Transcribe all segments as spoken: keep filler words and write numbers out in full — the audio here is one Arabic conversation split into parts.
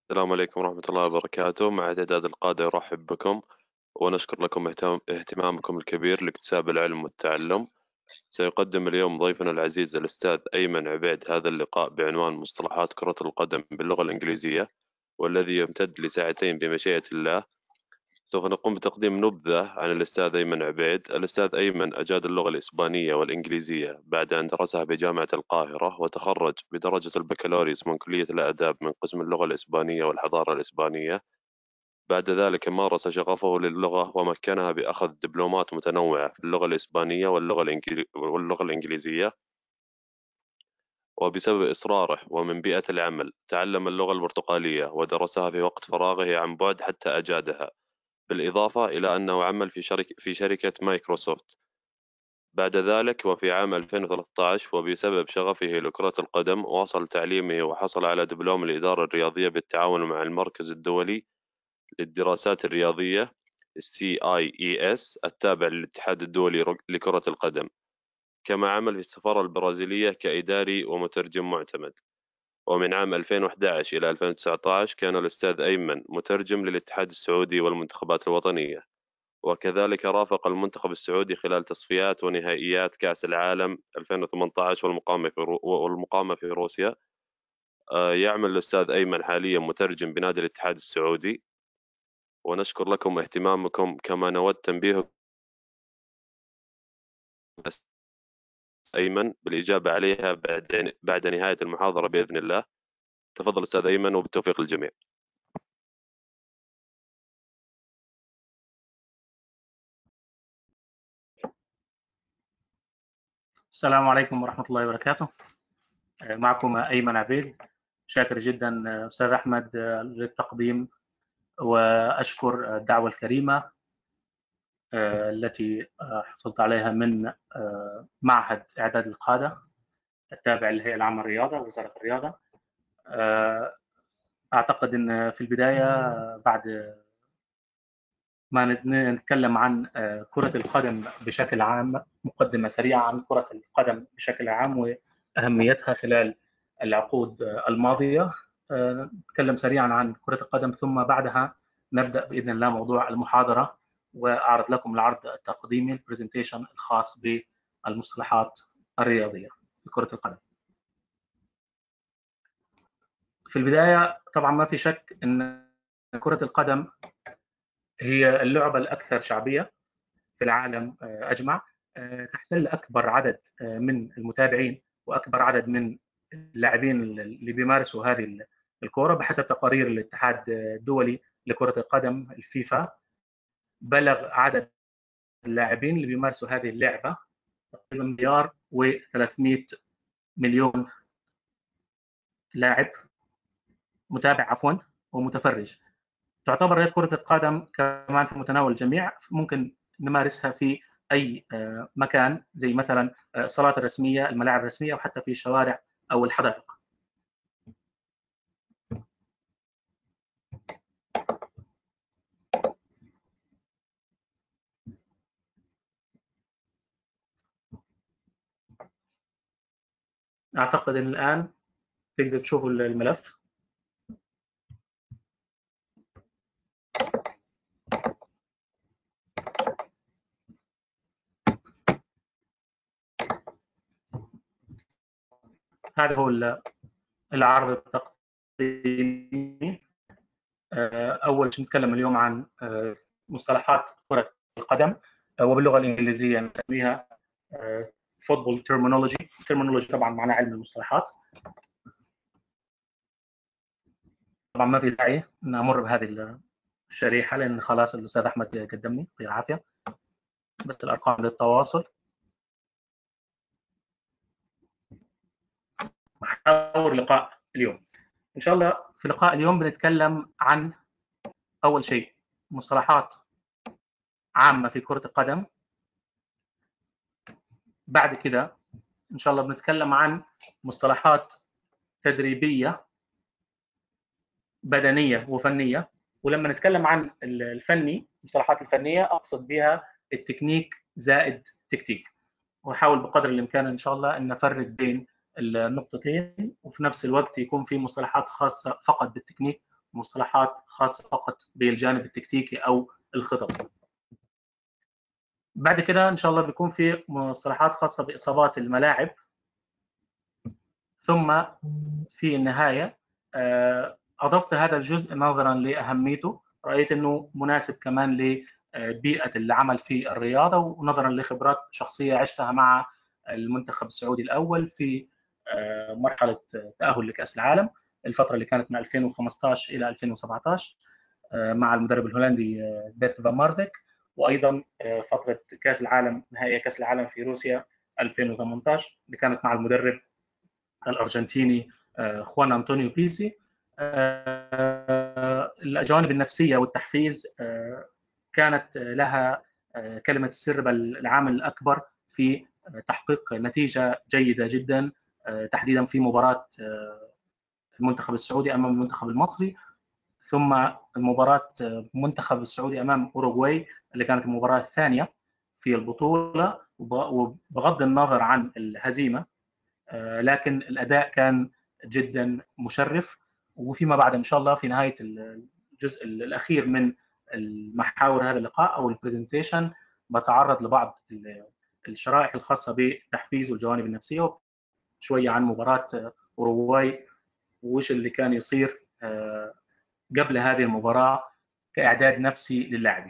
السلام عليكم ورحمة الله وبركاته. مع تعداد القادة يرحب بكم ونشكر لكم اهتمام- اهتمامكم الكبير لاكتساب العلم والتعلم. سيقدم اليوم ضيفنا العزيز الأستاذ أيمن عبيد هذا اللقاء بعنوان مصطلحات كرة القدم باللغة الإنجليزية، والذي يمتد لساعتين بمشيئة الله. سوف نقوم بتقديم نبذة عن الأستاذ أيمن عبيد. الأستاذ أيمن أجاد اللغة الإسبانية والإنجليزية بعد أن درسها بجامعة القاهرة، وتخرج بدرجة البكالوريوس من كلية الآداب من قسم اللغة الإسبانية والحضارة الإسبانية. بعد ذلك مارس شغفه للغة ومكنها بأخذ دبلومات متنوعة في اللغة الإسبانية واللغة, الإنجلي... واللغة الإنجليزية. وبسبب إصراره ومن بيئة العمل تعلم اللغة البرتقالية ودرسها في وقت فراغه عن بعد حتى أجادها، بالإضافة إلى أنه عمل في, شركة في شركة مايكروسوفت. بعد ذلك وفي عام ألفين وثلاثة عشر وبسبب شغفه لكرة القدم واصل تعليمه وحصل على دبلوم الإدارة الرياضية بالتعاون مع المركز الدولي للدراسات الرياضية سي آي إي إس التابع للاتحاد الدولي لكرة القدم. كما عمل في السفارة البرازيلية كإداري ومترجم معتمد. ومن عام ألفين وأحد عشر إلى ألفين وتسعة عشر كان الأستاذ أيمن مترجم للاتحاد السعودي والمنتخبات الوطنية، وكذلك رافق المنتخب السعودي خلال تصفيات ونهائيات كأس العالم ألفين وثمانية عشر والمقامة في رو... والمقامة في روسيا. آه، يعمل الأستاذ أيمن حاليا مترجم بنادي الاتحاد السعودي. ونشكر لكم اهتمامكم، كما نود تنبيهكم أيمن بالإجابة عليها بعد بعد نهاية المحاضرة بإذن الله. تفضل أستاذ أيمن وبالتوفيق للجميع. السلام عليكم ورحمة الله وبركاته. معكم أيمن عبيد. شاكر جدا أستاذ أحمد للتقديم، وأشكر الدعوة الكريمة التي حصلت عليها من معهد إعداد القادة التابع للهيئة العامة للرياضة ووزارة الرياضة. أعتقد أن في البداية بعد ما نتكلم عن كرة القدم بشكل عام، مقدمة سريعة عن كرة القدم بشكل عام وأهميتها خلال العقود الماضية. نتكلم سريعا عن كرة القدم، ثم بعدها نبدأ بإذن الله موضوع المحاضرة، وأعرض لكم العرض التقديمي البرزنتيشن الخاص بالمصطلحات الرياضية في كرة القدم. في البداية طبعا ما في شك أن كرة القدم هي اللعبة الأكثر شعبية في العالم أجمع، تحتل أكبر عدد من المتابعين وأكبر عدد من اللاعبين اللي بيمارسوا هذه الكرة. بحسب تقارير الاتحاد الدولي لكرة القدم الفيفا، بلغ عدد اللاعبين اللي بيمارسوا هذه اللعبة تقريبا مليار وثلاثمئة مليون لاعب متابع عفوا ومتفرج. تعتبر رياضة كرة القدم كمان في متناول الجميع، ممكن نمارسها في أي مكان زي مثلا الصالات الرسمية، الملاعب الرسمية، وحتى في الشوارع أو الحدائق. أعتقد أن الآن تقدر تشوفوا الملف. هذا هو العرض التقديمي. أول شيء نتكلم اليوم عن مصطلحات كرة القدم، وباللغة الإنجليزية نسميها فوتبول ترمينولوجي. ترمينولوجي طبعا معناها علم المصطلحات. طبعا ما في داعي ان امر بهذه الشريحه لان خلاص الاستاذ احمد قدمني، يعطيه العافيه. بس الارقام للتواصل. محاور لقاء اليوم ان شاء الله. في لقاء اليوم بنتكلم عن اول شيء مصطلحات عامه في كره القدم. بعد كده ان شاء الله بنتكلم عن مصطلحات تدريبيه بدنيه وفنيه. ولما نتكلم عن الفني، المصطلحات الفنيه اقصد بها التكنيك زائد تكتيك، واحاول بقدر الامكان ان شاء الله ان نفرق بين النقطتين، وفي نفس الوقت يكون في مصطلحات خاصه فقط بالتكنيك مصطلحات خاصه فقط بالجانب التكتيكي او الخططي. بعد كده ان شاء الله بيكون في مصطلحات خاصه باصابات الملاعب. ثم في النهايه اضفت هذا الجزء نظرا لاهميته، رايت انه مناسب كمان لبيئه العمل في الرياضه، ونظرا لخبرات شخصيه عشتها مع المنتخب السعودي الاول في مرحله تاهل لكاس العالم، الفتره اللي كانت من ألفين وخمسة عشر الى ألفين وسبعة عشر مع المدرب الهولندي بيرت فان مارفيك، وايضا فتره كاس العالم نهائي كاس العالم في روسيا ألفين وثمانية عشر اللي كانت مع المدرب الارجنتيني خوان انطونيو بيسي. الجوانب النفسيه والتحفيز كانت لها كلمه السر، بل العامل الاكبر في تحقيق نتيجه جيده جدا، تحديدا في مباراه المنتخب السعودي امام المنتخب المصري، ثم مباراه المنتخب السعودي امام اوروغواي اللي كانت المباراه الثانيه في البطوله. وبغض النظر عن الهزيمه، لكن الاداء كان جدا مشرف. وفيما بعد ان شاء الله في نهايه الجزء الاخير من المحاور هذا اللقاء او البرزنتيشن بتعرض لبعض الشرائح الخاصه بالتحفيز والجوانب النفسيه، شويه عن مباراه اوروغواي وش اللي كان يصير قبل هذه المباراه كاعداد نفسي للاعبين.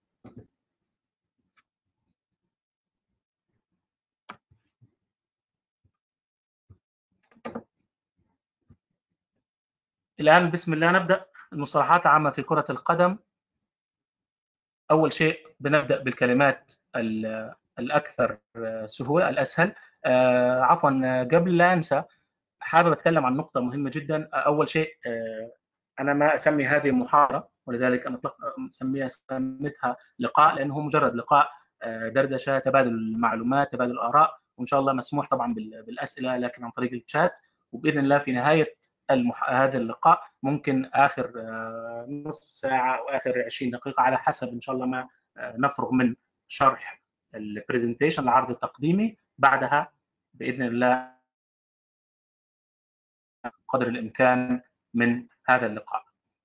الآن بسم الله نبدأ. المصطلحات العامة في كرة القدم. أول شيء بنبدأ بالكلمات الأكثر سهولة، الأسهل. آه عفوا، قبل لا أنسى حابب أتكلم عن نقطة مهمة جدا. أول شيء آه أنا ما أسمي هذه محاضرة، ولذلك أنا سميها سميتها لقاء، لأنه مجرد لقاء آه دردشة، تبادل المعلومات، تبادل الآراء، وإن شاء الله مسموح طبعا بالأسئلة لكن عن طريق الشات. وبإذن الله في نهاية المح... هذا اللقاء ممكن اخر نصف ساعه او اخر عشرين دقيقه على حسب ان شاء الله ما نفرغ من شرح البرزنتيشن، العرض التقديمي، بعدها باذن الله قدر الامكان من هذا اللقاء.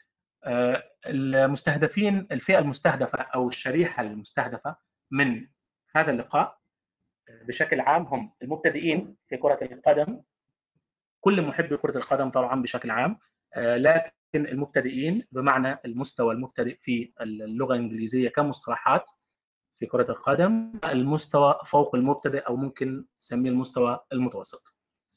المستهدفين، الفئه المستهدفه او الشريحه المستهدفه من هذا اللقاء بشكل عام هم المبتدئين في كره القدم، كل محبي كرة القدم طبعا بشكل عام، لكن المبتدئين بمعنى المستوى المبتدئ في اللغة الإنجليزية كمصطلحات في كرة القدم، المستوى فوق المبتدئ أو ممكن نسميه المستوى المتوسط.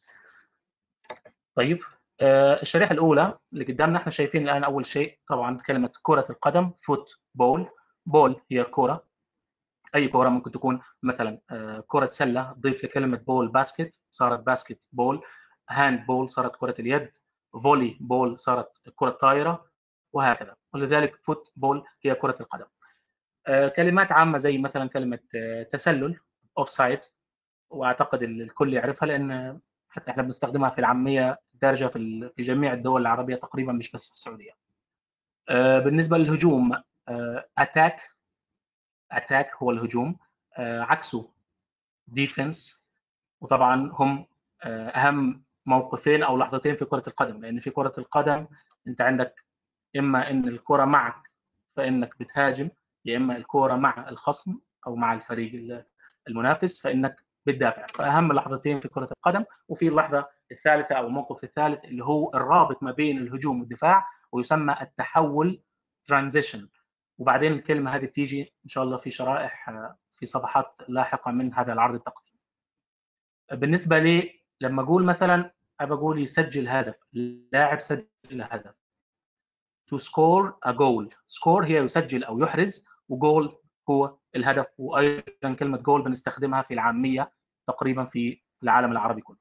طيب الشريحة الأولى اللي قدامنا احنا شايفين الآن أول شيء طبعا كلمة كرة القدم، فوت بول. بول هي كرة، أي كرة، ممكن تكون مثلا كرة سلة، ضيف لكلمة بول باسكت صارت باسكت بول، هاند بول صارت كرة اليد، فولي بول صارت كرة طائرة، وهكذا. ولذلك فوت بول هي كرة القدم. كلمات عامة زي مثلا كلمة تسلل، اوف سايد، واعتقد الكل يعرفها لان حتى احنا بنستخدمها في العامية دارجة في في جميع الدول العربية تقريبا، مش بس في السعودية. بالنسبة للهجوم، اتاك، اتاك هو الهجوم، عكسه ديفنس. وطبعا هم اهم موقفين او لحظتين في كره القدم، لان في كره القدم انت عندك اما ان الكره معك فانك بتهاجم، يا اما الكره مع الخصم او مع الفريق المنافس فانك بتدافع. فاهم لحظتين في كره القدم. وفي اللحظه الثالثه او الموقف الثالث اللي هو الرابط ما بين الهجوم والدفاع، ويسمى التحول، ترانزيشن. وبعدين الكلمه هذه بتيجي ان شاء الله في شرائح في صفحات لاحقه من هذا العرض التقديمي. بالنسبه لي لما اقول مثلا ابى اقول يسجل هدف، اللاعب سجل هدف. to score a goal، score هي يسجل او يحرز، وجول هو الهدف. وايضا كلمه جول بنستخدمها في العاميه تقريبا في العالم العربي كله.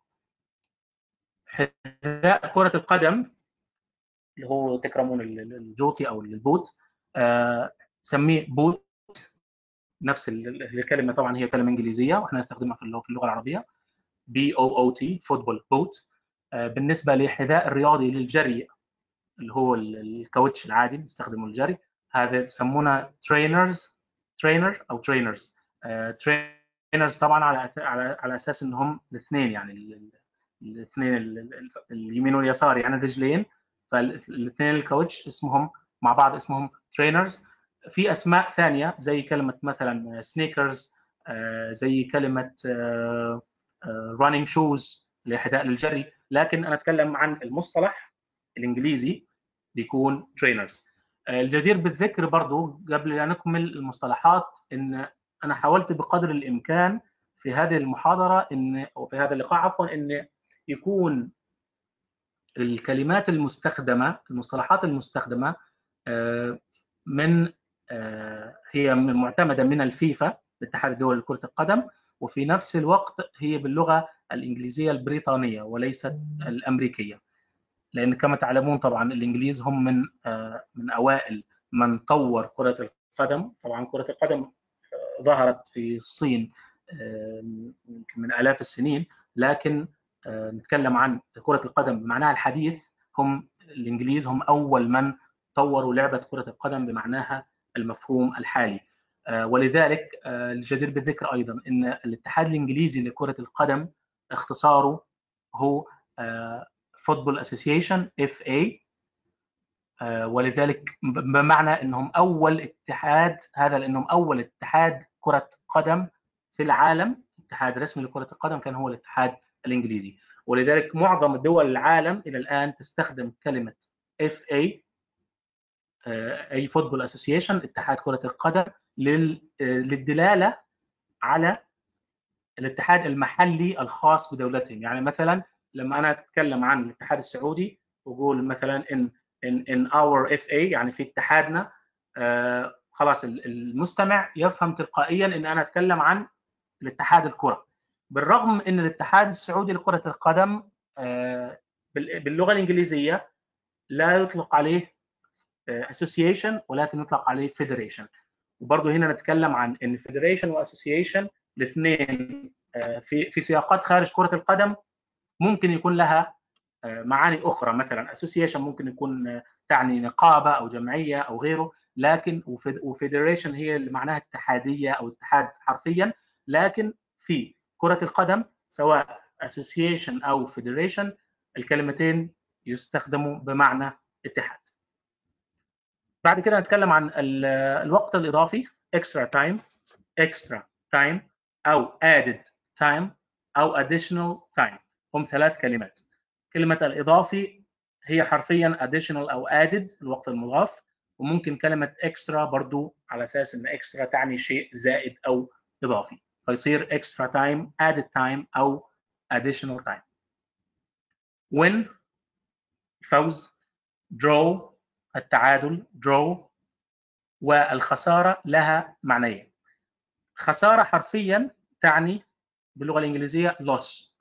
حذاء كره القدم اللي هو تكرمون الجوتي او البوت، آه سميه بوت، نفس الكلمه طبعا هي كلمه انجليزيه واحنا نستخدمها في اللغه العربيه، بي او او تي، فوتبول بوت. بالنسبه لحذاء الرياضي للجري اللي هو الكاوتش العادي بنستخدمه للجري، هذا يسمونه ترينرز، ترينر او ترينرز. ترينرز طبعا على على على اساس انهم الاثنين، يعني الاثنين اليمين واليسار يعني الرجلين، فالاثنين الكاوتش اسمهم مع بعض اسمهم ترينرز. في اسماء ثانيه زي كلمه مثلا سنيكرز، زي كلمه رانينج شوز لحذاء للجري، لكن انا اتكلم عن المصطلح الانجليزي بيكون ترينرز. الجدير بالذكر برضو قبل ان نكمل المصطلحات ان انا حاولت بقدر الامكان في هذه المحاضره ان او في هذا اللقاء عفوا ان يكون الكلمات المستخدمه، المصطلحات المستخدمه من هي معتمده من الفيفا، الاتحاد الدولي لكره القدم، وفي نفس الوقت هي باللغه الانجليزيه البريطانيه وليست الامريكيه، لان كما تعلمون طبعا الانجليز هم من من اوائل من طور كره القدم. طبعا كره القدم ظهرت في الصين من آلاف السنين، لكن نتكلم عن كرة القدم بمعناها الحديث، هم الإنجليز هم أول من طوروا لعبة كرة القدم بمعناها المفهوم الحالي. ولذلك الجدير بالذكر أيضا أن الاتحاد الإنجليزي لكرة القدم اختصاره هو فوتبول أسوسيشن إف إيه، ولذلك بمعنى أنهم أول اتحاد، هذا لأنهم أول اتحاد كرة قدم في العالم، اتحاد رسمي لكرة القدم كان هو الاتحاد الإنجليزي. ولذلك معظم دول العالم إلى الآن تستخدم كلمة إف إيه أي فوتبول أسوسيشن، اتحاد كرة القدم، للدلالة على الاتحاد المحلي الخاص بدولتهم. يعني مثلا لما أنا أتكلم عن الاتحاد السعودي وأقول مثلا إن in, in our إف إيه يعني في اتحادنا، آه خلاص المستمع يفهم تلقائيا ان انا اتكلم عن الاتحاد الكره، بالرغم ان الاتحاد السعودي لكره القدم آه باللغه الانجليزيه لا يطلق عليه association ولكن يطلق عليه federation. وبرضه هنا نتكلم عن ان federation واssociation الاثنين آه في في سياقات خارج كره القدم ممكن يكون لها معاني اخرى، مثلا association ممكن يكون تعني نقابه او جمعيه او غيره، لكن وفيدريشن هي اللي معناها اتحاديه او اتحاد حرفيا، لكن في كره القدم سواء association او federation الكلمتين يستخدموا بمعنى اتحاد. بعد كده نتكلم عن الوقت الاضافي extra time، extra time او added time او additional time، هم ثلاث كلمات. كلمة الإضافي هي حرفيا additional أو added الوقت المضاف، وممكن كلمة extra برضو على أساس أن extra تعني شيء زائد أو إضافي، فيصير extra time added time أو additional time. win الفوز، draw التعادل draw، والخسارة لها معنيين. خسارة حرفيا تعني باللغة الإنجليزية loss،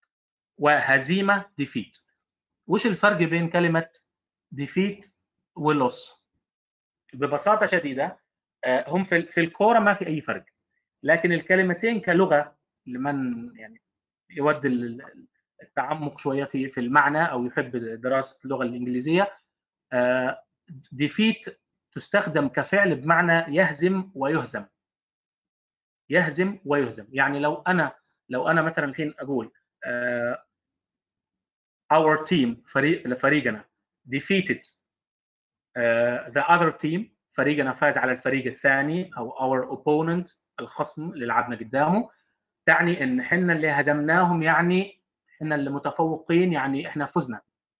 وهزيمة defeat. وش الفرق بين كلمة defeat واللوس؟ ببساطة شديدة هم في في الكورة ما في أي فرق، لكن الكلمتين كلغة لمن يعني يود التعمق شوية في في المعنى أو يحب دراسة اللغة الإنجليزية، defeat تستخدم كفعل بمعنى يهزم ويهزم، يهزم ويهزم. يعني لو أنا لو أنا مثلا الحين أقول our team فريق فريقنا defeated uh, the other team، فريقنا فاز على الفريق الثاني، او our opponent الخصم اللي لعبنا قدامه، تعني ان احنا اللي هزمناهم، يعني احنا اللي متفوقين، يعني احنا فزنا.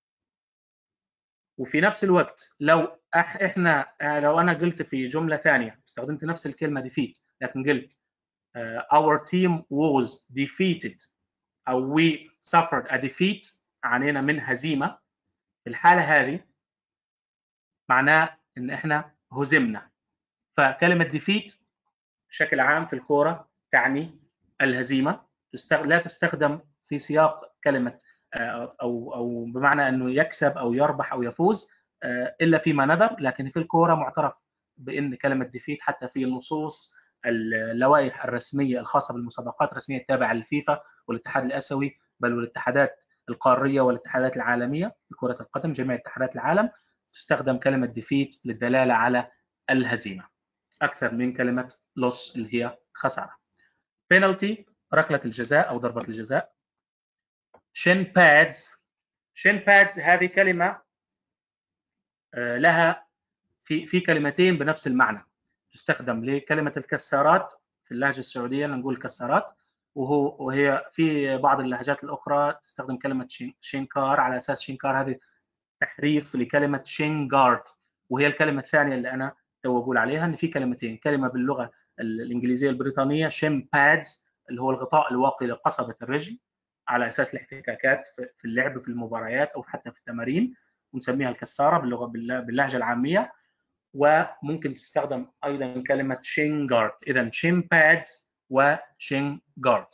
وفي نفس الوقت لو احنا لو انا قلت في جمله ثانيه استخدمت نفس الكلمه defeat لكن قلت uh, our team was defeated او we suffered a defeat، عانينا من هزيمه، في الحاله هذه معناه ان احنا هزمنا. فكلمه ديفيت بشكل عام في الكوره تعني الهزيمه، لا تستخدم في سياق كلمه او او بمعنى انه يكسب او يربح او يفوز الا فيما ندر، لكن في الكوره معترف بان كلمه ديفيت حتى في النصوص اللوائح الرسميه الخاصه بالمسابقات الرسميه التابعه للفيفا والاتحاد الاسيوي، بل والاتحادات القاريه والاتحادات العالميه لكره القدم، جميع اتحادات العالم تستخدم كلمه ديفيت للدلاله على الهزيمه اكثر من كلمه لوس اللي هي خساره. بينالتي ركله الجزاء او ضربه الجزاء. شين بادز، شين بادز هذه كلمه لها في في كلمتين بنفس المعنى تستخدم لكلمه الكسارات في اللهجه السعوديه نقول كسارات، وهو وهي في بعض اللهجات الاخرى تستخدم كلمه شينكار، على اساس شينكار هذه تحريف لكلمه شينغارد، وهي الكلمه الثانيه اللي انا تو بقول عليها ان في كلمتين، كلمه باللغه الانجليزيه البريطانيه شيم بادز اللي هو الغطاء الواقي لقصبه الرجل على اساس الاحتكاكات في اللعب في المباريات او حتى في التمارين، ونسميها الكساره باللغه باللهجه العاميه. وممكن تستخدم ايضا كلمه شينغارد، اذا شيم بادز وشينغارد.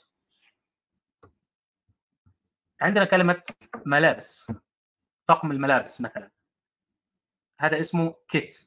عندنا كلمه ملابس، طقم الملابس مثلا، هذا اسمه كيت.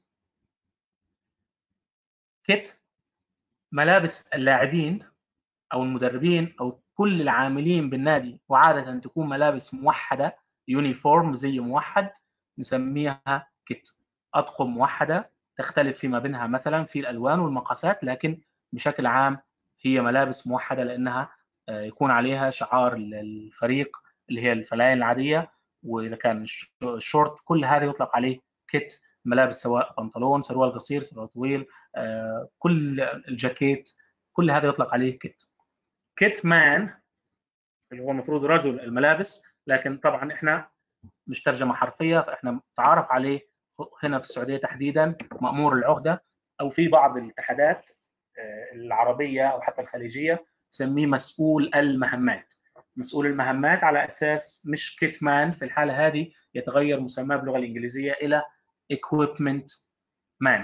كيت ملابس اللاعبين او المدربين او كل العاملين بالنادي، وعاده تكون ملابس موحده يونيفورم زي موحد، نسميها كيت. اطقم موحده تختلف فيما بينها مثلا في الالوان والمقاسات، لكن بشكل عام هي ملابس موحده لانها يكون عليها شعار الفريق اللي هي الفلاين العاديه، واذا كان الشورت كل هذا يطلق عليه كيت. ملابس سواء بنطلون، سروال قصير، سروال طويل، كل الجاكيت، كل هذا يطلق عليه كيت. كيت مان اللي هو المفروض رجل الملابس، لكن طبعا احنا مش ترجمه حرفيه، فاحنا متعارف عليه هنا في السعوديه تحديدا مأمور العهده، او في بعض الاتحادات العربيه او حتى الخليجيه تسميه مسؤول المهمات. مسؤول المهمات على اساس مش كيت مان، في الحاله هذه يتغير مسماه باللغه الانجليزيه الى equipment man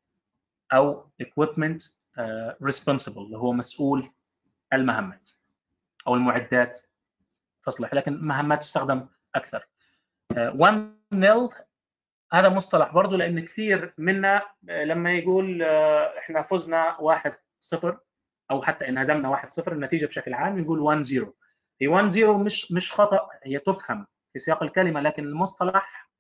او equipment responsible اللي هو مسؤول المهمات او المعدات تصلح، لكن مهمات تستخدم اكثر. واحد نيل هذا مصطلح برضه، لان كثير منا لما يقول احنا فزنا واحد صفر او حتى انهزمنا واحد صفر النتيجه بشكل عام يقول واحد صفر. هي واحد صفر مش مش خطا، هي تفهم في سياق الكلمه، لكن المصطلح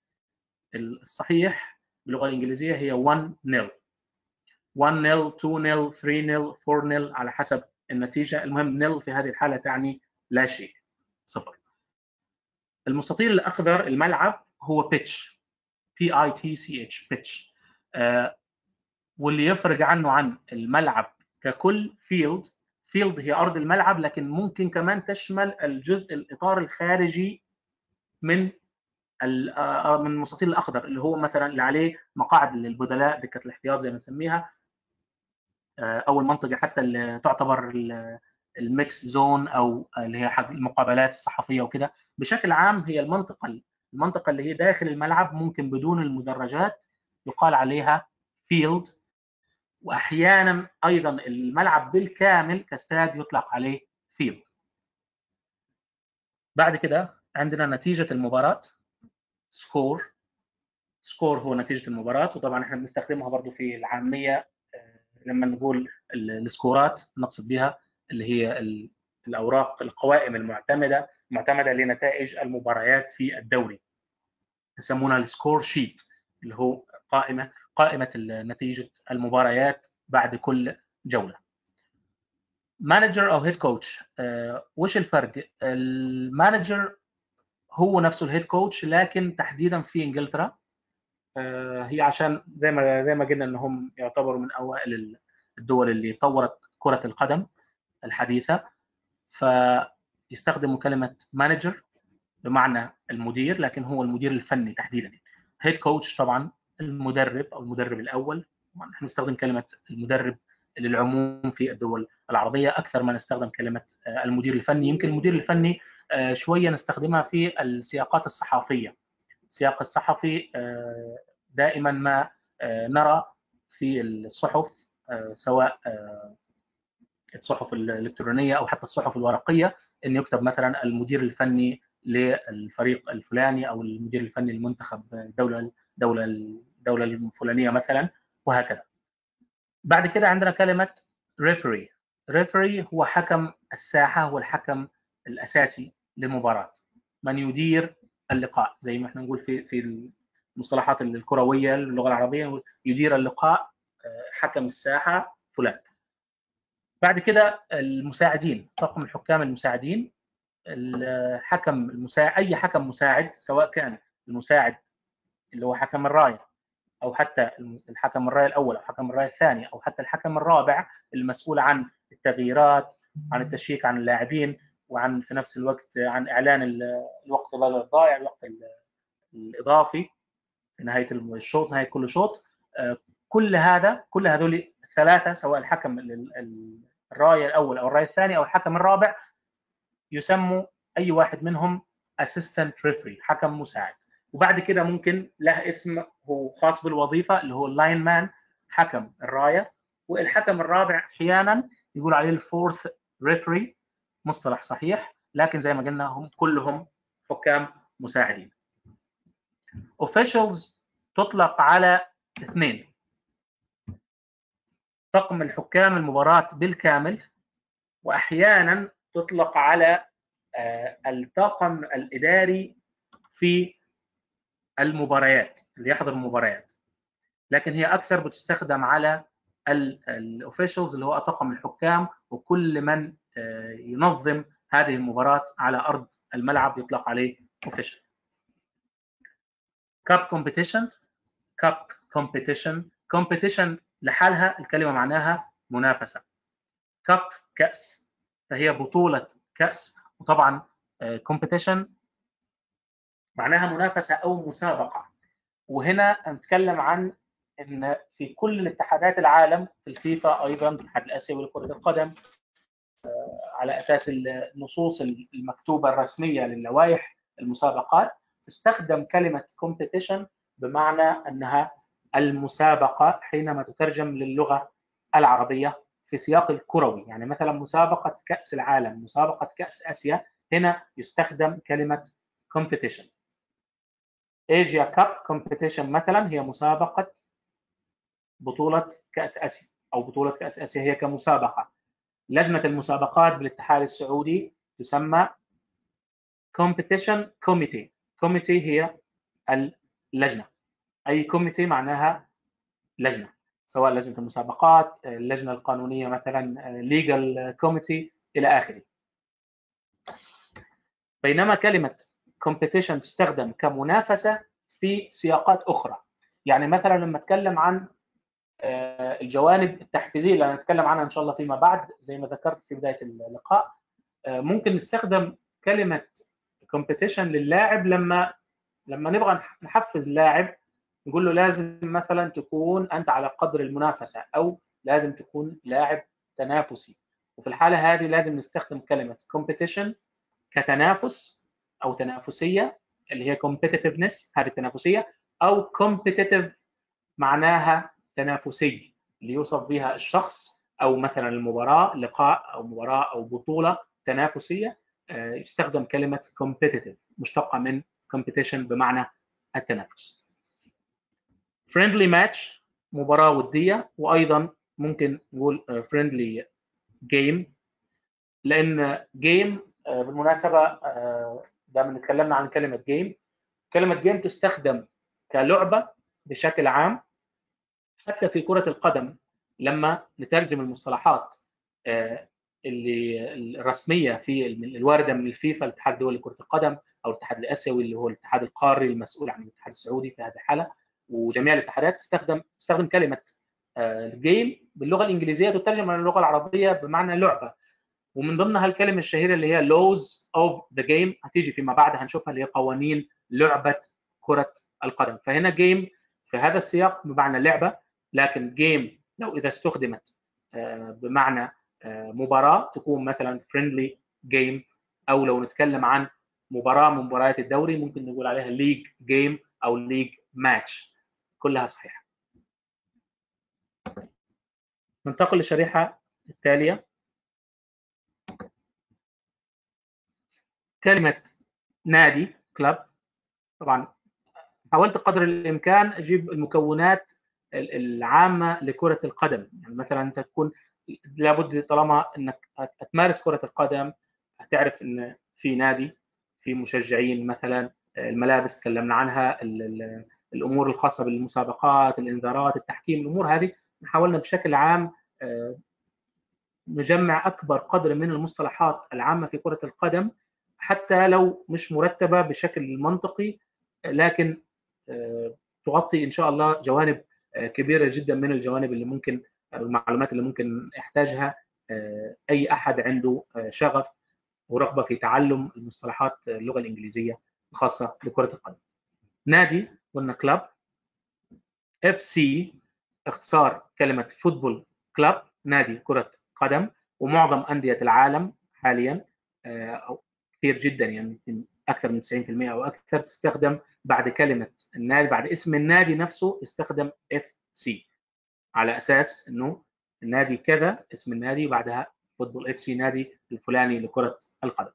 الصحيح باللغه الانجليزيه هي واحد نيل. واحد نيل، اثنين نيل، ثلاثة نيل، أربعة نيل على حسب النتيجه، المهم نيل في هذه الحاله تعني لا شيء، صفر. المستطيل الاخضر الملعب هو بيتش، بي اي تي سي اتش، بيتش. واللي يفرق عنه عن الملعب ككل فيلد. فيلد هي ارض الملعب، لكن ممكن كمان تشمل الجزء الاطار الخارجي من من المستطيل الاخضر، اللي هو مثلا اللي عليه مقاعد للبدلاء، دكه الاحتياط زي ما نسميها، او المنطقه حتى اللي تعتبر الميكس زون او اللي هي حق المقابلات الصحفيه وكده. بشكل عام هي المنطقه المنطقه اللي هي داخل الملعب ممكن بدون المدرجات يقال عليها فيلد، واحيانا ايضا الملعب بالكامل كاستاد يطلق عليه فيلد. بعد كده عندنا نتيجه المباراه، سكور. سكور هو نتيجه المباراه، وطبعا احنا بنستخدمها برضو في العاميه لما نقول السكورات نقصد بها اللي هي الاوراق القوائم المعتمده معتمده لنتائج المباريات في الدوري، يسمونها السكور شيت، اللي هو قائمه قائمه نتيجه المباريات بعد كل جوله. مانجر او هيد كوتش، وش الفرق؟ المانجر هو نفسه الهيد كوتش، لكن تحديدا في انجلترا هي عشان زي ما زي ما قلنا انهم يعتبروا من اوائل الدول اللي طورت كرة القدم الحديثة، فيستخدموا كلمة مانجر بمعنى المدير، لكن هو المدير الفني تحديدا. هيد كوتش طبعا المدرب او المدرب الاول، نحن نستخدم كلمة المدرب للعموم في الدول العربية أكثر ما نستخدم كلمة المدير الفني. يمكن المدير الفني شوية نستخدمها في السياقات الصحفية. السياق الصحفي دائما ما نرى في الصحف سواء الصحف الإلكترونية أو حتى الصحف الورقية أن يكتب مثلا المدير الفني للفريق الفلاني أو المدير الفني لمنتخب دولة دولة الدولة الفلانية مثلا، وهكذا. بعد كده عندنا كلمة ريفري. ريفري هو حكم الساحة، هو الحكم الأساسي للمباراة، من يدير اللقاء زي ما احنا نقول في في المصطلحات الكروية اللغة العربية، يدير اللقاء حكم الساحة فلان. بعد كده المساعدين، طاقم الحكام المساعدين. الحكم المساعد، أي حكم مساعد سواء كان المساعد اللي هو حكم الرايه، او حتى الحكم الرايه الاول او حكم الرايه الثاني، او حتى الحكم الرابع المسؤول عن التغييرات، عن التشيك عن اللاعبين، وعن في نفس الوقت عن اعلان الوقت بدل الضائع، الوقت الاضافي في نهايه الشوط، نهايه كل شوط. كل هذا كل هذول الثلاثه، سواء الحكم الرايه الاول او الرايه الثاني او الحكم الرابع، يسموا اي واحد منهم assistant referee، حكم مساعد. وبعد كده ممكن له اسم هو خاص بالوظيفه اللي هو اللاين مان، حكم الرايه. والحكم الرابع احيانا يقول عليه الفورث ريفري، مصطلح صحيح، لكن زي ما قلنا هم كلهم حكام مساعدين. officials تطلق على اثنين: طاقم الحكام المباراة بالكامل، واحيانا تطلق على الطاقم الاداري في المباريات، اللي يحضر المباريات. لكن هي اكثر بتستخدم على الاوفيشالز اللي هو طاقم الحكام، وكل من ينظم هذه المباراه على ارض الملعب يطلق عليه اوفيشال. كاب كومبيتيشن، كاب كومبيتيشن، كومبيتيشن لحالها الكلمه معناها منافسه. كاب كاس، فهي بطوله كاس. وطبعا كومبيتيشن معناها منافسه او مسابقه. وهنا نتكلم عن ان في كل الاتحادات العالم، في الفيفا ايضا، الاتحاد الاسيوي لكره القدم، على اساس النصوص المكتوبه الرسميه للوائح المسابقات، تستخدم كلمه competition بمعنى انها المسابقه حينما تترجم للغه العربيه في سياق الكروي. يعني مثلا مسابقه كاس العالم، مسابقه كاس اسيا، هنا يستخدم كلمه competition. ايجيا كاب كومبيتيشن مثلا هي مسابقه بطوله كاس اسيا، او بطوله كاس اسيا هي كمسابقه. لجنه المسابقات بالاتحاد السعودي تسمى كومبيتيشن كوميتي. كوميتي هي اللجنه، اي كوميتي معناها لجنه، سواء لجنه المسابقات، اللجنه القانونيه مثلا ليجل كوميتي الى اخره. بينما كلمه كومبيتيشن تستخدم كمنافسه في سياقات اخرى. يعني مثلا لما اتكلم عن الجوانب التحفيزيه اللي هنتكلم عنها ان شاء الله فيما بعد، زي ما ذكرت في بدايه اللقاء، ممكن نستخدم كلمه كومبيتيشن للاعب لما لما نبغى نحفز لاعب، نقول له لازم مثلا تكون انت على قدر المنافسه، او لازم تكون لاعب تنافسي. وفي الحاله هذه لازم نستخدم كلمه كومبيتيشن كتنافس او تنافسيه، اللي هي competitiveness، هذه التنافسيه، او competitive معناها تنافسي، اللي يوصف بها الشخص او مثلا المباراه، لقاء او مباراه او بطوله تنافسيه، يستخدم كلمه competitive مشتقه من competition بمعنى التنافس. friendly match مباراه وديه، وايضا ممكن نقول friendly game، لان game بالمناسبه دائما اتكلمنا عن كلمه game، كلمه game تستخدم كلعبه بشكل عام. حتى في كرة القدم لما نترجم المصطلحات اللي الرسمية في الواردة من الفيفا، الاتحاد الدولي لكرة القدم، أو الاتحاد الآسيوي اللي هو الاتحاد القاري المسؤول عن الاتحاد السعودي في هذه الحالة، وجميع الاتحادات تستخدم تستخدم كلمة جيم باللغة الإنجليزية تترجم على اللغة العربية بمعنى لعبة. ومن ضمنها الكلمة الشهيرة اللي هي laws of the game، هتيجي فيما بعد هنشوفها، اللي هي قوانين لعبة كرة القدم. فهنا جيم في هذا السياق بمعنى لعبة، لكن جيم لو اذا استخدمت بمعنى مباراه تكون مثلا فريندلي جيم، او لو نتكلم عن مباراه من مباريات الدوري ممكن نقول عليها ليج جيم او ليج ماتش، كلها صحيحه. ننتقل للشريحه التاليه. كلمه نادي كلب، طبعا حاولت قدر الامكان اجيب المكونات العامه لكره القدم. يعني مثلا انت تكون لابد طالما انك تمارس كره القدم هتعرف ان في نادي، في مشجعين، مثلا الملابس تكلمنا عنها، الامور الخاصه بالمسابقات، الانذارات، التحكيم، الامور هذه حاولنا بشكل عام نجمع اكبر قدر من المصطلحات العامه في كره القدم، حتى لو مش مرتبه بشكل منطقي، لكن تغطي ان شاء الله جوانب كبيره جدا من الجوانب اللي ممكن المعلومات اللي ممكن يحتاجها اي احد عنده شغف ورغبه في تعلم المصطلحات اللغه الانجليزيه الخاصه بكره القدم. نادي قلنا كلاب، اف سي اختصار كلمه فوتبول كلاب، نادي كره قدم، ومعظم انديه العالم حاليا او كثير جدا يعني اكثر من تسعين بالمئة او اكثر تستخدم بعد كلمه النادي، بعد اسم النادي نفسه يستخدم اف سي على اساس انه النادي كذا اسم النادي وبعدها فوتبول اف سي نادي الفلاني لكره القدم.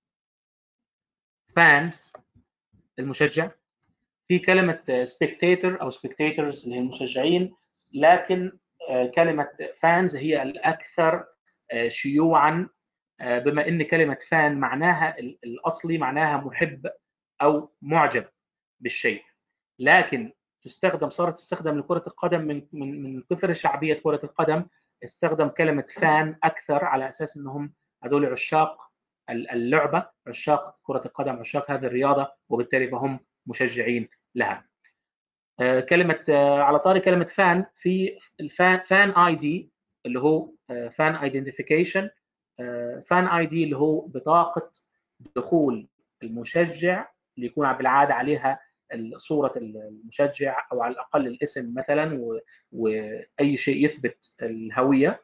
فان المشجع، في كلمه سبيكتيتور او سبيكتيتورز اللي هم المشجعين، لكن كلمه فانز هي الاكثر شيوعا بما ان كلمه فان معناها الاصلي معناها محب او معجب بالشيء، لكن تستخدم صارت تستخدم لكره القدم من من من كثر شعبيه كره القدم استخدم كلمه فان اكثر على اساس انهم هذول عشاق اللعبه، عشاق كره القدم، عشاق هذه الرياضه، وبالتالي فهم مشجعين لها. كلمه على طاري كلمه فان، في الفان فان اي دي اللي هو فان ايدنتيفيكيشن، فان اي دي اللي هو بطاقه دخول المشجع اللي يكون بالعاده عليها صوره المشجع او على الاقل الاسم مثلا واي شيء يثبت الهويه،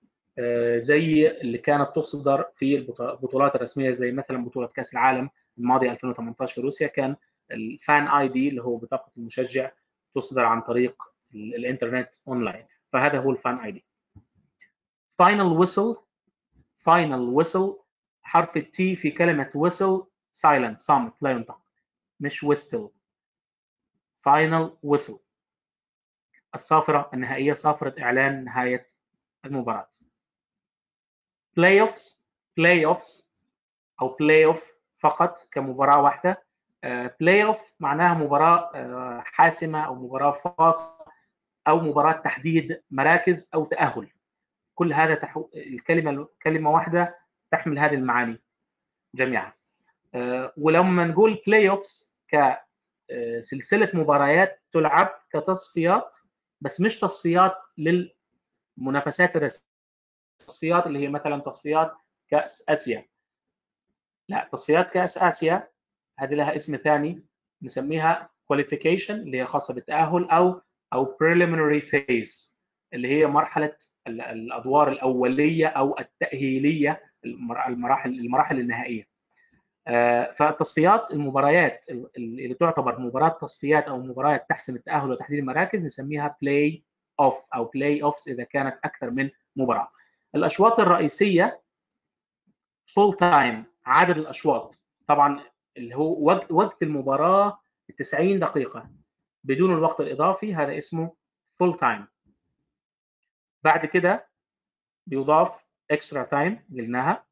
زي اللي كانت تصدر في البطولات الرسميه زي مثلا بطوله كاس العالم الماضي ألفين وثمانية عشر في روسيا، كان الفان اي دي اللي هو بطاقه المشجع تصدر عن طريق الانترنت اونلاين، فهذا هو الفان اي دي. فاينل ويسل، فاينل ويسل حرف التي في كلمه ويسل سايلنت صامت لا ينطق، مش ويستل. فاينل ويسل الصافره النهائيه، صافره اعلان نهايه المباراه. بلاي اوفز، بلاي اوفز او بلاي اوف فقط كمباراه واحده. بلاي اوف معناها مباراه حاسمه او مباراه فاصله او مباراه تحديد مراكز او تاهل. كل هذا تحو... الكلمه كلمه واحده تحمل هذه المعاني جميعا. ولما نقول بلاي اوفز كسلسله مباريات تلعب كتصفيات، بس مش تصفيات للمنافسات الرسميه، تصفيات اللي هي مثلا تصفيات كاس اسيا، لا، تصفيات كاس اسيا هذه لها اسم ثاني نسميها كواليفيكيشن اللي هي خاصه بالتاهل، او او بريليمينري فيز اللي هي مرحله الادوار الاوليه او التاهيليه، المراحل المراحل النهائيه. فالتصفيات المباريات اللي تعتبر مباراه تصفيات او مباريات تحسم التاهل وتحديد المراكز نسميها بلاي اوف او بلاي اوفز اذا كانت اكثر من مباراه. الاشواط الرئيسيه فول تايم، عدد الاشواط طبعا اللي هو وقت وقت المباراه تسعين دقيقه بدون الوقت الاضافي، هذا اسمه فول تايم. بعد كده بيضاف اكسترا تايم قلناها،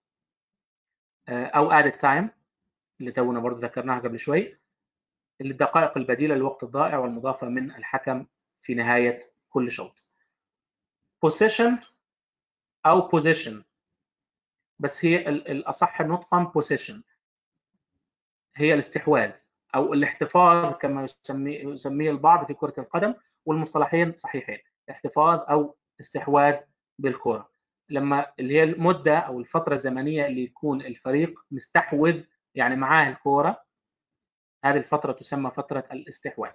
او ادد تايم اللي تونا برضه ذكرناها قبل شوي، الدقائق البديله للوقت الضائع والمضافه من الحكم في نهايه كل شوط. بوزيشن او بوزيشن، بس هي الاصح نطقا بوزيشن، هي الاستحواذ او الاحتفاظ كما يسميه يسميه البعض في كره القدم، والمصطلحين صحيحين، احتفاظ او استحواذ بالكره. لما اللي هي المده او الفتره الزمنيه اللي يكون الفريق مستحوذ يعني معاه الكره، هذه الفتره تسمى فتره الاستحواذ.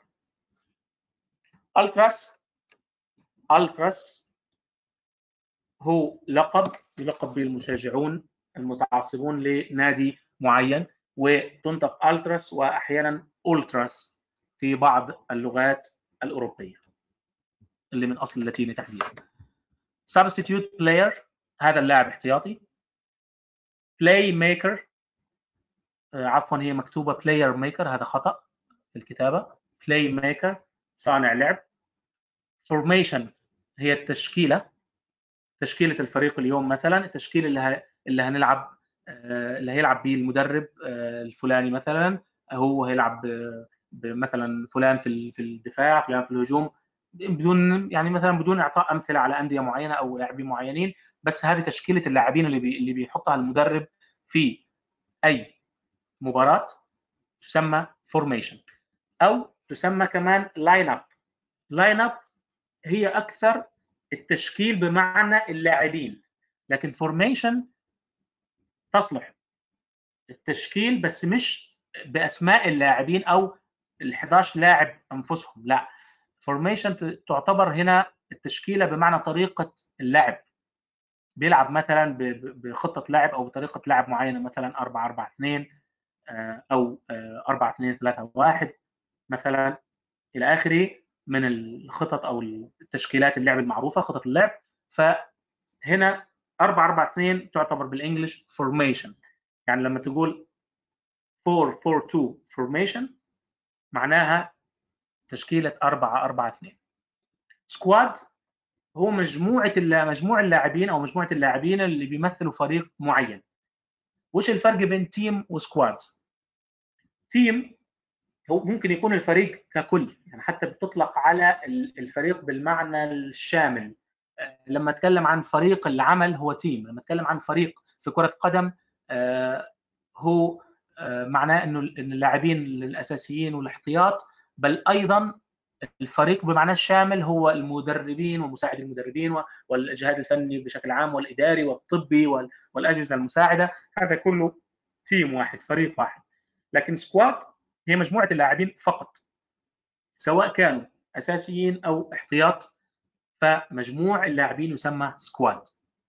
التراس، التراس هو لقب يلقب به المشجعون المتعصبون لنادي معين، وتنطق التراس واحيانا اولتراس في بعض اللغات الاوروبيه اللي من اصل اللاتيني تحديدا. سبستيتيوت بلاير، هذا اللاعب احتياطي. بلاي ميكر، عفوا هي مكتوبه بلاير ميكر، هذا خطا في الكتابه، بلاي ميكر صانع لعب. فورميشن هي التشكيله، تشكيله الفريق اليوم مثلا، التشكيل اللي ه... اللي هنلعب اللي هيلعب به المدرب الفلاني مثلا، هو هيلعب مثلا فلان في في الدفاع، فلان في الهجوم، بدون يعني مثلا بدون اعطاء امثله على انديه معينه او لاعبين معينين، بس هذه تشكيله اللاعبين اللي بي... اللي بيحطها المدرب في اي مباراه تسمى فورميشن. او تسمى كمان لاين اب. لاين اب هي اكثر التشكيل بمعنى اللاعبين، لكن فورميشن تصلح التشكيل بس مش باسماء اللاعبين او ال احداشر لاعب انفسهم، لا، فورميشن تعتبر هنا التشكيله بمعنى طريقه اللعب، بيلعب مثلا بخطه لعب او بطريقه لعب معينه، مثلا أربعة أربعة اثنين او أربعة اثنين ثلاثة واحد مثلا الى اخره من الخطط او التشكيلات اللعب المعروفه، خطط اللعب. فهنا أربعة أربعة اثنين تعتبر بالانجلش فورميشن، يعني لما تقول أربعة أربعة اثنين فورميشن معناها تشكيله أربعة أربعة اثنين. سكواد هو مجموعه مجموع اللاعبين او مجموعه اللاعبين اللي بيمثلوا فريق معين. وش الفرق بين تيم وسكواد؟ تيم هو ممكن يكون الفريق ككل، يعني حتى بتطلق على الفريق بالمعنى الشامل. لما اتكلم عن فريق العمل هو تيم، لما اتكلم عن فريق في كرة قدم هو معناه انه اللاعبين الاساسيين والاحتياط، بل ايضا الفريق بمعنى الشامل هو المدربين ومساعد المدربين والجهاز الفني بشكل عام والاداري والطبي والاجهزه المساعده، هذا كله تيم واحد، فريق واحد. لكن سكواد هي مجموعه اللاعبين فقط، سواء كانوا اساسيين او احتياط، فمجموع اللاعبين يسمى سكواد.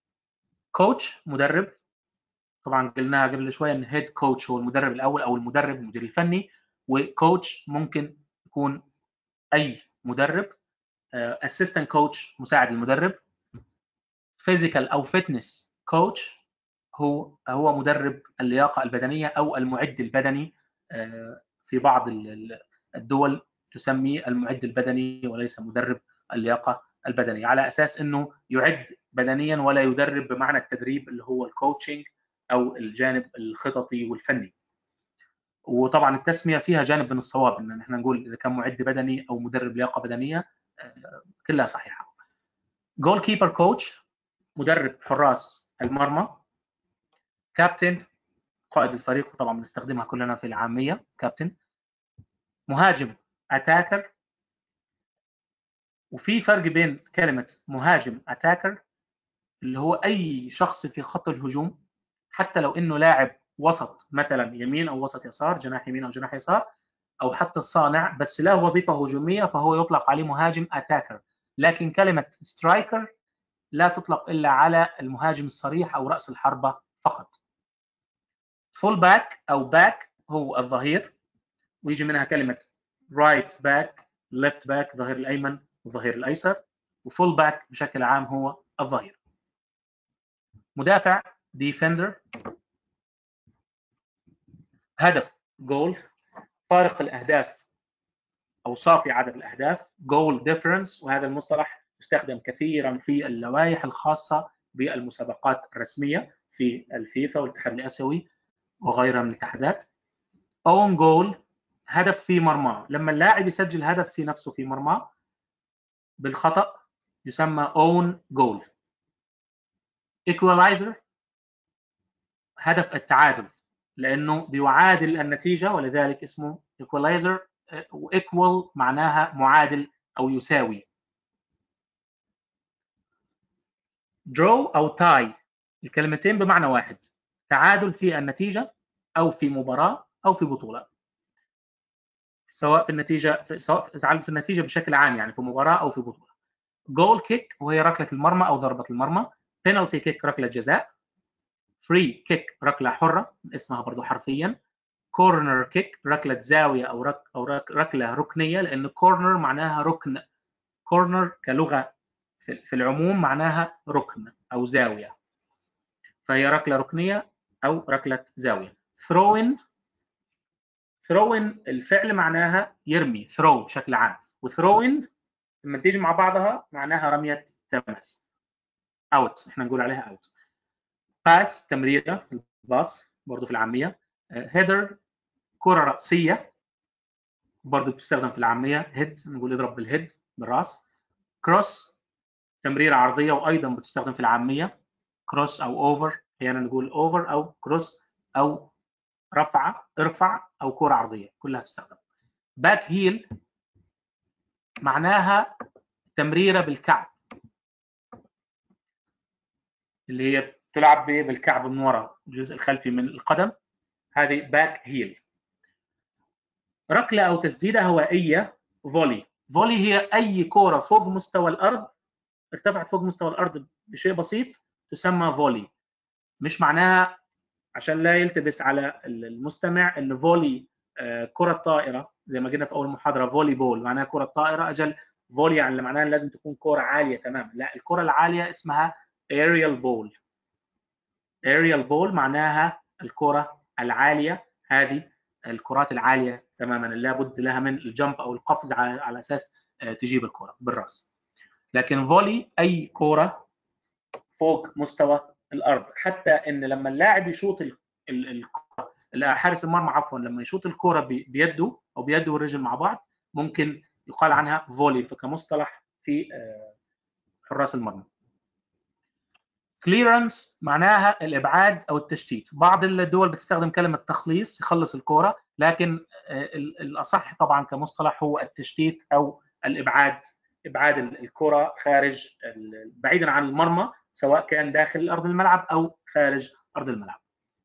كوتش مدرب، طبعا قلناها قبل شويه ان هيد كوتش هو المدرب الاول او المدرب المدير الفني، وكوتش ممكن يكون اي مدرب. اسيستنت كوتش مساعد المدرب. فيزيكال او فتنس كوتش هو هو مدرب اللياقه البدنيه او المعد البدني، في بعض الدول تسمي المعد البدني وليس مدرب اللياقه البدنيه، على اساس انه يعد بدنيا ولا يدرب بمعنى التدريب اللي هو الكوتشنج او الجانب الخططي والفني. وطبعا التسميه فيها جانب من الصواب، ان احنا نقول اذا كان معد بدني او مدرب لياقه بدنيه كلها صحيحه. جول كيبر كوتش مدرب حراس المرمى. كابتن قائد الفريق، طبعا بنستخدمها كلنا في العاميه كابتن. مهاجم اتاكر، وفي فرق بين كلمه مهاجم اتاكر اللي هو اي شخص في خط الهجوم، حتى لو انه لاعب وسط مثلا يمين او وسط يسار، جناح يمين او جناح يسار، او حتى الصانع بس له وظيفه هجوميه فهو يطلق عليه مهاجم اتاكر. لكن كلمه سترايكر لا تطلق الا على المهاجم الصريح او راس الحربه فقط. فول باك او باك هو الظهير، ويجي منها كلمه رايت باك، ليفت باك الظهير الايمن والظهير الايسر، وفول باك بشكل عام هو الظهير. مدافع ديفندر. هدف جول، فارق الاهداف او صافي عدد الاهداف، جول ديفرنس، وهذا المصطلح يستخدم كثيرا في اللوائح الخاصه بالمسابقات الرسميه في الفيفا والاتحاد الاسيوي وغيرها من الاتحادات. اون جول، هدف في مرماه، لما اللاعب يسجل هدف في نفسه في مرماه بالخطا يسمى اون جول. ايكوالايزر، هدف التعادل لانه بيعادل النتيجه ولذلك اسمه ايكوالايزر، وايكوال معناها معادل او يساوي. درو او تاي، الكلمتين بمعنى واحد، تعادل في النتيجه او في مباراه او في بطوله، سواء في النتيجه سواء تعادل في النتيجه بشكل عام، يعني في مباراه او في بطوله. جول كيك وهي ركله المرمى او ضربه المرمى. بينالتي كيك ركله جزاء. فري كيك ركله حره اسمها برضو حرفيا. كورنر كيك ركله زاويه او رك او رك ركله ركنيه، لان كورنر معناها ركن. كورنر كلغه في العموم معناها ركن او زاويه، فهي ركله ركنيه او ركله زاويه. ثروين، ثروين الفعل معناها يرمي، ثرو بشكل عام، وثروين لما تيجي مع بعضها معناها رميه تماس، اوت، احنا نقول عليها اوت. باس تمريره، الباص برضه في العاميه. هيدر كره راسيه برضه بتستخدم في العاميه، هيد نقول اضرب بالهيد بالراس. كروس تمريره عرضيه وايضا بتستخدم في العاميه، كروس او اوفر، احيانا نقول اوفر او كروس او رفعه ارفع او كره عرضيه كلها تستخدم. باك هيل معناها تمريره بالكعب، اللي هي تلعب بالكعب من وراء الجزء الخلفي من القدم، هذه باك هيل. ركله او تسديده هوائيه فولي. فولي هي اي كوره فوق مستوى الارض، ارتفعت فوق مستوى الارض بشيء بسيط تسمى فولي. مش معناها عشان لا يلتبس على المستمع ان فولي كره طائره زي ما قلنا في اول محاضره، فولي بول معناها كره طائره، اجل فولي يعني معناها لازم تكون كره عاليه تماما. لا، الكره العاليه اسمها aerial بول. aerial بول معناها الكره العاليه، هذه الكرات العاليه تماما اللي لابد لها من الجمب او القفز على, على اساس تجيب الكره بالراس. لكن فولي اي كره فوق مستوى الارض، حتى ان لما اللاعب يشوط الكره، حارس المرمى عفوا لما يشوط الكره بيده او بيده والرجل مع بعض ممكن يقال عنها فولي، فكمصطلح في حراس المرمى. كليرنس معناها الابعاد او التشتيت. بعض الدول بتستخدم كلمه تخليص، يخلص الكره، لكن الاصح طبعا كمصطلح هو التشتيت او الابعاد، ابعاد الكره خارج بعيدا عن المرمى، سواء كان داخل ارض الملعب او خارج ارض الملعب.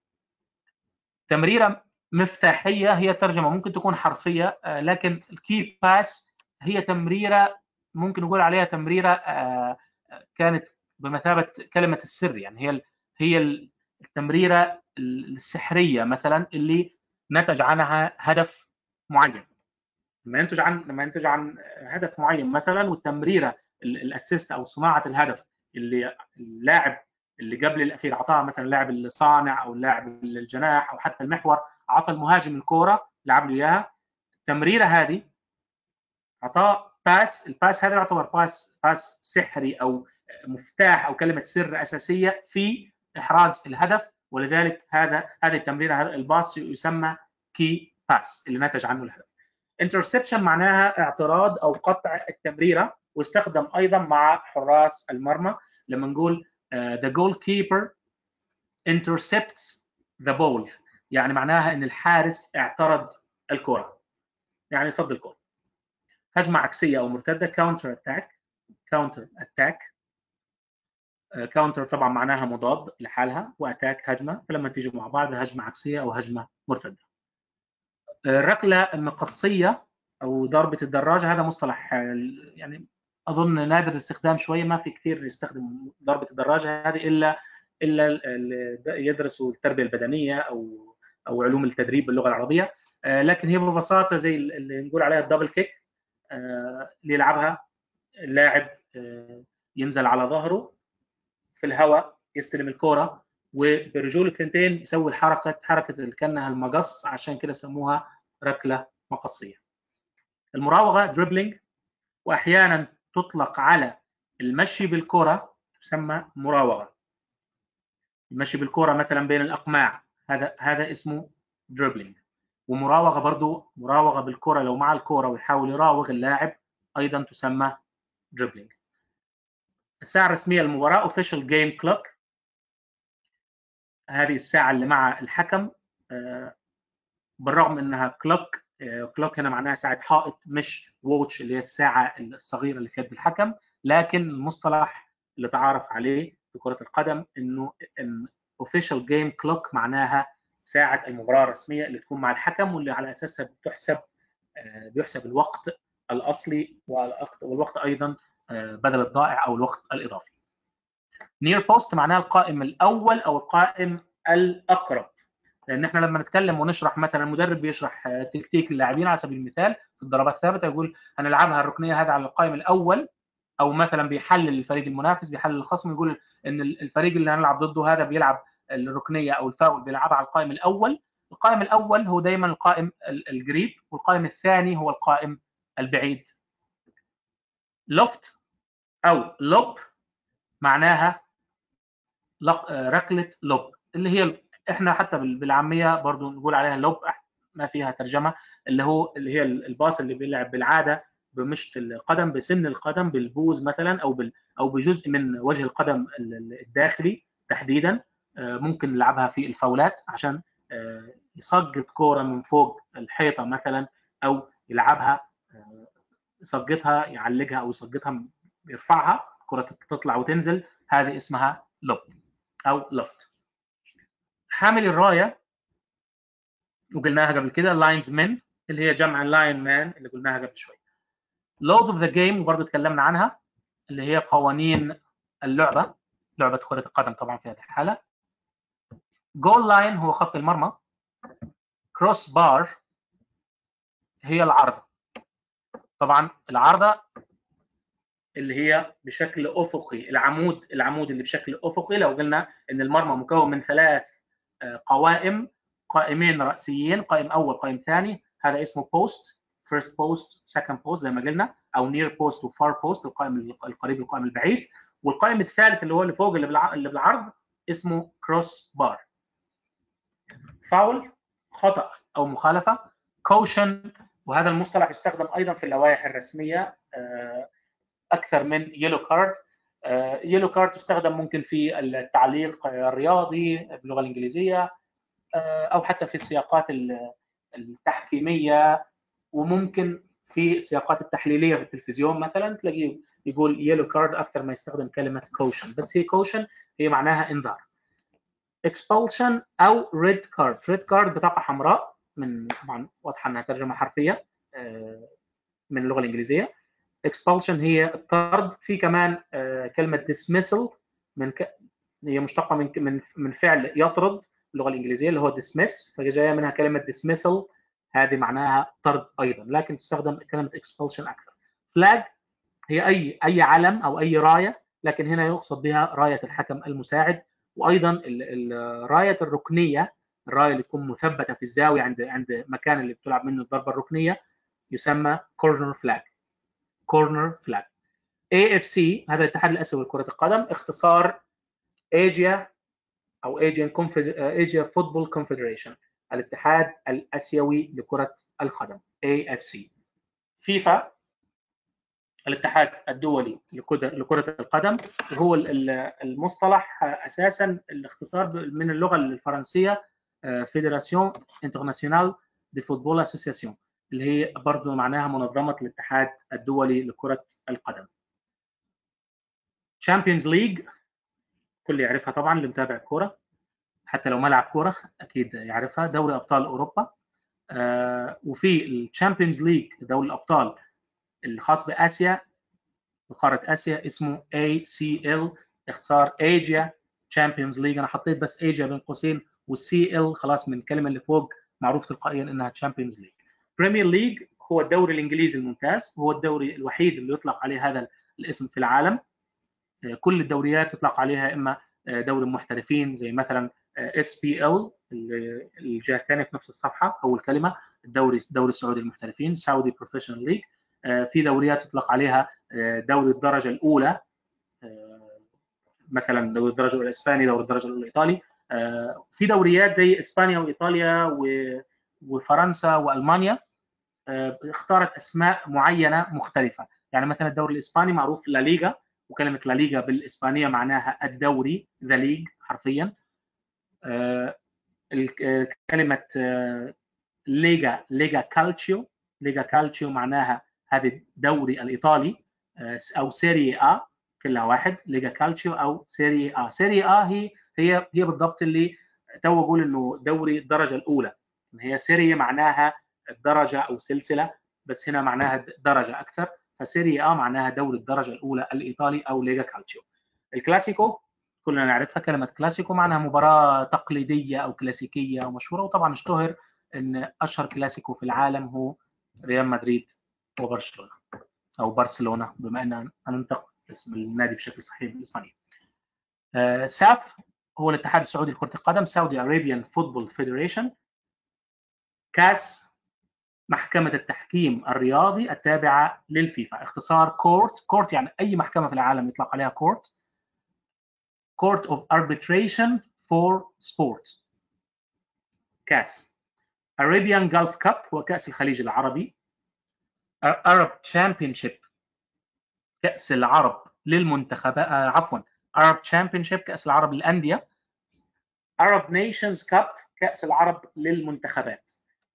تمريره مفتاحيه هي ترجمه ممكن تكون حرفيه، لكن الكي باس هي تمريره ممكن نقول عليها تمريره كانت بمثابه كلمه السر، يعني هي هي التمريره السحريه مثلا اللي نتج عنها هدف معين. لما ينتج عن لما ينتج عن هدف معين مثلا، والتمريره الاسيست او صناعه الهدف اللي اللاعب اللي قبل الاخير اعطاها، مثلا اللاعب الصانع او اللاعب الجناح او حتى المحور اعطى المهاجم الكوره لعب له اياها، التمريره هذه اعطاه باس، الباس هذا يعتبر باس باس سحري او مفتاح او كلمه سر اساسيه في احراز الهدف، ولذلك هذا هذه التمريره هذا الباس يسمى كي باس اللي نتج عنه الهدف. انترسبشن معناها اعتراض او قطع التمريره، واستخدم ايضا مع حراس المرمى لما نقول uh, the goalkeeper intercepts the ball، يعني معناها ان الحارس اعترض الكره، يعني صد الكره. هجمه عكسيه او مرتده كاونتر اتاك. كاونتر اتاك كاونتر طبعا معناها مضاد لحالها، واتاك هجمه، فلما تيجي مع بعض هجمه عكسيه او هجمه مرتده. الركله المقصيه او ضربه الدراجه هذا مصطلح يعني اظن نادر الاستخدام شويه، ما في كثير يستخدم ضربه الدراجه هذه الا الا يدرسوا التربيه البدنيه او او علوم التدريب باللغه العربيه، لكن هي ببساطه زي اللي نقول عليها الدبل كيك، اللي يلعبها اللاعب ينزل على ظهره في الهواء يستلم الكره وبرجوله الثنتين يسوي الحركه حركه اللي كانها المقص، عشان كده سموها ركله مقصيه. المراوغه دريبلينج، واحيانا تطلق على المشي بالكره تسمى مراوغه. المشي بالكره مثلا بين الاقماع هذا هذا اسمه دريبلينج. ومراوغه برضو مراوغه بالكره لو مع الكره ويحاول يراوغ اللاعب ايضا تسمى دريبلينج. الساعه الرسميه للمباراه اوفيشال جيم كلوك، هذه الساعه اللي مع الحكم، بالرغم انها كلوك، كلوك هنا معناها ساعه حائط مش ووتش اللي هي الساعه الصغيره اللي في يد الحكم، لكن المصطلح اللي تعارف عليه في كره القدم انه ان اوفيشال جيم كلوك معناها ساعه المباراه الرسميه اللي تكون مع الحكم، واللي على اساسها بتحسب بيحسب الوقت الاصلي والوقت ايضا بدل الضائع او الوقت الاضافي. نير بوست معناها القائم الاول او القائم الاقرب، لان احنا لما نتكلم ونشرح مثلا المدرب بيشرح تكتيك اللاعبين على سبيل المثال في الضربات الثابته يقول هنلعبها الركنيه هذا على القائم الاول، او مثلا بيحلل الفريق المنافس بيحلل الخصم يقول ان الفريق اللي هنلعب ضده هذا بيلعب الركنيه او الفاول بيلعبها على القائم الاول. القائم الاول هو دائما القائم القريب، والقائم الثاني هو القائم البعيد. لوفت او لوب معناها ركله لوب، اللي هي احنا حتى بالعاميه برضو نقول عليها لوب، ما فيها ترجمه، اللي هو اللي هي الباص اللي بيلعب بالعاده بمشط القدم بسن القدم بالبوز مثلا او بال او بجزء من وجه القدم الداخلي تحديدا، ممكن نلعبها في الفاولات عشان يسقط كوره من فوق الحيطه مثلا، او يلعبها يسقطها يعلقها او يسقطها يرفعها، الكره تطلع وتنزل، هذه اسمها لوب او لفت. حامل الرايه وقلناها قبل كده لاينز مان اللي هي جمع لاين مان اللي قلناها قبل شوي. لوز اوف ذا جيم وبرضه اتكلمنا عنها اللي هي قوانين اللعبه، لعبه كره القدم طبعا في هذه الحاله. جول لاين هو خط المرمى. كروس بار هي العارضه. طبعا العارضه اللي هي بشكل افقي، العمود العمود اللي بشكل افقي. لو قلنا ان المرمى مكون من ثلاث قوائم، قائمين راسيين، قائم اول قائم ثاني، هذا اسمه بوست، فيرست بوست سكند بوست زي ما قلنا، او نير بوست وفار بوست، القائم القريب والقائم البعيد. والقائم الثالث اللي هو اللي فوق اللي بالعرض اسمه كروس بار. فاول خطا او مخالفه. كوشن وهذا المصطلح يستخدم ايضا في اللوائح الرسميه اكثر من يلو كارد. يلو كارد تستخدم ممكن في التعليق الرياضي باللغه الانجليزيه او حتى في السياقات التحكيميه، وممكن في السياقات التحليليه في التلفزيون مثلا تلاقيه يقول يلو كارد اكثر ما يستخدم كلمه كوشن، بس هي كوشن هي معناها انذار. اكسبولشن او ريد كارد. ريد كارد بطاقه حمراء، من طبعا واضحه انها ترجمه حرفيه من اللغه الانجليزيه. expulsion هي الطرد. في كمان كلمه dismissal من ك... هي مشتقه من من من فعل يطرد باللغه الانجليزيه اللي هو dismiss، فجايه منها كلمه dismissal، هذه معناها طرد ايضا، لكن تستخدم كلمه expulsion اكثر. flag هي اي اي علم او اي رايه، لكن هنا يقصد بها رايه الحكم المساعد. وايضا الرايه الركنيه، الرايه اللي تكون مثبته في الزاويه عند عند مكان اللي بتلعب منه الضربه الركنيه، يسمى corner flag. كورنر فلاج. إيه إف سي هذا الاتحاد الاسيوي لكره القدم، اختصار ايجيا او ايجيا فوتبول كونفدريشن، الاتحاد الاسيوي لكره القدم إيه إف سي. فيفا الاتحاد الدولي لكره القدم، وهو المصطلح اساسا الاختصار من اللغه الفرنسيه فيدراسيون انترناسيونال دي فوتبول اسوسياسيون، اللي هي برضه معناها منظمه الاتحاد الدولي لكره القدم. تشامبيونز ليج كل يعرفها طبعا اللي متابع الكوره، حتى لو ما لعب كوره اكيد يعرفها، دوري ابطال اوروبا. آه وفي الشامبيونز ليج دوري الابطال الخاص باسيا بقاره اسيا اسمه إيه سي إل، اختصار ايجيا تشامبيونز ليج. انا حطيت بس ايجيا بين قوسين، والسي ال خلاص من الكلمه اللي فوق معروف تلقائيا انها تشامبيونز ليج. بريمير ليج هو الدوري الانجليزي الممتاز، هو الدوري الوحيد اللي يطلق عليه هذا الاسم في العالم. كل الدوريات يطلق عليها اما دوري محترفين زي مثلا اس بي ال اللي جاء الثاني في نفس الصفحه اول كلمه، الدوري الدوري السعودي للمحترفين سعودي بروفيشنال ليج. في دوريات يطلق عليها دوري الدرجه الاولى، مثلا دوري الدرجه الاولى الاسباني، دوري الدرجه الاولى الايطالي. في دوريات زي اسبانيا وايطاليا وفرنسا والمانيا اختارت اسماء معينه مختلفه، يعني مثلا الدوري الاسباني معروف لا ليغا، وكلمه لا ليغا بالاسبانيه معناها الدوري، ذا ليج حرفيا. كلمه ليغا ليغا كالتشيو، ليغا كالتشيو معناها هذا الدوري الايطالي، او سيري ا كلها واحد، ليغا كالتشيو او سيري ا. سيري ا هي هي هي بالضبط اللي تو اقول انه دوري الدرجه الاولى، هي سيري معناها الدرجه او سلسله، بس هنا معناها درجه اكثر، فسيري ا معناها دوري الدرجه الاولى الايطالي او ليغا كالتشيو. الكلاسيكو كلنا نعرفها، كلمه كلاسيكو معناها مباراه تقليديه او كلاسيكيه او مشهوره، وطبعا اشتهر ان اشهر كلاسيكو في العالم هو ريال مدريد وبرشلونه او برشلونه، بما ان ننطق اسم النادي بشكل صحيح بالاسبانيه. آه ساف هو الاتحاد السعودي لكره القدم، سعودي ارابيان فوتبول فيدريشن. كاس محكمه التحكيم الرياضي التابعه للفيفا، اختصار كورت. كورت يعني اي محكمه في العالم يطلق عليها كورت. Court of Arbitration for Sport. كاس Arabian Gulf Cup هو كأس الخليج العربي. Arab Championship كأس العرب للمنتخبات، آه عفوا Arab Championship كأس العرب للأندية. Arab Nations Cup كأس العرب للمنتخبات.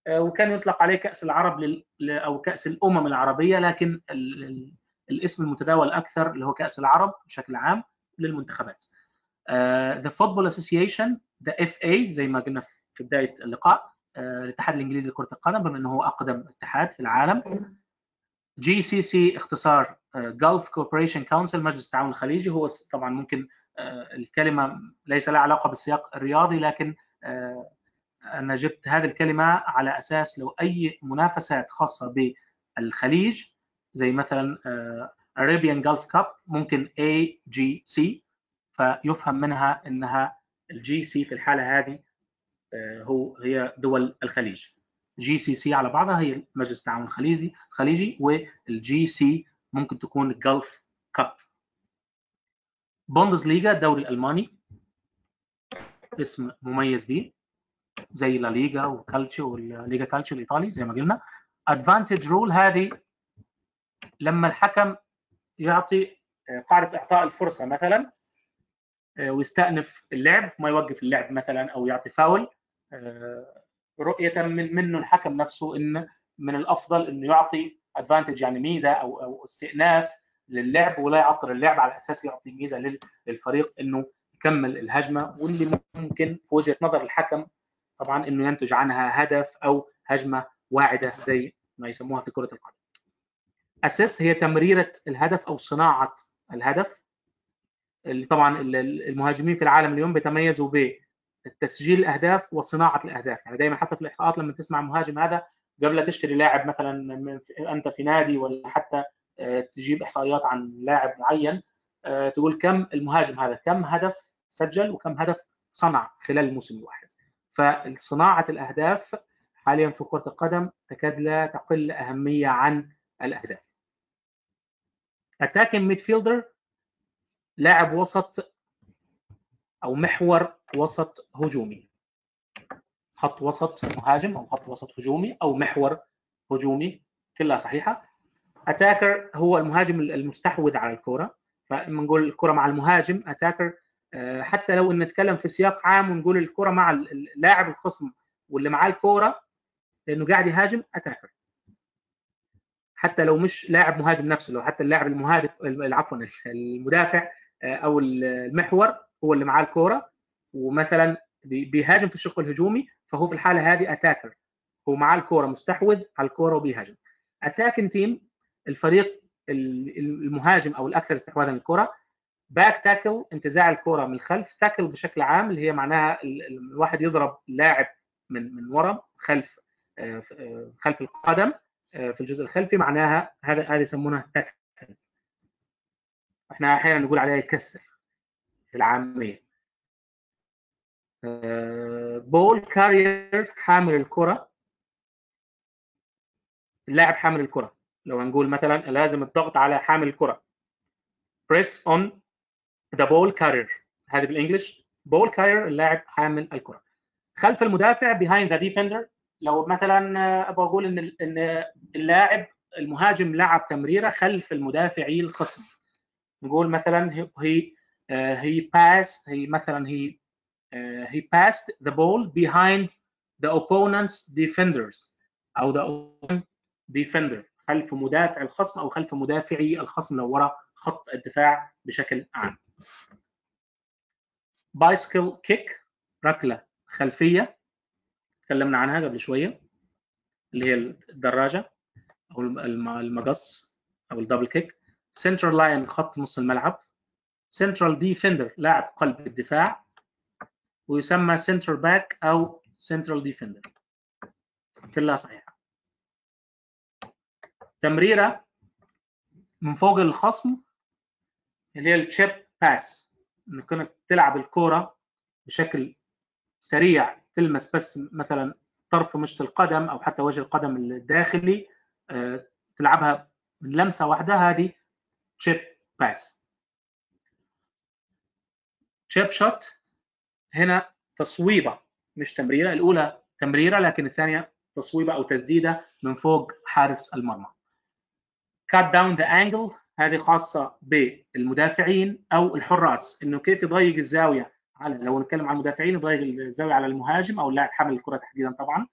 وكان يطلق عليه كأس العرب لل... أو كأس الأمم العربية، لكن ال... ال... الاسم المتداول أكثر اللي هو كأس العرب بشكل عام للمنتخبات. uh, The Football Association the إف إيه زي ما قلنا في بداية اللقاء، uh, الاتحاد الإنجليزي لكرة القدم بما أنه هو أقدم اتحاد في العالم. جي سي سي اختصار Gulf Cooperation Council مجلس التعاون الخليجي. هو طبعا ممكن uh, الكلمة ليس لها علاقة بالسياق الرياضي، لكن uh, أنا جبت هذه الكلمة على أساس لو أي منافسات خاصة بالخليج زي مثلا Arabian Gulf Cup ممكن إيه جي سي، فيفهم منها أنها الجي سي في الحالة هذه هو هي دول الخليج. جي سي سي على بعضها هي مجلس التعاون الخليجي الخليجي والجي سي ممكن تكون Gulf Cup. بوندسليغا الدوري الألماني، اسم مميز به زي لا ليغا وكالتشيو والليغا كالتشيو الايطالي زي ما قلنا. ادفانتج رول هذه لما الحكم يعطي قاعده اعطاء الفرصه مثلا ويستأنف اللعب، ما يوقف اللعب مثلا او يعطي فاول، رؤيه من منه الحكم نفسه ان من الافضل انه يعطي ادفانتج يعني ميزه او او استئناف للعب ولا يعطل اللعب على اساس يعطي ميزه للفريق انه يكمل الهجمه، واللي ممكن في وجهه نظر الحكم طبعا انه ينتج عنها هدف او هجمه واعده زي ما يسموها في كره القدم. اسيست هي تمريره الهدف او صناعه الهدف، اللي طبعا المهاجمين في العالم اليوم بيتميزوا بتسجيل الاهداف وصناعه الاهداف. يعني دائما حتى في الاحصاءات لما تسمع مهاجم هذا قبل لا تشتري لاعب مثلا انت في نادي ولا حتى تجيب احصائيات عن لاعب معين تقول كم المهاجم هذا كم هدف سجل وكم هدف صنع خلال الموسم الواحد. فصناعه الاهداف حاليا في كره القدم تكاد لا تقل اهميه عن الاهداف. اتاكينج ميدفيلدر لاعب وسط او محور وسط هجومي، خط وسط مهاجم او خط وسط هجومي او محور هجومي كلها صحيحه. اتاكر هو المهاجم المستحوذ على الكره، فلما نقول الكره مع المهاجم اتاكر، حتى لو ان نتكلم في سياق عام ونقول الكره مع اللاعب الخصم واللي معاه الكره لانه قاعد يهاجم اتاكر، حتى لو مش لاعب مهاجم نفسه، لو حتى اللاعب المهاجم عفوا المدافع او المحور هو اللي معاه الكره ومثلا بيهاجم في الشق الهجومي، فهو في الحاله هذه اتاكر، هو معاه الكره مستحوذ على الكره وبيهاجم. اتاكن تيم الفريق المهاجم او الاكثر استحواذا للكره. باك تاكل انتزاع الكره من الخلف. تاكل بشكل عام اللي هي معناها الواحد يضرب لاعب من من ورا خلف خلف القدم في الجزء الخلفي، معناها هذا هذا يسمونه تاكل. احنا احيانا نقول عليها يكسر في العاميه. بول كارير حامل الكره، اللاعب حامل الكره. لو هنقول مثلا لازم الضغط على حامل الكره press on the ball carrier، هذه بالانجلش ball carrier اللاعب حامل الكره. خلف المدافع behind the defender، لو مثلا ابغى اقول ان ان اللاعب المهاجم لعب تمريره خلف المدافعي الخصم، نقول مثلا هي هي باس هي مثلا هي he passed the ball behind the opponent's defenders او the opponent defender، خلف مدافع الخصم او خلف مدافعي الخصم لو وراء خط الدفاع بشكل عام. بايسكل كيك ركله خلفيه تكلمنا عنها قبل شويه اللي هي الدراجه او المقص او الدبل كيك. سنترال لاين خط نص الملعب. سنترال ديفندر لاعب قلب الدفاع، ويسمى سنتر باك او سنترال ديفندر كلها صحيحه. تمريره من فوق الخصم اللي هي التشيب باس، انك تلعب الكوره بشكل سريع تلمس بس مثلا طرف مشط القدم او حتى وجه القدم الداخلي، تلعبها من لمسه واحده، هذه تشيب باس. تشيب شوت هنا تصويبه مش تمريره، الاولى تمريره لكن الثانيه تصويبه او تسديده من فوق حارس المرمى. cut down the angle هذه خاصه بالمدافعين او الحراس، انه كيف يضيق الزاويه على، لو نتكلم عن المدافعين يضيق الزاويه على المهاجم او اللاعب حامل الكره تحديدا طبعا.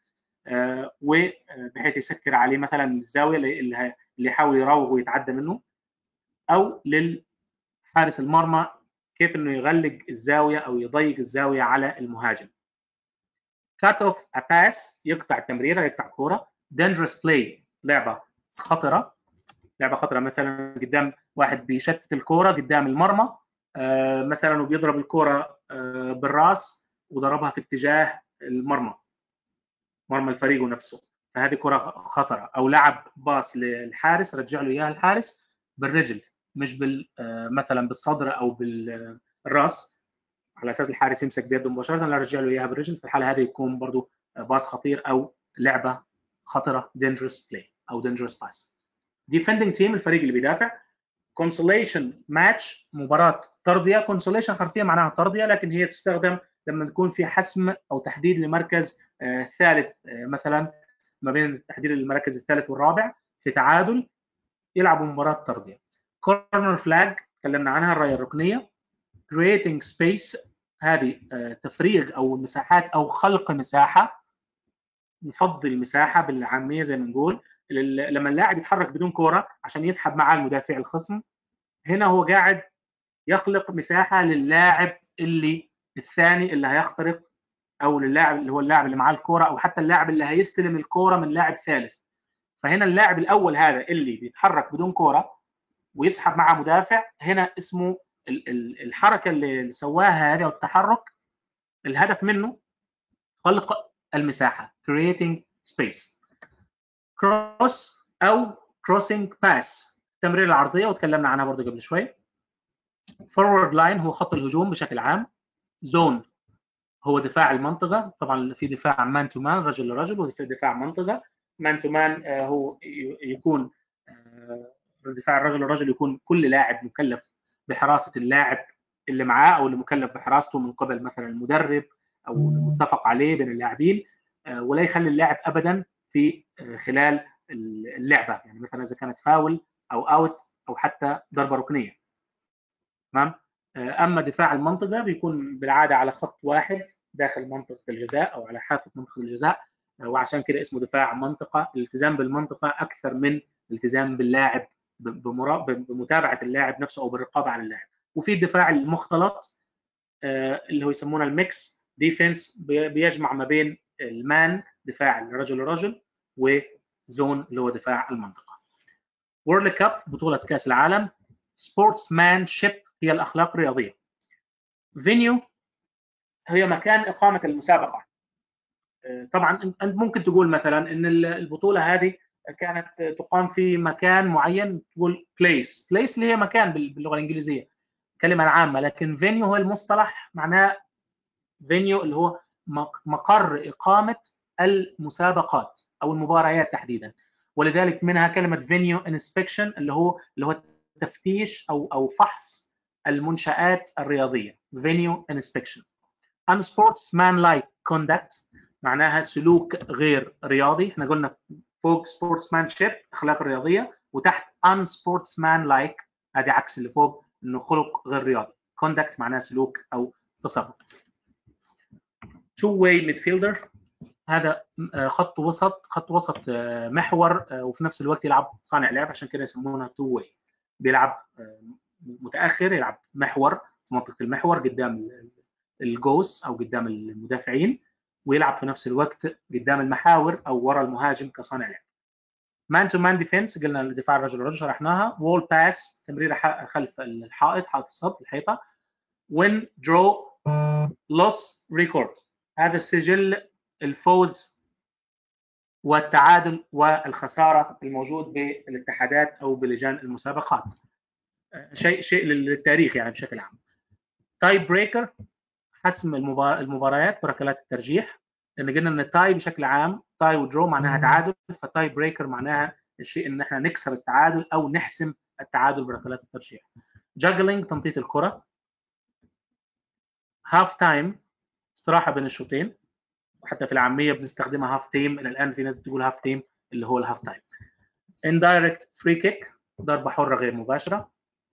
وبحيث يسكر عليه مثلا الزاويه اللي اللي يحاول يراوغ ويتعدى منه، او للحارس المرمى كيف انه يغلق الزاويه او يضيق الزاويه على المهاجم. cut off a pass يقطع التمريره، يقطع كوره. dangerous play لعبه خطره، لعبه خطره مثلا قدام واحد بيشتت الكوره قدام المرمى آه مثلا وبيضرب الكوره آه بالراس وضربها في اتجاه المرمى، مرمى الفريق نفسه، فهذه كره خطره. او لعب باص للحارس رجع له اياها الحارس بالرجل مش بال آه مثلا بالصدر او بالراس على اساس الحارس يمسك بيده مباشره، لا رجع له اياها بالرجل، في الحاله هذه يكون برضه باص خطير او لعبه خطره dangerous play او dangerous pass. defending team الفريق اللي بيدافع. consolation match مباراه ترضيه. consolation حرفيا معناها ترضيه، لكن هي تستخدم لما يكون في حسم او تحديد لمركز آه ثالث آه مثلا ما بين تحديد المركز الثالث والرابع في تعادل يلعبوا مباراه ترضيه. corner flag تكلمنا عنها، الرايه الركنيه. creating space هذه آه تفريغ او مساحات او خلق مساحه، نفضل مساحه بالعاميه زي ما نقول لما اللاعب يتحرك بدون كوره عشان يسحب معاه المدافع الخصم، هنا هو قاعد يخلق مساحه للاعب اللي الثاني اللي هيخترق، او للاعب اللي هو اللاعب اللي معاه الكوره، او حتى اللاعب اللي هيستلم الكوره من لاعب ثالث. فهنا اللاعب الاول هذا اللي بيتحرك بدون كوره ويسحب معه مدافع، هنا اسمه الحركه اللي سواها هذه والتحرك الهدف منه خلق المساحه creating space. cross او crossing pass التمريره العرضيه وتكلمنا عنها برضه قبل شوي. forward line هو خط الهجوم بشكل عام. zone هو دفاع المنطقه، طبعا في دفاع مان تو مان رجل لرجل، وفي دفاع منطقه. مان تو مان هو يكون دفاع الرجل لرجل، يكون كل لاعب مكلف بحراسه اللاعب اللي معاه او اللي مكلف بحراسته من قبل مثلا المدرب او متفق عليه بين اللاعبين، ولا يخلي اللاعب ابدا في خلال اللعبه، يعني مثلا اذا كانت فاول او اوت او حتى ضربه ركنيه. تمام. اما دفاع المنطقه بيكون بالعاده على خط واحد داخل منطقه الجزاء او على حافه منطقه الجزاء، وعشان كده اسمه دفاع منطقه. الالتزام بالمنطقه اكثر من الالتزام باللاعب بمتابعه اللاعب نفسه او بالرقابه على اللاعب. وفي الدفاع المختلط اللي هو يسمونه الميكس ديفنس، بيجمع ما بين المان دفاع الرجل لرجل وزون اللي هو دفاع المنطقه. وورلد كاب بطوله كاس العالم. سبورتسمانشيب هي الاخلاق الرياضيه. فينيو هي مكان اقامه المسابقه. طبعا انت ممكن تقول مثلا ان البطوله هذه كانت تقام في مكان معين، تقول بليس. بليس اللي هي مكان باللغه الانجليزيه، كلمه عامه، لكن فينيو هو المصطلح معناه فينيو اللي هو مقر اقامه المسابقات او المباريات تحديدا، ولذلك منها كلمه فينيو انسبكشن اللي هو اللي هو تفتيش او او فحص المنشآت الرياضيه. فينيو انسبكشن. unsportsmanlike conduct معناها سلوك غير رياضي. احنا قلنا فوق sportsmanship اخلاق الرياضيه، وتحت unsportsmanlike هذه عكس اللي فوق انه خلق غير رياضي. conduct معناها سلوك او تصرف. two way midfielder هذا خط وسط، خط وسط محور وفي نفس الوقت يلعب صانع لعب، عشان كده يسمونه two way. بيلعب متاخر، يلعب محور في منطقه المحور قدام الجوس او قدام المدافعين، ويلعب في نفس الوقت قدام المحاور او ورا المهاجم كصانع لعب. مان تو مان ديفنس قلنا الدفاع الرجل لرجل شرحناها. وول باس تمريره خلف الحائط، حائط الصد الحيطه. وين درو لوس ريكورد هذا السجل الفوز والتعادل والخساره الموجود بالاتحادات او بلجان المسابقات، شيء شيء للتاريخ يعني بشكل عام. تاي بريكر حسم المباريات بركلات الترجيح، لان قلنا ان التاي بشكل عام تاي ودرو معناها تعادل، فتاي بريكر معناها الشيء ان احنا نكسر التعادل او نحسم التعادل بركلات الترجيح. جاجلينج تنطيط الكره. هاف تايم استراحه بين الشوطين، وحتى في العاميه بنستخدمها هاف تيم، الى الان في ناس بتقول هاف تيم اللي هو الهاف تايم. اندايركت فري كيك ضربه حره غير مباشره.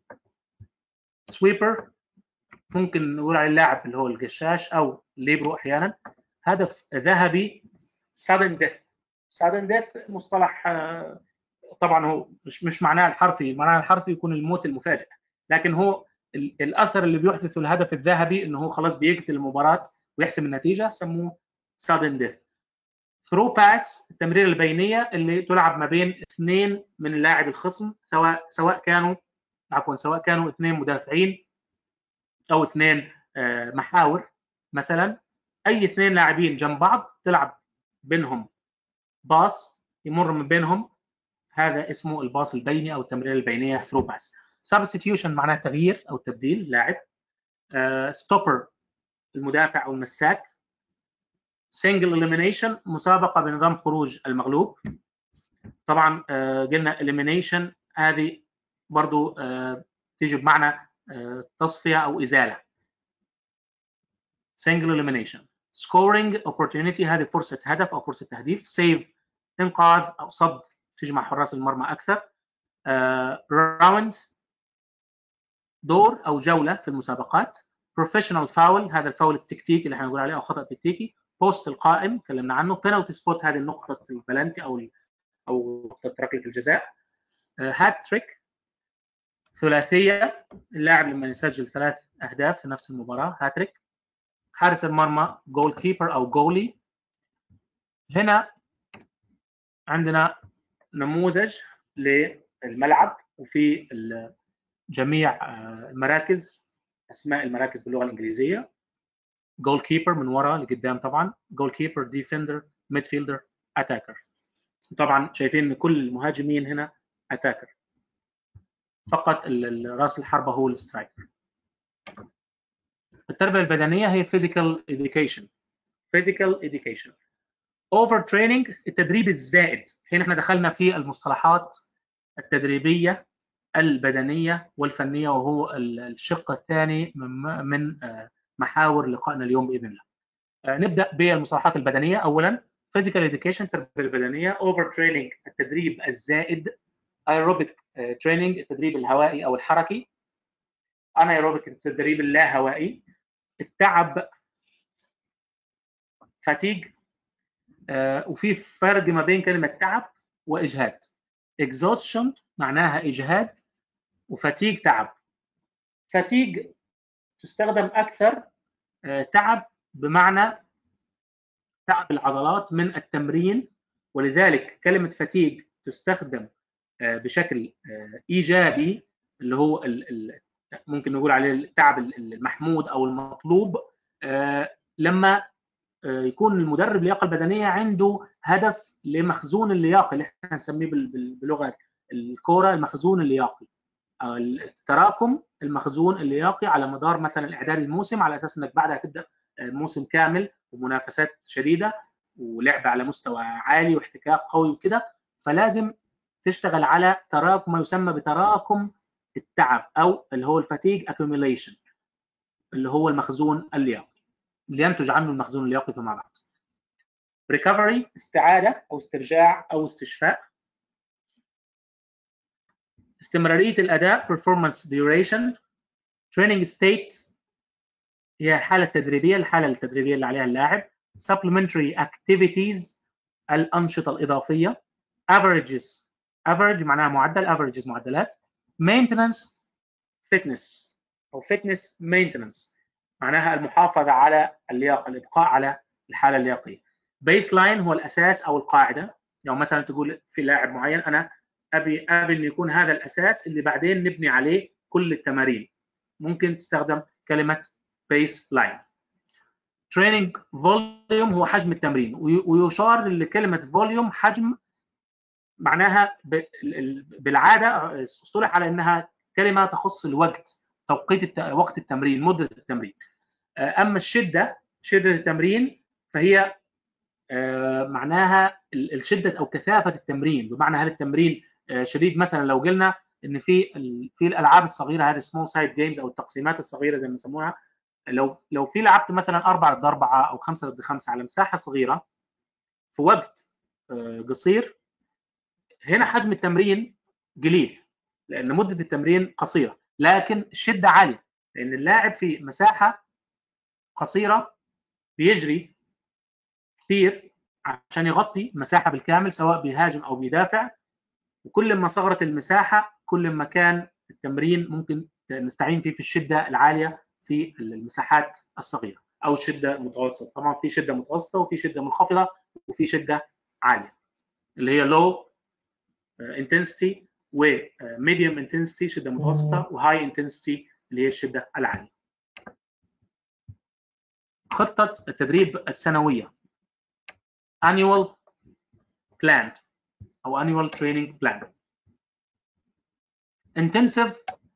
سويبر ممكن نقول على اللاعب اللي هو القشاش او ليبرو احيانا. هدف ذهبي sudden death sudden death مصطلح طبعا هو مش مش معناه الحرفي، معناه الحرفي يكون الموت المفاجئ، لكن هو الاثر اللي بيحدثه الهدف الذهبي انه هو خلاص بيقتل المباراه ويحسم النتيجه، سموه sudden death. through pass التمريره البينيه اللي تلعب ما بين اثنين من اللاعب الخصم، سواء سواء كانوا عفوا سواء كانوا اثنين مدافعين او اثنين محاور مثلا، اي اثنين لاعبين جنب بعض تلعب بينهم باص يمر من بينهم، هذا اسمه الباص البيني او التمريره البينيه through pass. substitution معناه تغيير او تبديل لاعب. ستوبر المدافع او المساك. single elimination مسابقه بنظام خروج المغلوب. طبعا قلنا elimination هذه برضو تيجي بمعنى تصفيه او ازاله. single elimination. scoring opportunity هذه فرصه هدف او فرصه تهديف. save انقاذ او صد تيجي مع حراس المرمى اكثر. راوند دور او جوله في المسابقات. بروفيشنال فاول هذا الفاول التكتيكي اللي احنا نقول عليه او خطا تكتيكي. بوست القائم تكلمنا عنه. بينالتي سبوت هذه النقطه البلنتي او او نقطه ركله الجزاء. هات تريك ثلاثيه اللاعب لما يسجل ثلاث اهداف في نفس المباراه هاتريك. حارس المرمى جول كيبر او جولي. هنا عندنا نموذج للملعب وفي جميع المراكز اسماء المراكز باللغه الانجليزيه. جول كيبر من وراء لقدام طبعا، جول كيبر ديفندر ميدفيلدر اتاكر. طبعا شايفين ان كل المهاجمين هنا اتاكر، فقط راس الحربه هو السترايكر. التربيه البدنيه هي physical education. physical education. over training التدريب الزائد. هنا احنا دخلنا في المصطلحات التدريبيه البدنيه والفنيه، وهو الشق الثاني من محاور لقائنا اليوم باذن الله. نبدا بالمصطلحات البدنيه. اولا physical education التربيه البدنيه. over training التدريب الزائد. aerobic training التدريب الهوائي او الحركي. anaerobic التدريب اللا هوائي. التعب fatigue. وفي فرق ما بين كلمه تعب واجهاد. exhaustion معناها اجهاد وفتيج تعب. فتيج تستخدم اكثر تعب بمعنى تعب العضلات من التمرين، ولذلك كلمه فتيج تستخدم بشكل ايجابي اللي هو ممكن نقول عليه التعب المحمود او المطلوب لما يكون المدرب اللياقه البدنيه عنده هدف لمخزون اللياقي اللي احنا نسميه بلغه الكوره المخزون اللياقي. تراكم المخزون اللياقي على مدار مثلا اعداد الموسم، على اساس انك بعدها تبدا موسم كامل ومنافسات شديده ولعب على مستوى عالي واحتكاك قوي وكده، فلازم تشتغل على تراكم ما يسمى بتراكم التعب او اللي هو الفاتيج accumulation اللي هو المخزون اللياقي اللي ينتج عنه المخزون اللياقي فيما بعد. recovery استعاده او استرجاع او استشفاء. استمراريه الاداء performance duration. training state هي الحاله التدريبيه الحاله التدريبيه اللي عليها اللاعب. supplementary activities الانشطه الاضافيه. averages average معناها معدل، averages معدلات. maintenance fitness او fitness maintenance معناها المحافظه على اللياقه، الابقاء على الحاله اللياقيه. baseline هو الاساس او القاعده، لو مثلا تقول في لاعب معين انا ابي ابي انه يكون هذا الاساس اللي بعدين نبني عليه كل التمارين، ممكن تستخدم كلمه baseline. training volume هو حجم التمرين، ويشار لكلمه volume حجم معناها بالعاده اصطلح على انها كلمه تخص الوقت، توقيت وقت التمرين، مده التمرين. اما الشده شده التمرين فهي معناها الشده او كثافه التمرين، بمعنى هل التمرين شديد. مثلا لو قلنا ان في في الالعاب الصغيره هذه سمول سايد جيمز او التقسيمات الصغيره زي ما يسموها، لو لو في لعبت مثلا أربعة ضد أربعة او خمسة ضد خمسة على مساحه صغيره في وقت قصير، هنا حجم التمرين قليل لان مده التمرين قصيره، لكن الشده عاليه لان اللاعب في مساحه قصيره بيجري كثير عشان يغطي مساحه بالكامل سواء بيهاجم او بيدافع، وكل ما صغرت المساحه كل ما كان التمرين ممكن نستعين فيه في الشده العاليه في المساحات الصغيره او الشده المتوسطه. طبعا في شده متوسطه وفي شده منخفضه وفي شده عاليه اللي هي low intensity و medium intensity شده متوسطه وهاي intensity اللي هي الشده العاليه. خطه التدريب السنويه annual plan او annual training plan. intensive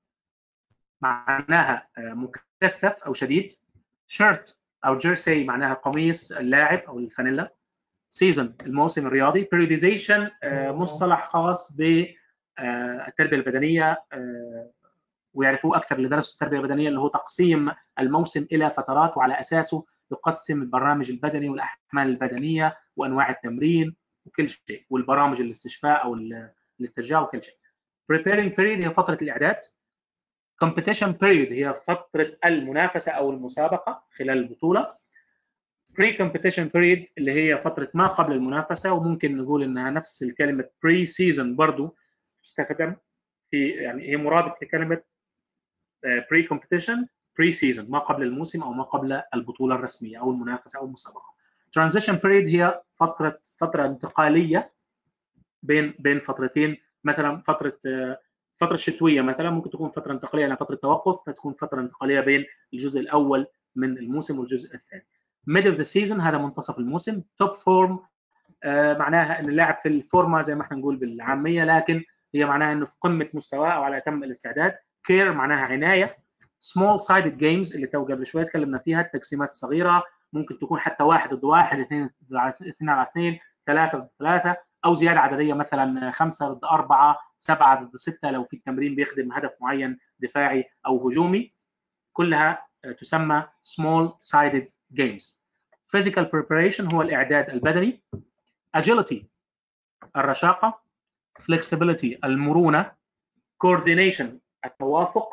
معناها مكثف او شديد، شيرت او جيرسي معناها قميص اللاعب او الفانيلا، سيزون الموسم الرياضي، periodization مصطلح خاص بالتربيه البدنيه ويعرفوه اكثر اللي درسوا التربيه البدنيه، اللي هو تقسيم الموسم الى فترات وعلى اساسه يقسم البرنامج البدني والاحمال البدنيه وانواع التمرين وكل شيء، والبرامج الاستشفاء او الاسترجاع وكل شيء. preparing period هي فتره الاعداد. competition period هي فتره المنافسه او المسابقه خلال البطوله. pre-competition period اللي هي فتره ما قبل المنافسه، وممكن نقول انها نفس الكلمه pre-season برضو تستخدم في، يعني هي مرادف لكلمه pre-competition pre-season ما قبل الموسم او ما قبل البطوله الرسميه او المنافسه او المسابقه. transition period هي فتره فتره انتقاليه بين بين فترتين، مثلا فتره فتره الشتويه مثلا ممكن تكون فتره انتقاليه الى فتره توقف، فتكون فتره انتقاليه بين الجزء الاول من الموسم والجزء الثاني. mid of the season هذا منتصف الموسم. top form آه معناها ان اللاعب في الفورمه زي ما احنا نقول بالعاميه، لكن هي معناها انه في قمه مستواه او على اتم الاستعداد. care معناها عنايه. small sided games اللي تو قبل شويه تكلمنا فيها، التقسيمات الصغيره ممكن تكون حتى واحد ضد واحد، اثنين اثنين على اثنين، ثلاثه ضد ثلاثه، او زياده عدديه مثلا خمسه ضد اربعه، سبعه ضد سته لو في التمرين بيخدم هدف معين دفاعي او هجومي، كلها تسمى small sided games. physical preparation هو الاعداد البدني. agility الرشاقه. flexibility المرونه. coordination التوافق،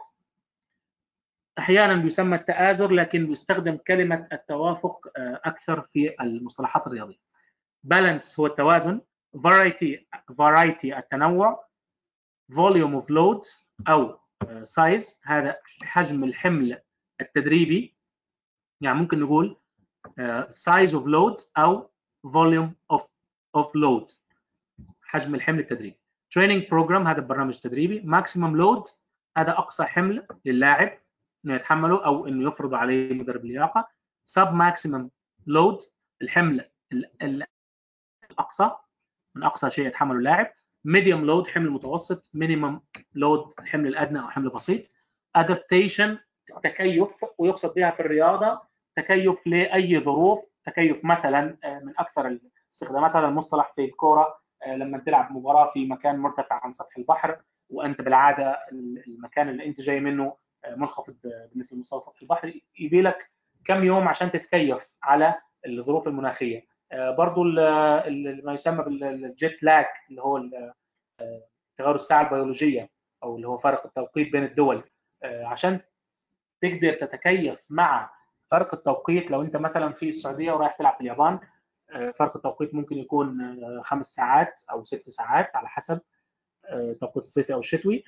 احيانا بيسمى التآزر لكن بيستخدم كلمه التوافق اكثر في المصطلحات الرياضيه. balance هو التوازن. variety variety التنوع. volume of load او size هذا حجم الحمل التدريبي، يعني ممكن نقول size of load او volume of of load حجم الحمل التدريبي. training program هذا برنامج تدريبي. maximum load هذا اقصى حمل للاعب انه يتحمله او انه يفرض عليه مدرب اللياقه. sub maximum load الحمل الاقصى من اقصى شيء يتحمله اللاعب. medium load حمل متوسط. minimum load الحمل الادنى او حمل بسيط. adaptation التكيف، ويقصد بها في الرياضه تكيف لاي ظروف، تكيف مثلا من اكثر استخدامات هذا المصطلح في الكوره لما تلعب مباراه في مكان مرتفع عن سطح البحر، وانت بالعاده المكان اللي انت جاي منه منخفض بالنسبه لمستوى سطح البحر، يبي لك كم يوم عشان تتكيف على الظروف المناخيه. برضو ما يسمى بالجيت لاج اللي هو تغير الساعه البيولوجيه او اللي هو فرق التوقيت بين الدول، عشان تقدر تتكيف مع فرق التوقيت. لو انت مثلا في السعوديه ورايح تلعب في اليابان، فرق التوقيت ممكن يكون خمس ساعات او ست ساعات على حسب التوقيت الصيفي او الشتوي،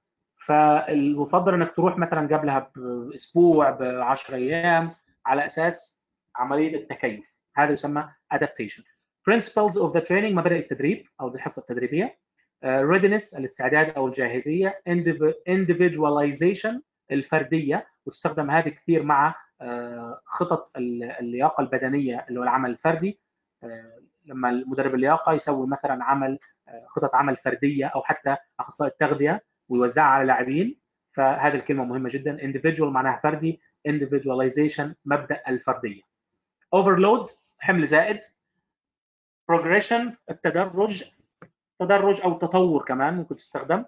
فالمفضل انك تروح مثلا قبلها باسبوع ب عشرة ايام على اساس عمليه التكيف. هذا يسمى adaptation. principles of the training مبادئ التدريب او الحصه التدريبيه. uh, readiness الاستعداد او الجاهزيه. individualization الفرديه، وتستخدم هذه كثير مع uh, خطط اللياقه البدنيه اللي هو العمل الفردي. uh, لما المدرب اللياقه يسوي مثلا عمل uh, خطط عمل فرديه او حتى اخصائي التغذيه ويوزعها على لاعبين، فهذه الكلمه مهمه جدا. individual معناها فردي. individualization مبدا الفرديه. overload حمل زائد. progression التدرج، تدرج او تطور كمان ممكن تستخدم.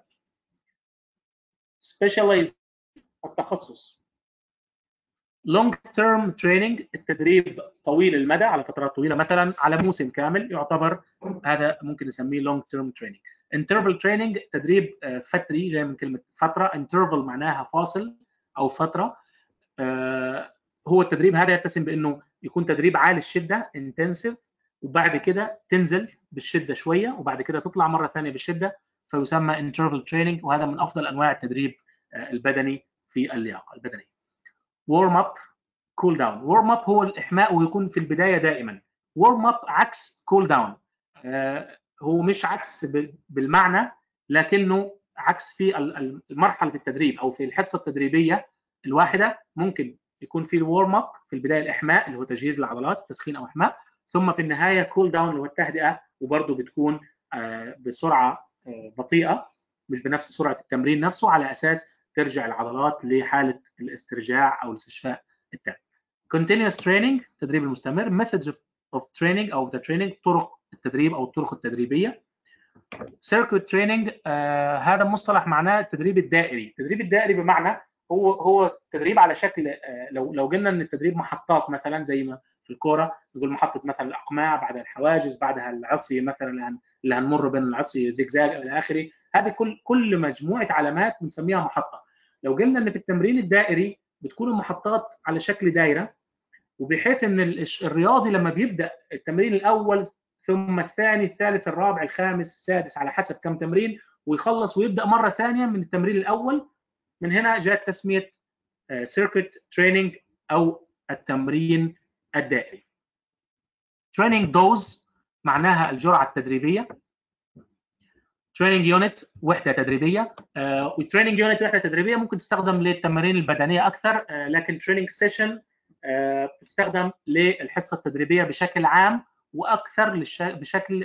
specialize التخصص. long term training التدريب طويل المدى على فترات طويله، مثلا على موسم كامل يعتبر هذا ممكن نسميه long term training. interval training تدريب فتري جاي من كلمه فتره. interval معناها فاصل او فتره. هو التدريب هذا يتسم بانه يكون تدريب عالي الشده intensive وبعد كده تنزل بالشده شويه وبعد كده تطلع مره ثانيه بالشده، فيسمى انترفال تريننج، وهذا من افضل انواع التدريب البدني في اللياقه البدنيه. وورم اب، كول داون. وورم اب هو الاحماء ويكون في البدايه دائما. وورم اب عكس كول داون، هو مش عكس بالمعنى لكنه عكس في مرحله التدريب او في الحصه التدريبيه الواحده. ممكن يكون في الورم اب في البدايه الاحماء اللي هو تجهيز العضلات، تسخين او احماء، ثم في النهايه كول داون اللي هو التهدئه، وبرده بتكون بسرعه بطيئه مش بنفس سرعه التمرين نفسه، على اساس ترجع العضلات لحاله الاسترجاع او الاستشفاء التام. continuous training، التدريب المستمر. methods of training او the training، طرق التدريب او الطرق التدريبيه. circuit training، آه هذا مصطلح معناه التدريب الدائري. التدريب الدائري بمعنى هو هو تدريب على شكل، آه لو لو قلنا ان التدريب محطات مثلا، زي ما في الكوره نقول محطه مثلا الاقماع، بعدها الحواجز، بعدها العصي مثلا اللي هنمر بين العصي زجزاج الى اخره. هذه كل كل مجموعه علامات بنسميها محطه. لو قلنا ان في التمرين الدائري بتكون المحطات على شكل دائره، وبحيث ان الرياضي لما بيبدا التمرين الاول ثم الثاني الثالث الرابع الخامس السادس على حسب كم تمرين، ويخلص ويبدا مره ثانيه من التمرين الاول. من هنا جاءت تسميه سيركت تريننج او التمرين الدائري. تريننج دوز معناها الجرعه التدريبيه. تريننج يونت وحده تدريبيه. والتريننج يونت وحده تدريبيه ممكن تستخدم للتمارين البدنيه اكثر، لكن تريننج سيشن تستخدم للحصه التدريبيه بشكل عام، واكثر بشكل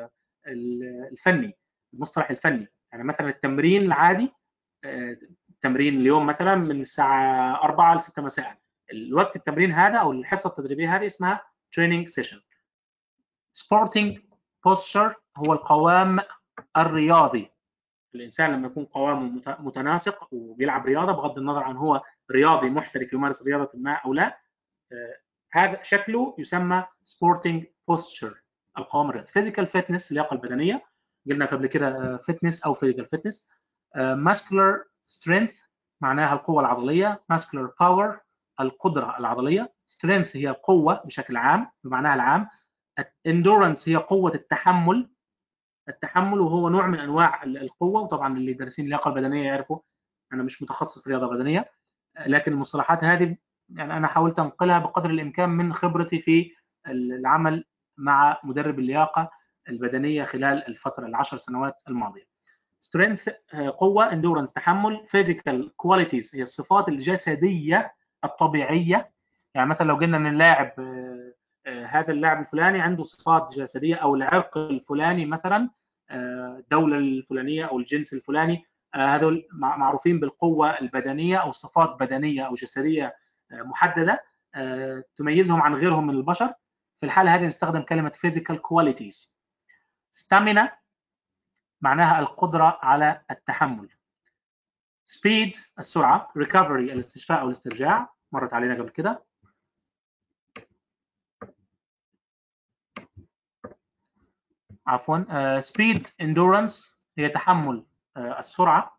الفني، المصطلح الفني. يعني مثلا التمرين العادي، تمرين اليوم مثلا من الساعه أربعة ل ستة مساء، الوقت التمرين هذا او الحصه التدريبيه هذه اسمها تريننج سيشن. سبورتنج بوستشر هو القوام الرياضي. الانسان لما يكون قوامه متناسق وبيلعب رياضه، بغض النظر عن هو رياضي محترف يمارس رياضه ما او لا، آه هذا شكله يسمى سبورتنج بوستشر، القوام الرياضي. فيزيكال فيتنس، اللياقه البدنيه، قلنا قبل كده فيتنس او فيزيكال فيتنس. ماسكولار سترينث معناها القوه العضليه. ماسكولار باور القدره العضليه. سترينث هي القوه بشكل عام بمعناها العام. اندورنس هي قوه التحمل. التحمل وهو نوع من انواع القوه، وطبعا اللي دارسين اللياقه البدنيه يعرفوا، انا مش متخصص رياضه بدنيه، لكن المصطلحات هذه يعني انا حاولت انقلها بقدر الامكان من خبرتي في العمل مع مدرب اللياقه البدنيه خلال الفتره العشر سنوات الماضيه. سترينث قوه، اندورنس تحمل. فيزيكال كواليتيز هي الصفات الجسديه الطبيعيه. يعني مثلا لو قلنا ان اللاعب هذا اللاعب الفلاني عنده صفات جسديه، او العرق الفلاني مثلا، الدوله الفلانيه او الجنس الفلاني، هذول معروفين بالقوه البدنيه او صفات بدنيه او جسديه محدده تميزهم عن غيرهم من البشر. في الحاله هذه نستخدم كلمه physical qualities. stamina معناها القدره على التحمل. speed السرعه. recovery الاستشفاء او الاسترجاع، مرت علينا قبل كده. عفوا. سبيد اندورنس هي تحمل السرعه.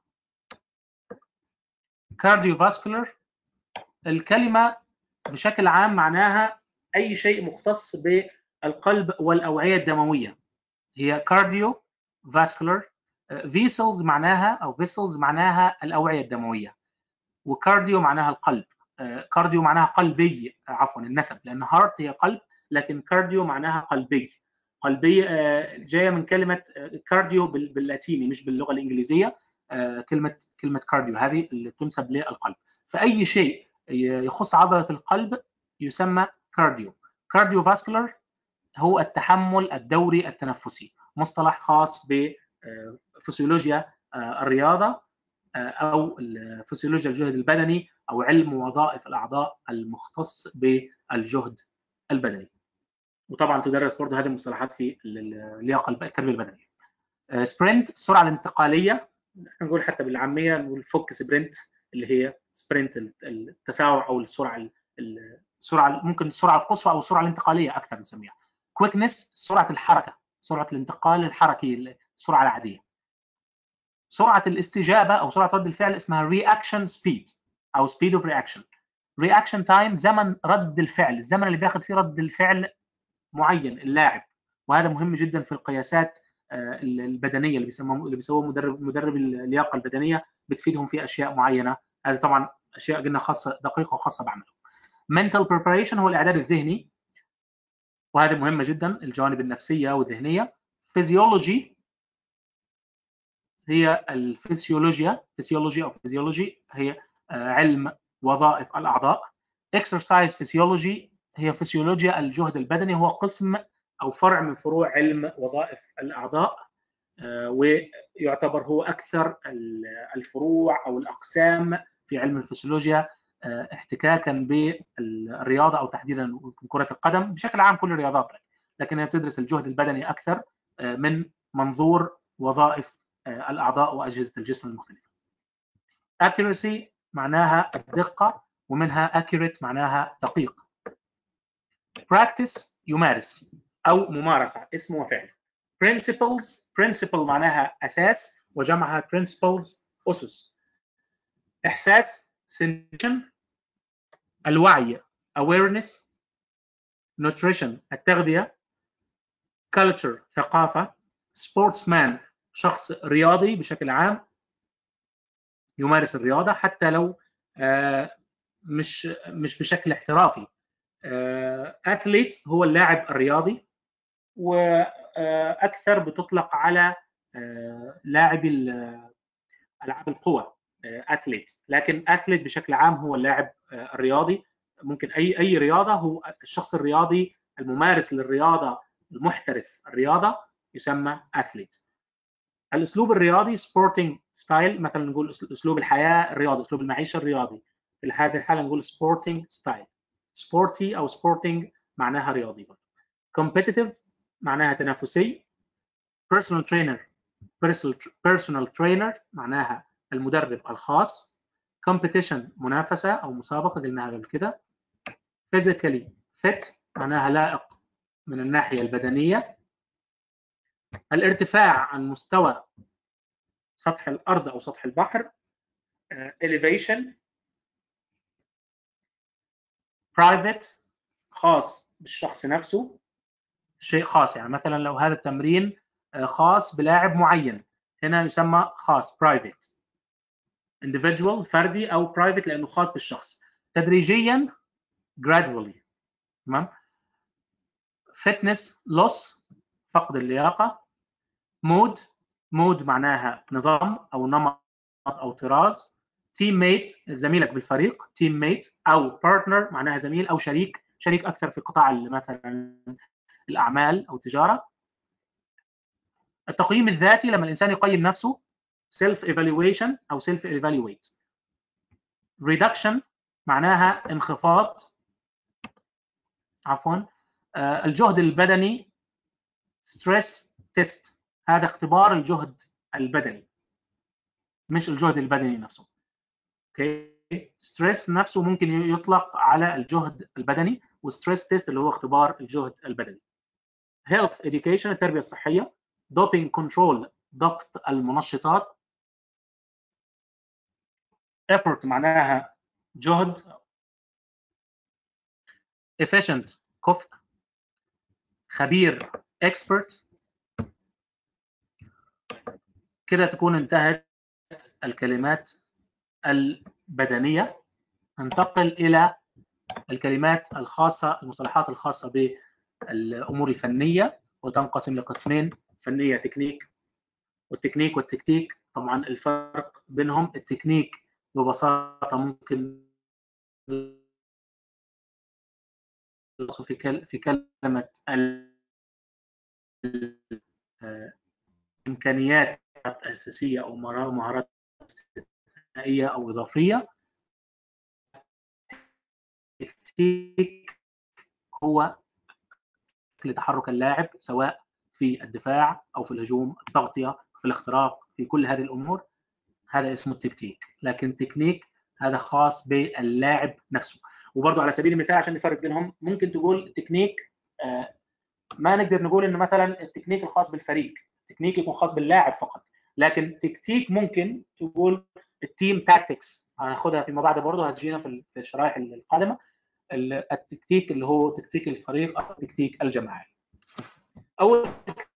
كارديوفاسكولار الكلمه بشكل عام معناها اي شيء مختص بالقلب والاوعيه الدمويه، هي كارديو فاسكولار. فيسلز معناها او فيسلز معناها الاوعيه الدمويه، وكارديو معناها القلب. كارديو معناها قلبي، عفوا النسب، لان هارت هي قلب، لكن كارديو معناها قلبي. قلبي جايه من كلمه كارديو باللاتيني مش باللغه الانجليزيه. كلمه كلمه كارديو هذه اللي تنسب للقلب. فاي شيء يخص عضله القلب يسمى كارديو. كارديو فاسكولار هو التحمل الدوري التنفسي، مصطلح خاص بفسيولوجيا الرياضه او فسيولوجيا الجهد البدني، او علم وظائف الاعضاء المختص بالجهد البدني. وطبعا تدرس برضه هذه المصطلحات في اللياقه التربيه البدنيه. سبرنت السرعه الانتقاليه، نقول حتى بالعاميه نقول فك سبرنت، اللي هي سبرنت التسارع او السرعه السرعه ممكن السرعه القصوى او السرعه الانتقاليه اكثر نسميها. كويكنس سرعه الحركه، سرعه الانتقال الحركي، السرعه العاديه. سرعه الاستجابه او سرعه رد الفعل اسمها رياكشن سبيد او سبيد اوف رياكشن. رياكشن تايم زمن رد الفعل، الزمن اللي بياخذ فيه رد الفعل معين اللاعب، وهذا مهم جدا في القياسات البدنيه اللي بيسموه اللي بيسووه مدرب مدرب اللياقه البدنيه، بتفيدهم في اشياء معينه. هذه طبعا اشياء قلنا خاصه دقيقه وخاصه بعمله. mental preparation هو الاعداد الذهني، وهذه مهمه جدا، الجوانب النفسيه والذهنيه. physiology هي الفسيولوجيا، فسيولوجي او فيزيولوجي هي علم وظائف الاعضاء. exercise physiology هي فسيولوجيا الجهد البدني، هو قسم او فرع من فروع علم وظائف الاعضاء، ويعتبر هو اكثر الفروع او الاقسام في علم الفسيولوجيا احتكاكا بالرياضه، او تحديدا كره القدم، بشكل عام كل الرياضات، لكنها تدرس الجهد البدني اكثر من منظور وظائف الاعضاء واجهزه الجسم المختلفه. accuracy معناها الدقه، ومنها accurate معناها دقيق. practice يمارس او ممارسه، اسم وفعل. principles principle معناها اساس، وجمعها principles اسس. احساس sensation. الوعي awareness. nutrition التغذيه. culture ثقافه. sportsman شخص رياضي بشكل عام يمارس الرياضه، حتى لو مش مش بشكل احترافي. athlete هو اللاعب الرياضي، واكثر بتطلق على لاعب العاب القوى athlete، لكن athlete بشكل عام هو اللاعب الرياضي. ممكن اي اي رياضه، هو الشخص الرياضي الممارس للرياضه المحترف الرياضه يسمى athlete. الاسلوب الرياضي sporting style، مثلا نقول اسلوب الحياه الرياضي، اسلوب المعيشه الرياضي، في هذه الحاله نقول sporting style. sporty او sporting معناها رياضي. competitive معناها تنافسي. personal trainer personal trainer معناها المدرب الخاص. competition منافسه او مسابقه، قلناها قبل كده. physically fit معناها لائق من الناحيه البدنيه. الارتفاع عن مستوى سطح الارض او سطح البحر. uh, elevation. private خاص بالشخص نفسه، شيء خاص، يعني مثلا لو هذا التمرين خاص بلاعب معين، هنا يسمى خاص private. individual فردي او private لانه خاص بالشخص. تدريجيا gradually. تمام. fitness loss فقد اللياقه. mood mood معناها نظام او نمط او طراز. teammate زميلك بالفريق، teammate او partner معناها زميل او شريك، شريك اكثر في قطاع مثلا الاعمال او التجاره. التقييم الذاتي لما الانسان يقيم نفسه self evaluation او self evaluate. reduction معناها انخفاض، عفوا. آه الجهد البدني stress test، هذا اختبار الجهد البدني مش الجهد البدني نفسه. اوكي. ستريس نفسه ممكن يطلق على الجهد البدني، وستريس تيست اللي هو اختبار الجهد البدني. health education التربيه الصحيه. doping control ضبط المنشطات. effort معناها جهد. efficient كفء. خبير expert. كده تكون انتهت الكلمات البدنيه. ننتقل الى الكلمات الخاصه، المصطلحات الخاصه بالامور الفنيه، وتنقسم لقسمين: فنيه تكنيك، والتكنيك والتكتيك. طبعا الفرق بينهم، التكنيك ببساطه ممكن في في كلمه امكانيات اساسيه او مهارات استثنائيه او اضافيه. التكتيك هو لتحرك اللاعب سواء في الدفاع او في الهجوم، التغطيه، في الاختراق، في كل هذه الامور، هذا اسمه التكتيك. لكن تكنيك هذا خاص باللاعب نفسه. وبرضه على سبيل المثال عشان نفرق بينهم، ممكن تقول تكنيك، آه ما نقدر نقول ان مثلا التكنيك الخاص بالفريق تكنيك يكون خاص باللاعب فقط، لكن تكتيك ممكن تقول التيم تاكتكس، هناخدها فيما بعد برضه، هتجينا في الشرائح القادمه. التكتيك اللي هو تكتيك الفريق او التكتيك الجماعي. اول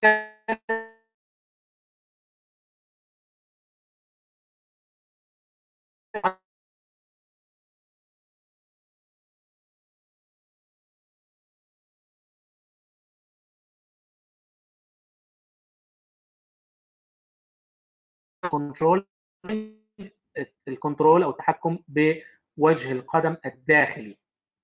كنترول، الكنترول او التحكم بوجه القدم الداخلي.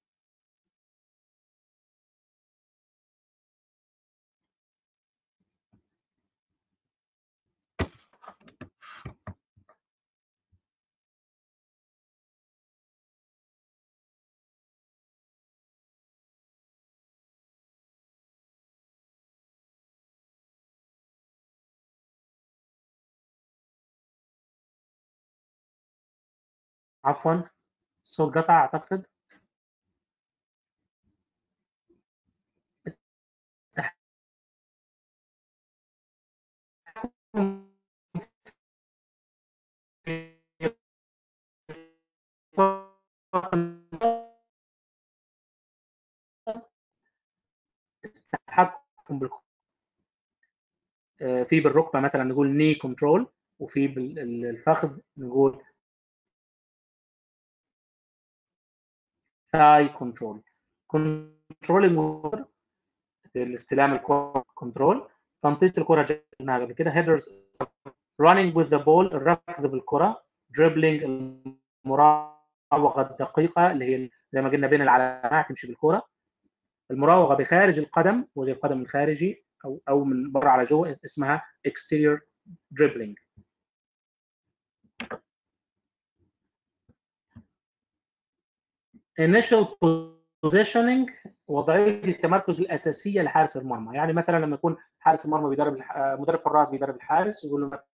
عفوا الصوت قطع اعتقد. التحكم بالكرة في بالركبه مثلا نقول ني كنترول، وفي بالفخذ نقول ثاي كنترول. كنترولنج الاستلام الكره كنترول، تنطيط الكره جبناها قبل كده. هيدرز رانينج وذ ذا بول، الركض بالكره. دريبلينج المراوغه الدقيقه اللي هي زي ما قلنا بين العلامات تمشي بالكره. المراوغه بخارج القدم، وجه القدم الخارجي او او من بره على جوه اسمها exterior dribbling. initial positioning وضعيه التمركز الاساسيه لحارس المرمى. يعني مثلا لما يكون حارس المرمى بيدرب مدرب حراس بيدرب الحارس يقول له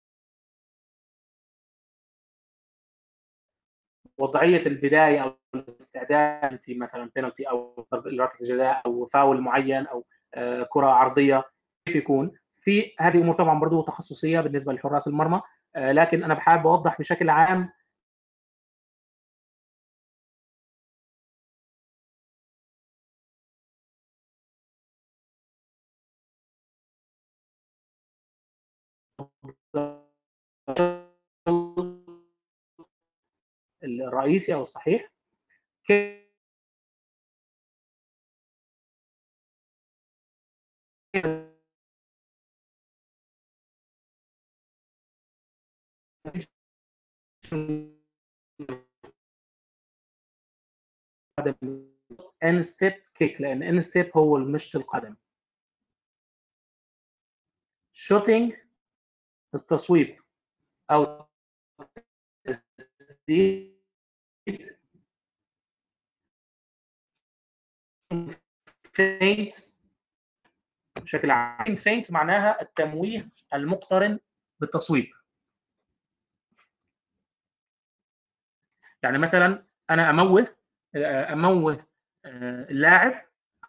وضعيه البدايه او الاستعداد مثلا بينالتي او ركله جزاء او فاول معين او كره عرضيه كيف يكون. في هذه امور طبعا برضه تخصصيه بالنسبه لحراس المرمى، لكن انا بحب اوضح بشكل عام الرئيسي او الصحيح. ان ستيب كيك، لان ان ستيب هو المشط القدم. شوتينج التصويب او التسديد. فينت بشكل عام، فينت معناها التمويه المقترن بالتصويب. يعني مثلا انا اموه اموه اللاعب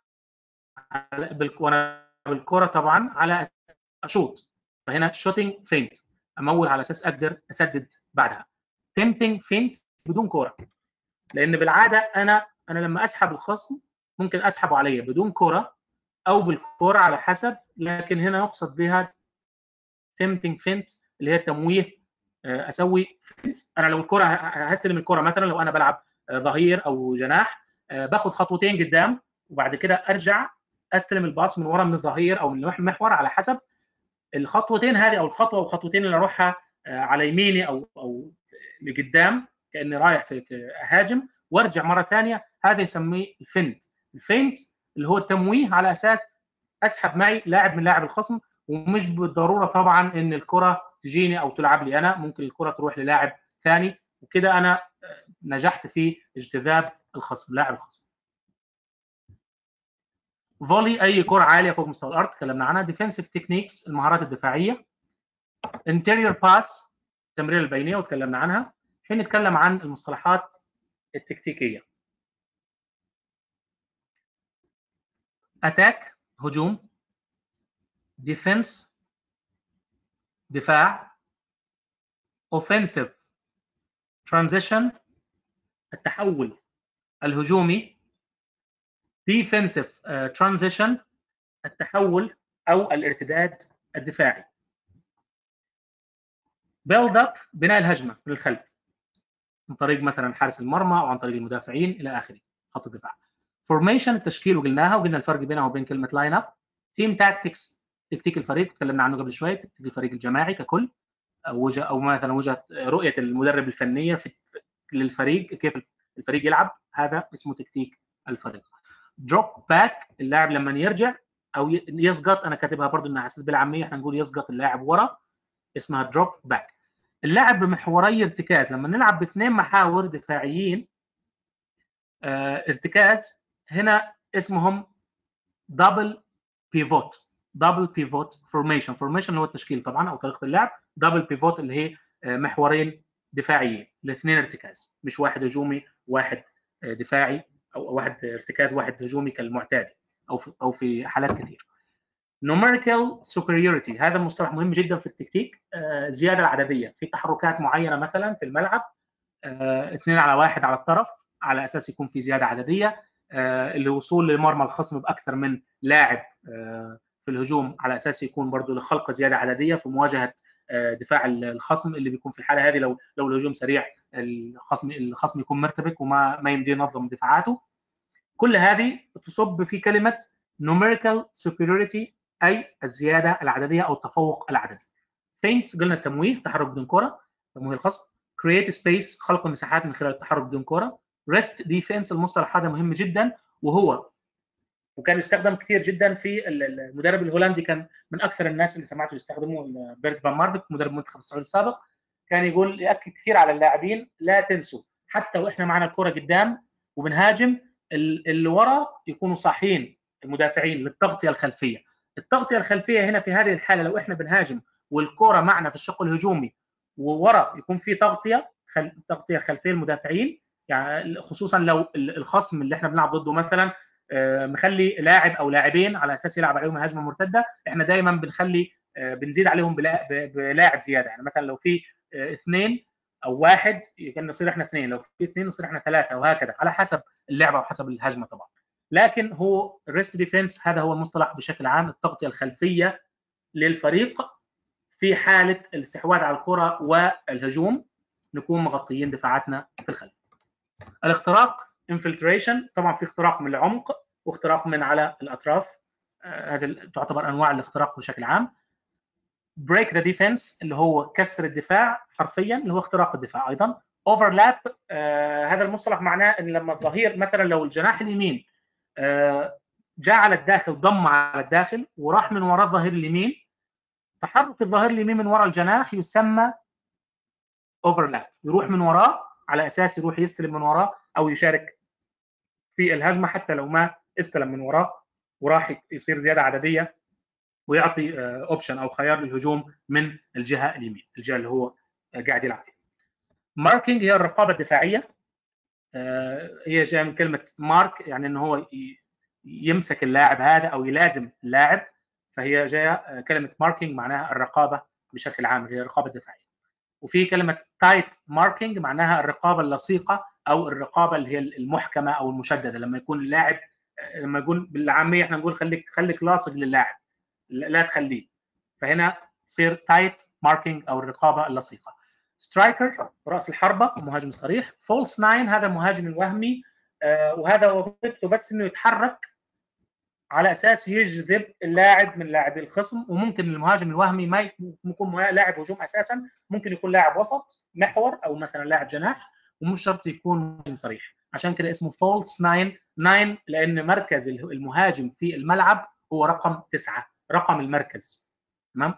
وانا بالكره طبعا على اشوط، فهنا شوتينج فينت، امول على اساس اقدر اسدد بعدها. تمتنج فينت بدون كره، لان بالعاده انا انا لما اسحب الخصم ممكن اسحبه عليا بدون كره او بالكره على حسب، لكن هنا يقصد بها تمتنج فينت اللي هي تمويه. اسوي فينت انا لو الكره هستلم الكره مثلا لو انا بلعب ظهير او جناح، باخد خطوتين قدام وبعد كده ارجع استلم الباص من ورا من الظهير او من المحور على حسب الخطوتين هذه او الخطوه والخطوتين اللي اروحها على يميني او او لقدام كاني رايح في, في اهاجم وارجع مره ثانيه. هذا يسميه الفنت. الفنت اللي هو التمويه على اساس اسحب معي لاعب من لاعب الخصم، ومش بالضروره طبعا ان الكره تجيني او تلعب لي انا، ممكن الكره تروح للاعب ثاني وكده انا نجحت في اجتذاب الخصم لاعب الخصم. فولي اي كره عاليه فوق مستوى الارض تكلمنا عنها. ديفنسيف تكنيكس المهارات الدفاعيه. انتيريور باس التمرير البينيه وتكلمنا عنها. الحين نتكلم عن المصطلحات التكتيكيه. اتاك هجوم، ديفنس دفاع، اوفنسيف ترانزيشن التحول الهجومي، defensive transition التحول او الارتداد الدفاعي. build up بناء الهجمه من الخلف من طريق مثلا حارس المرمى او عن طريق المدافعين الى اخره خط الدفاع. formation التشكيل وقلناها وقلنا الفرق بينها وبين كلمه لاين اب. team tactics تكتيك الفريق تكلمنا عنه قبل شويه، تكتيك الفريق الجماعي ككل او وجه او مثلا وجهه رؤيه المدرب الفنيه في للفريق كيف الفريق يلعب، هذا اسمه تكتيك الفريق. دروب باك اللاعب لما يرجع او يسقط، انا كاتبها برضو انها على اساس بالعاميه احنا نقول يسقط اللاعب ورا، اسمها دروب باك. اللاعب بمحوري ارتكاز، لما نلعب باثنين محاور دفاعيين اه ارتكاز هنا اسمهم دبل بيفوت. دبل بيفوت فورميشن، فورميشن هو التشكيل طبعا او طريقه اللعب، دبل بيفوت اللي هي محورين دفاعيين، الاثنين ارتكاز مش واحد هجومي واحد دفاعي او واحد ارتكاز واحد هجومي كالمعتاد او في او في حالات كثير. numerical superiority هذا مصطلح مهم جدا في التكتيك، الزياده العدديه في تحركات معينه مثلا في الملعب اثنين على واحد على الطرف على اساس يكون في زياده عدديه، الوصول لمرمى الخصم باكثر من لاعب في الهجوم على اساس يكون برضه لخلق زياده عدديه في مواجهه دفاع الخصم اللي بيكون في الحاله هذه لو لو الهجوم سريع الخصم الخصم يكون مرتبك وما ما يمدي ينظم دفاعاته. كل هذه تصب في كلمه numerical superiority اي الزياده العدديه او التفوق العددي. feint قلنا التمويه، تحرك بدون كره، تمويه الخصم. create space خلق مساحات من خلال التحرك بدون كره. rest defense المصطلح هذا مهم جدا وهو وكان يستخدم كثير جدا في المدرب الهولندي، كان من اكثر الناس اللي سمعته يستخدمه بيرت فان مارفيك مدرب المنتخب السعودي السابق، كان يقول ياكد كثير على اللاعبين لا تنسوا حتى واحنا معنا الكره قدام وبنهاجم اللي ورا يكونوا صاحيين المدافعين للتغطيه الخلفيه. التغطيه الخلفيه هنا في هذه الحاله لو احنا بنهاجم والكره معنا في الشق الهجومي وورا يكون في تغطيه خل... تغطيه خلفيه المدافعين، يعني خصوصا لو الخصم اللي احنا بنلعب ضده مثلا مخلي لاعب او لاعبين على اساس يلعب عليهم الهجمه المرتده، احنا دايما بنخلي بنزيد عليهم بلاعب زياده، يعني مثلا لو في اثنين او واحد يمكن نصير احنا اثنين، لو في اثنين نصير احنا ثلاثه وهكذا على حسب اللعبه وحسب الهجمه طبعا. لكن هو ريست ديفنس هذا هو المصطلح بشكل عام، التغطيه الخلفيه للفريق في حاله الاستحواذ على الكره والهجوم نكون مغطيين دفاعاتنا في الخلف. الاختراق انفلتريشن، طبعا في اختراق من العمق واختراق من على الاطراف، هذه آه تعتبر انواع الاختراق بشكل عام. بريك ذا ديفنس اللي هو كسر الدفاع حرفيا اللي هو اختراق الدفاع ايضا. اوفرلاب آه هذا المصطلح معناه ان لما الظهير مثلا لو الجناح اليمين آه جاء على الداخل ضم على الداخل وراح من وراء الظهير اليمين، تحرك الظهير اليمين من وراء الجناح يسمى اوفرلاب، يروح من وراه على اساس يروح يستلم من وراه او يشارك في الهجمه حتى لو ما استلم من وراه وراح يصير زياده عدديه ويعطي اوبشن او خيار للهجوم من الجهه اليمين، الجهه اللي هو قاعد يلعب فيها. ماركينج هي الرقابه الدفاعيه، هي جايه من كلمه مارك يعني ان هو يمسك اللاعب هذا او يلازم اللاعب، فهي جايه كلمه ماركينج معناها الرقابه بشكل عام، هي الرقابه الدفاعيه. وفي كلمه تايت ماركينج معناها الرقابه اللصيقه او الرقابه اللي هي المحكمه او المشدده، لما يكون اللاعب لما يقول بالعاميه احنا نقول خليك خليك لاصق للاعب لا تخليه، فهنا تصير تايت ماركينج او الرقابه اللصيقه. سترايكر راس الحربه المهاجم الصريح. فولس ناين هذا المهاجم الوهمي، آه وهذا وظيفته بس انه يتحرك على اساس يجذب اللاعب من لاعبي الخصم، وممكن المهاجم الوهمي ما يكون لاعب هجوم اساسا، ممكن يكون لاعب وسط محور او مثلا لاعب جناح ومش شرط يكون مهاجم صريح، عشان كده اسمه فولس ناين. ناين لان مركز المهاجم في الملعب هو رقم تسعة، رقم المركز. تمام.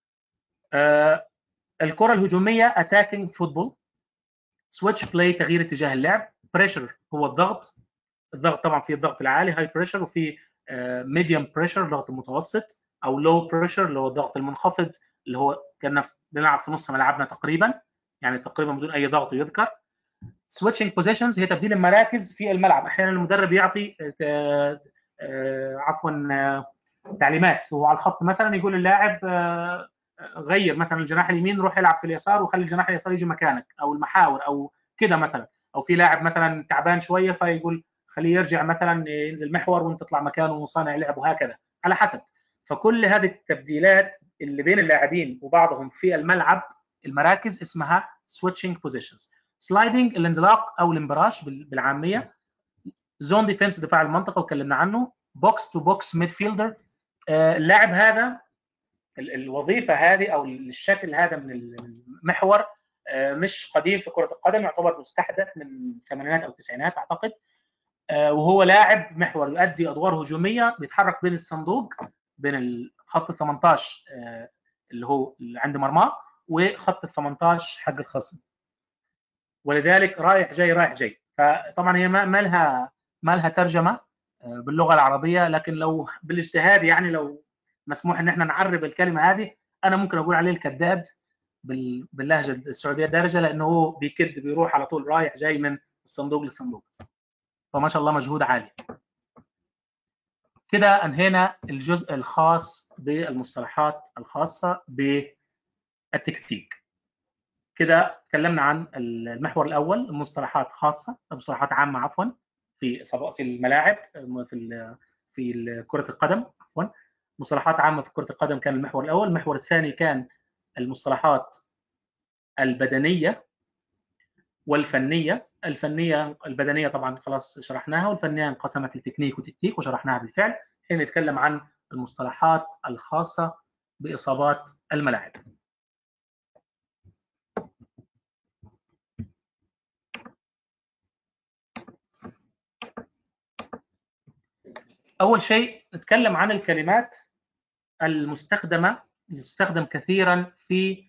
آه الكره الهجوميه اتاكينج فوتبول. سويتش بلاي تغيير اتجاه اللعب. بريشر هو الضغط، الضغط طبعا في الضغط العالي هاي بريشر، وفي ميديوم بريشر الضغط المتوسط، او لو بريشر اللي هو الضغط المنخفض اللي هو كنا بنلعب في نص ملعبنا تقريبا، يعني تقريبا بدون اي ضغط يذكر. سويتشنج بوزيشنز هي تبديل المراكز في الملعب، احيانا المدرب يعطي آه آه عفوا آه تعليمات، هو على الخط مثلا يقول اللاعب آه غير مثلا الجناح اليمين روح يلعب في اليسار وخلي الجناح اليسار يجي مكانك، او المحاور او كده مثلا، او في لاعب مثلا تعبان شويه فيقول خليه يرجع مثلا ينزل محور وانت تطلع مكانه وصانع لعب وهكذا على حسب. فكل هذه التبديلات اللي بين اللاعبين وبعضهم في الملعب المراكز اسمها switching positions. sliding الانزلاق او الانبراش بالعاميه. زون ديفنس دفاع المنطقه وكلمنا عنه. بوكس تو بوكس ميد فيلدر، اللاعب هذا الوظيفه هذه او الشكل هذا من المحور مش قديم في كره القدم، يعتبر مستحدث من الثمانينات او التسعينات اعتقد، وهو لاعب محور يؤدي ادوار هجوميه بيتحرك بين الصندوق بين خط ال ثمانية عشر اللي هو اللي عند مرماه وخط ال ثمانية عشر حق الخصم، ولذلك رايح جاي رايح جاي. فطبعا هي ما لها ما لها ترجمه باللغه العربيه، لكن لو بالاجتهاد يعني لو مسموح ان احنا نعرب الكلمه هذه، انا ممكن اقول عليه الكداد باللهجه السعوديه الدارجه، لانه هو بيكد بيروح على طول رايح جاي من الصندوق للصندوق، فما شاء الله مجهود عالي. كده انهينا الجزء الخاص بالمصطلحات الخاصه بالتكتيك. كده تكلمنا عن المحور الاول، مصطلحات خاصه مصطلحات عامه عفوا في في الملاعب في في كره القدم عفوا مصطلحات عامه في كره القدم كان المحور الاول. المحور الثاني كان المصطلحات البدنيه والفنيه. الفنيه البدنيه طبعا خلاص شرحناها، والفنيه انقسمت لتكنيك وتكتيك وشرحناها بالفعل. حين نتكلم عن المصطلحات الخاصه باصابات الملاعب. اول شيء نتكلم عن الكلمات المستخدمه تستخدم كثيرا في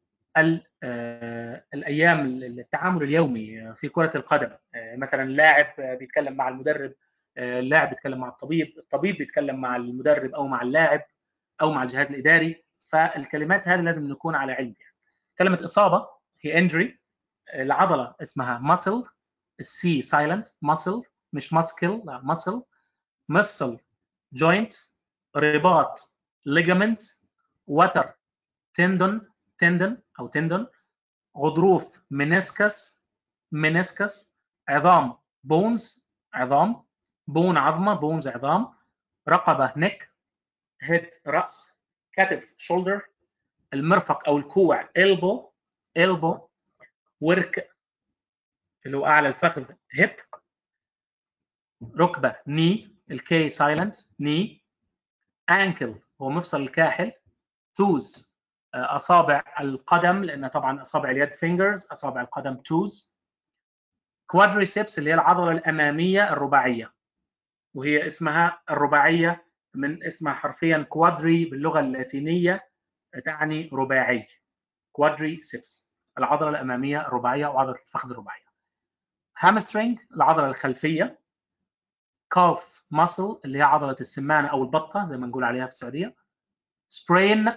الايام التعامل اليومي في كره القدم. مثلا لاعب بيتكلم مع المدرب، اللاعب بيتكلم مع الطبيب، الطبيب بيتكلم مع المدرب او مع اللاعب او مع الجهاز الاداري. فالكلمات هذه لازم نكون على علم بها. كلمه اصابه هي injury، العضله اسمها muscle، السي سايلنت muscle مش muscle لا muscle. مفصل joint، رباط ligament، وتر tendon tendon او tendon، غضروف meniscus meniscus، عظام bones عظام، بون عظمه bones عظام، رقبه neck، head راس، كتف shoulder، المرفق او الكوع elbow elbow، ورك اللي هو اعلى الفخذ hip، ركبه knee الكي سايلنت knee، ankle هو مفصل الكاحل، toes اصابع القدم لان طبعا اصابع اليد fingers، اصابع القدم toes، quadriceps اللي هي العضله الاماميه الرباعيه، وهي اسمها الرباعيه من اسمها حرفيا quadri باللغه اللاتينيه تعني رباعي. quadriceps العضله الاماميه الرباعيه او عضله الفخذ الرباعيه. hamstring العضله الخلفيه، calf muscle اللي هي عضله السمانه او البطه زي ما نقول عليها في السعوديه، sprain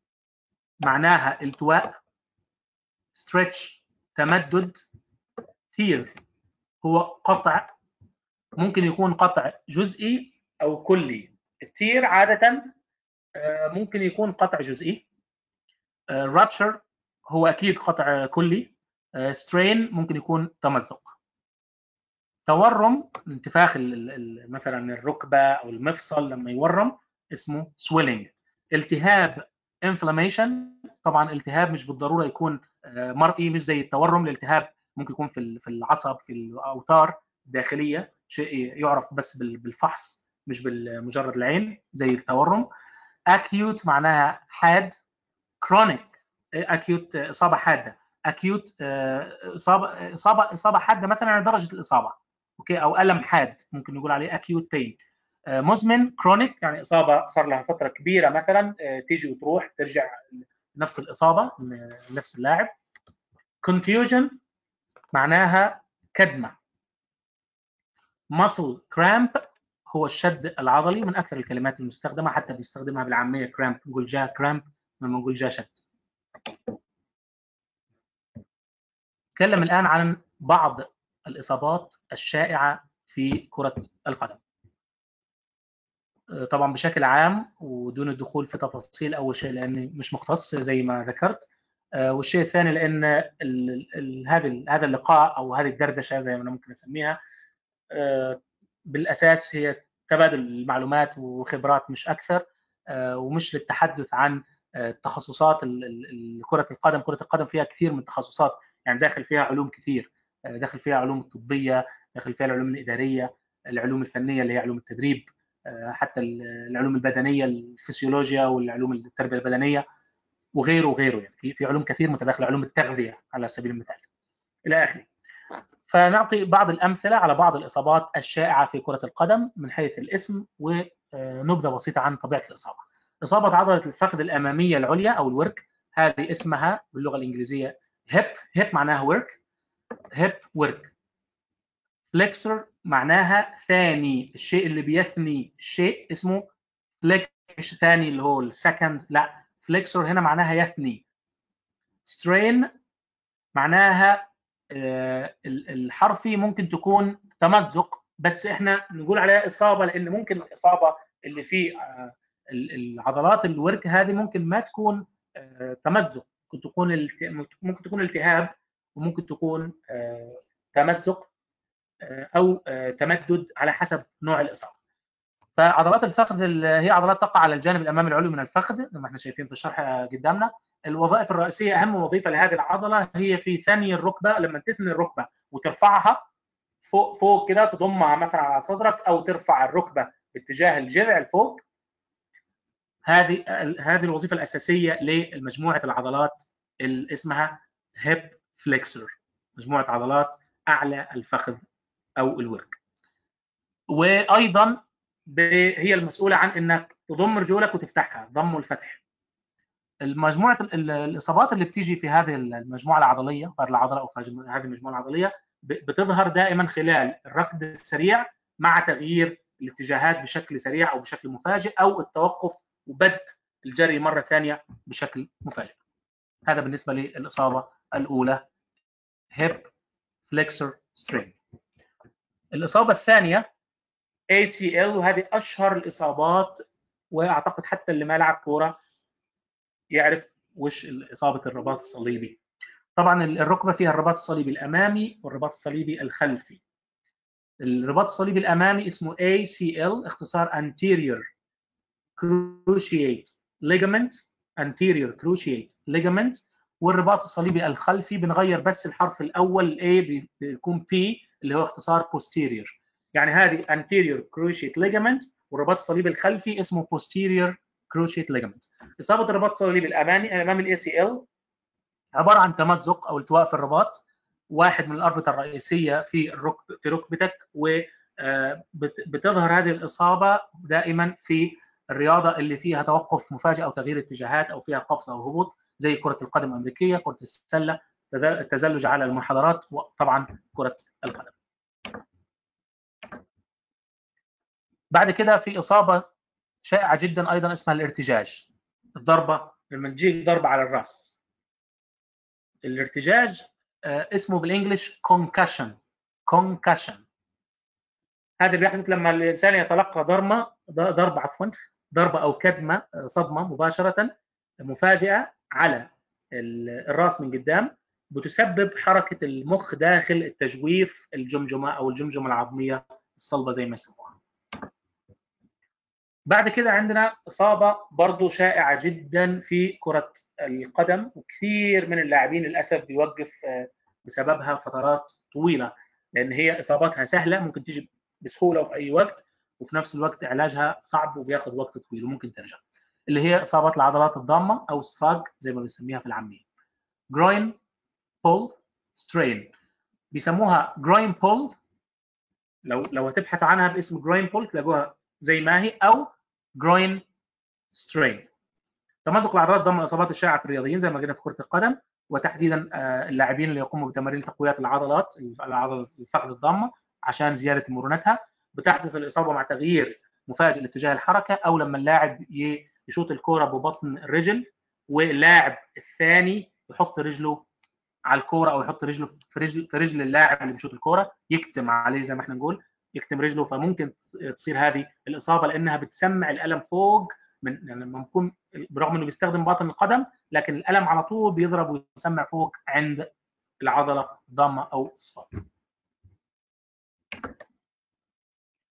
معناها التواء، stretch تمدد، tear هو قطع، ممكن يكون قطع جزئي او كلي. التير عاده ممكن يكون قطع جزئي، rupture هو اكيد قطع كلي، strain ممكن يكون تمزق. تورم انتفاخ مثلا الركبه او المفصل لما يورم اسمه swelling. التهاب inflammation، طبعا التهاب مش بالضروره يكون مرئي مش زي التورم، الالتهاب ممكن يكون في في العصب في الاوتار الداخليه، شيء يعرف بس بالفحص مش بمجرد العين زي التورم. acute معناها حاد، chronic acute اصابه حاده، acute اصابه اصابه اصابه حاده مثلا على درجه الاصابه اوكي، او الم حاد ممكن نقول عليه acute pain. مزمن chronic يعني اصابه صار لها فتره كبيره مثلا تيجي وتروح ترجع نفس الاصابه نفس اللاعب. confusion معناها كدمه. muscle cramp هو الشد العضلي، من اكثر الكلمات المستخدمه حتى بنستخدمها بالعاميه cramp، نقول جاء cramp لما نقول جاء شد. نتكلم الان عن بعض الاصابات الشائعه في كره القدم. طبعا بشكل عام ودون الدخول في تفاصيل، اول شيء لاني مش مختص زي ما ذكرت، والشيء الثاني لان هذا هذا اللقاء او هذه الدردشه زي ما انا ممكن اسميها بالاساس هي تبادل المعلومات وخبرات مش اكثر، ومش للتحدث عن تخصصات كرة القدم. كرة القدم فيها كثير من التخصصات، يعني داخل فيها علوم كثير، داخل فيها علوم الطبية، داخل فيها العلوم الإدارية، العلوم الفنية اللي هي علوم التدريب، حتى العلوم البدنية، الفسيولوجيا والعلوم التربية البدنية وغيره وغيره. يعني في في علوم كثير متداخلة، علوم التغذية على سبيل المثال إلى آخره. فنعطي بعض الأمثلة على بعض الإصابات الشائعة في كرة القدم من حيث الاسم ونبذة بسيطة عن طبيعة الإصابة. إصابة عضلة الفخذ الأمامية العليا أو الورك، هذه اسمها باللغة الإنجليزية هيب. هيب معناها ورك، هيب ورك. فليكسر معناها ثاني، الشيء اللي بيثني الشيء اسمه فليك، مش ثاني اللي هو السكند، لا، فليكسر هنا معناها يثني. سترين معناها الحرفي ممكن تكون تمزق، بس احنا نقول عليها اصابه لان ممكن الاصابه اللي في العضلات الورك هذه ممكن ما تكون تمزق، ممكن تكون ممكن تكون التهاب، وممكن تكون تمزق او تمدد على حسب نوع الاصابه. فعضلات الفخذ هي عضلات تقع على الجانب الامامي العلوي من الفخذ زي ما احنا شايفين في الشرح قدامنا. الوظائف الرئيسيه، اهم وظيفه لهذه العضله هي في ثني الركبه، لما تثني الركبه وترفعها فوق فوق كده، تضمها مثلا على صدرك او ترفع الركبه باتجاه الجذع لفوق. هذه هذه الوظيفه الاساسيه لمجموعه العضلات اللي اسمها هيب فليكسر، مجموعه عضلات اعلى الفخذ او الورك. وايضا هي المسؤوله عن انك تضم رجولك وتفتحها، ضم والفتح. المجموعه الاصابات اللي بتيجي في هذه المجموعه العضليه، فرد العضله او هذه المجموعه العضليه، بتظهر دائما خلال الركض السريع مع تغيير الاتجاهات بشكل سريع او بشكل مفاجئ، او التوقف وبدء الجري مره ثانيه بشكل مفاجئ. هذا بالنسبه للاصابه الاولى، هيب فليكسر سترين. الاصابه الثانيه إيه سي إل، وهذه اشهر الاصابات، واعتقد حتى اللي ما لعب كوره يعرف وش اصابه الرباط الصليبي. طبعا الركبه فيها الرباط الصليبي الامامي والرباط الصليبي الخلفي. الرباط الصليبي الامامي اسمه إيه سي إل، اختصار anterior cruciate ligament، anterior cruciate ligament. والرباط الصليبي الخلفي بنغير بس الحرف الاول A بيكون P اللي هو اختصار posterior. يعني هذه anterior cruciate ligament، والرباط الصليبي الخلفي اسمه posterior cruciate ligament. اصابه الرباط الصليبي الامامي امام الاي سي ال عباره عن تمزق او التواء في الرباط، واحد من الاربطه الرئيسيه في الركب في ركبتك، وبتظهر هذه الاصابه دائما في الرياضه اللي فيها توقف مفاجئ او تغيير اتجاهات او فيها قفز او هبوط، زي كره القدم الامريكيه، كره السله، التزلج على المنحدرات، وطبعا كره القدم. بعد كده في اصابه شائعه جدا ايضا اسمها الارتجاج. الضربه لما تجيك ضربه على الراس، الارتجاج اسمه بالانجلش concussion. concussion هذا بيحدث لما الانسان يتلقى ضربه ضربه عفوا ضربه او كدمه، صدمه مباشره مفاجئه على الراس من قدام، بتسبب حركه المخ داخل التجويف الجمجمه او الجمجمه العظميه الصلبه زي ما يسموها. بعد كده عندنا إصابة برضو شائعة جدا في كرة القدم، وكثير من اللاعبين للأسف بيوقف بسببها فترات طويلة، لأن هي إصاباتها سهلة، ممكن تيجي بسهولة وفي أي وقت، وفي نفس الوقت علاجها صعب وبياخذ وقت طويل وممكن ترجع، اللي هي إصابات العضلات الضامة أو سفاج زي ما بنسميها في العامية. groin pull strain، بيسموها groin pull، لو لو هتبحث عنها باسم groin pull تلاقوها زي ما هي، أو groin strain. تمزق العضلات ضمن الاصابات الشائعه في الرياضيين زي ما قلنا في كره القدم، وتحديدا اللاعبين اللي يقوموا بتمارين تقويات العضلات العضله الفخذ الضامه عشان زياده مرونتها. بتحدث الاصابه مع تغيير مفاجئ لاتجاه الحركه، او لما اللاعب يشوط الكره ببطن الرجل واللاعب الثاني يحط رجله على الكوره، او يحط رجله في رجل في رجل اللاعب اللي بيشوط الكوره، يكتم عليه زي ما احنا نقول، يكتم رجله. فممكن تصير هذه الاصابه لانها بتسمع الالم فوق من، يعني لما نكون برغم انه بيستخدم باطن القدم، لكن الالم على طول بيضرب ويسمع فوق عند العضله الضامه او الصفار.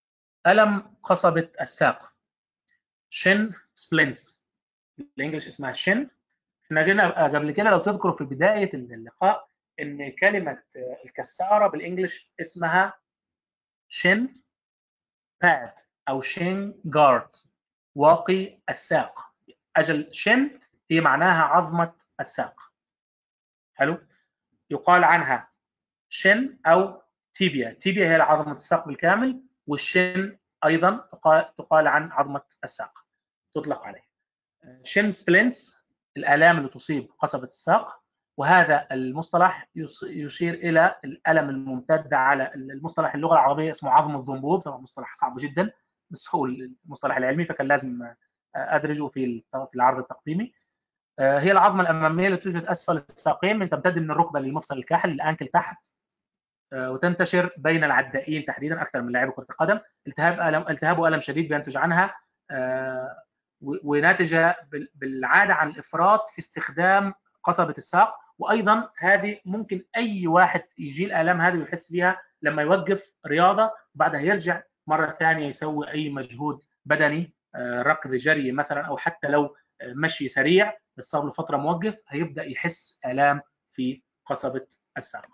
ألم قصبة الساق، شن سبلينتس، الانجليش اسمها شن. احنا قلنا قبل كده لو تذكروا في بداية اللقاء ان كلمة الكسارة بالانجليش اسمها شن باد او شن جارد، واقي الساق. اجل شن هي معناها عظمة الساق. حلو. يقال عنها شن او تيبيا. تيبيا هي عظمة الساق بالكامل، والشن ايضا تقال عن عظمة الساق، تطلق عليه. شن سبلينتس الآلام اللي تصيب قصبة الساق، وهذا المصطلح يشير إلى الألم الممتد على المصطلح اللغة العربية اسمه عظم الضنبوب. طبعا مصطلح صعب جدا بس هو المصطلح العلمي، فكان لازم أدرجه في في العرض التقديمي. هي العظمة الأمامية التي توجد أسفل الساقين، من تمتد من الركبة للمفصل الكاحل الأنكل تحت، وتنتشر بين العدائين تحديدا أكثر من لاعبي كرة القدم. التهاب ألم التهاب وألم شديد بينتج عنها، وناتجه بالعاده عن الافراط في استخدام قصبه الساق. وايضا هذه ممكن اي واحد يجي الالام هذه ويحس بها لما يوقف رياضه وبعدها يرجع مره ثانيه يسوي اي مجهود بدني، ركض جري مثلا، او حتى لو مشي سريع بس صار له فتره موقف، هيبدا يحس الام في قصبه الساق.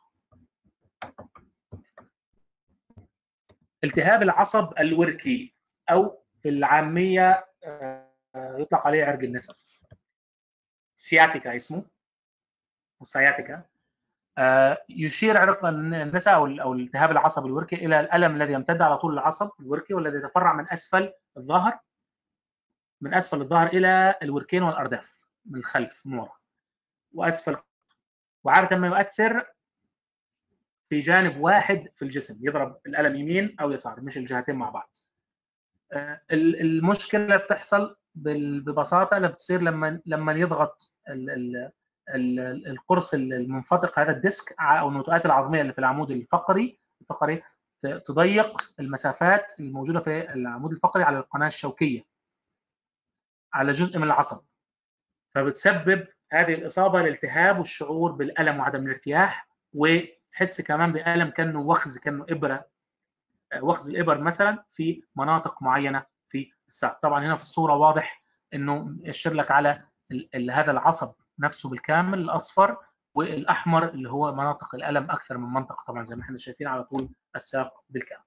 التهاب العصب الوركي او في العاميه يطلق عليه عرق النسا، سياتيكا اسمه، وسياتيكا. يشير عرق النسا او التهاب العصب الوركي الى الالم الذي يمتد على طول العصب الوركي، والذي يتفرع من اسفل الظهر من اسفل الظهر الى الوركين والارداف من الخلف من وراء واسفل، وعاده ما يؤثر في جانب واحد في الجسم، يضرب الالم يمين او يسار مش الجهتين مع بعض. المشكله بتحصل ببساطه لما بتصير لما لما يضغط القرص المنفتق هذا الديسك او النتوءات العظميه اللي في العمود الفقري الفقري تضيق المسافات الموجوده في العمود الفقري على القناه الشوكيه على جزء من العصب، فبتسبب هذه الاصابه الالتهاب والشعور بالالم وعدم الارتياح، وتحس كمان بالم كانه وخز، كانه ابره، وخز الابر مثلا في مناطق معينه في الساق. طبعا هنا في الصوره واضح انه يشير لك على هذا العصب نفسه بالكامل، الاصفر والاحمر اللي هو مناطق الالم اكثر من منطقه، طبعا زي ما احنا شايفين على طول الساق بالكامل.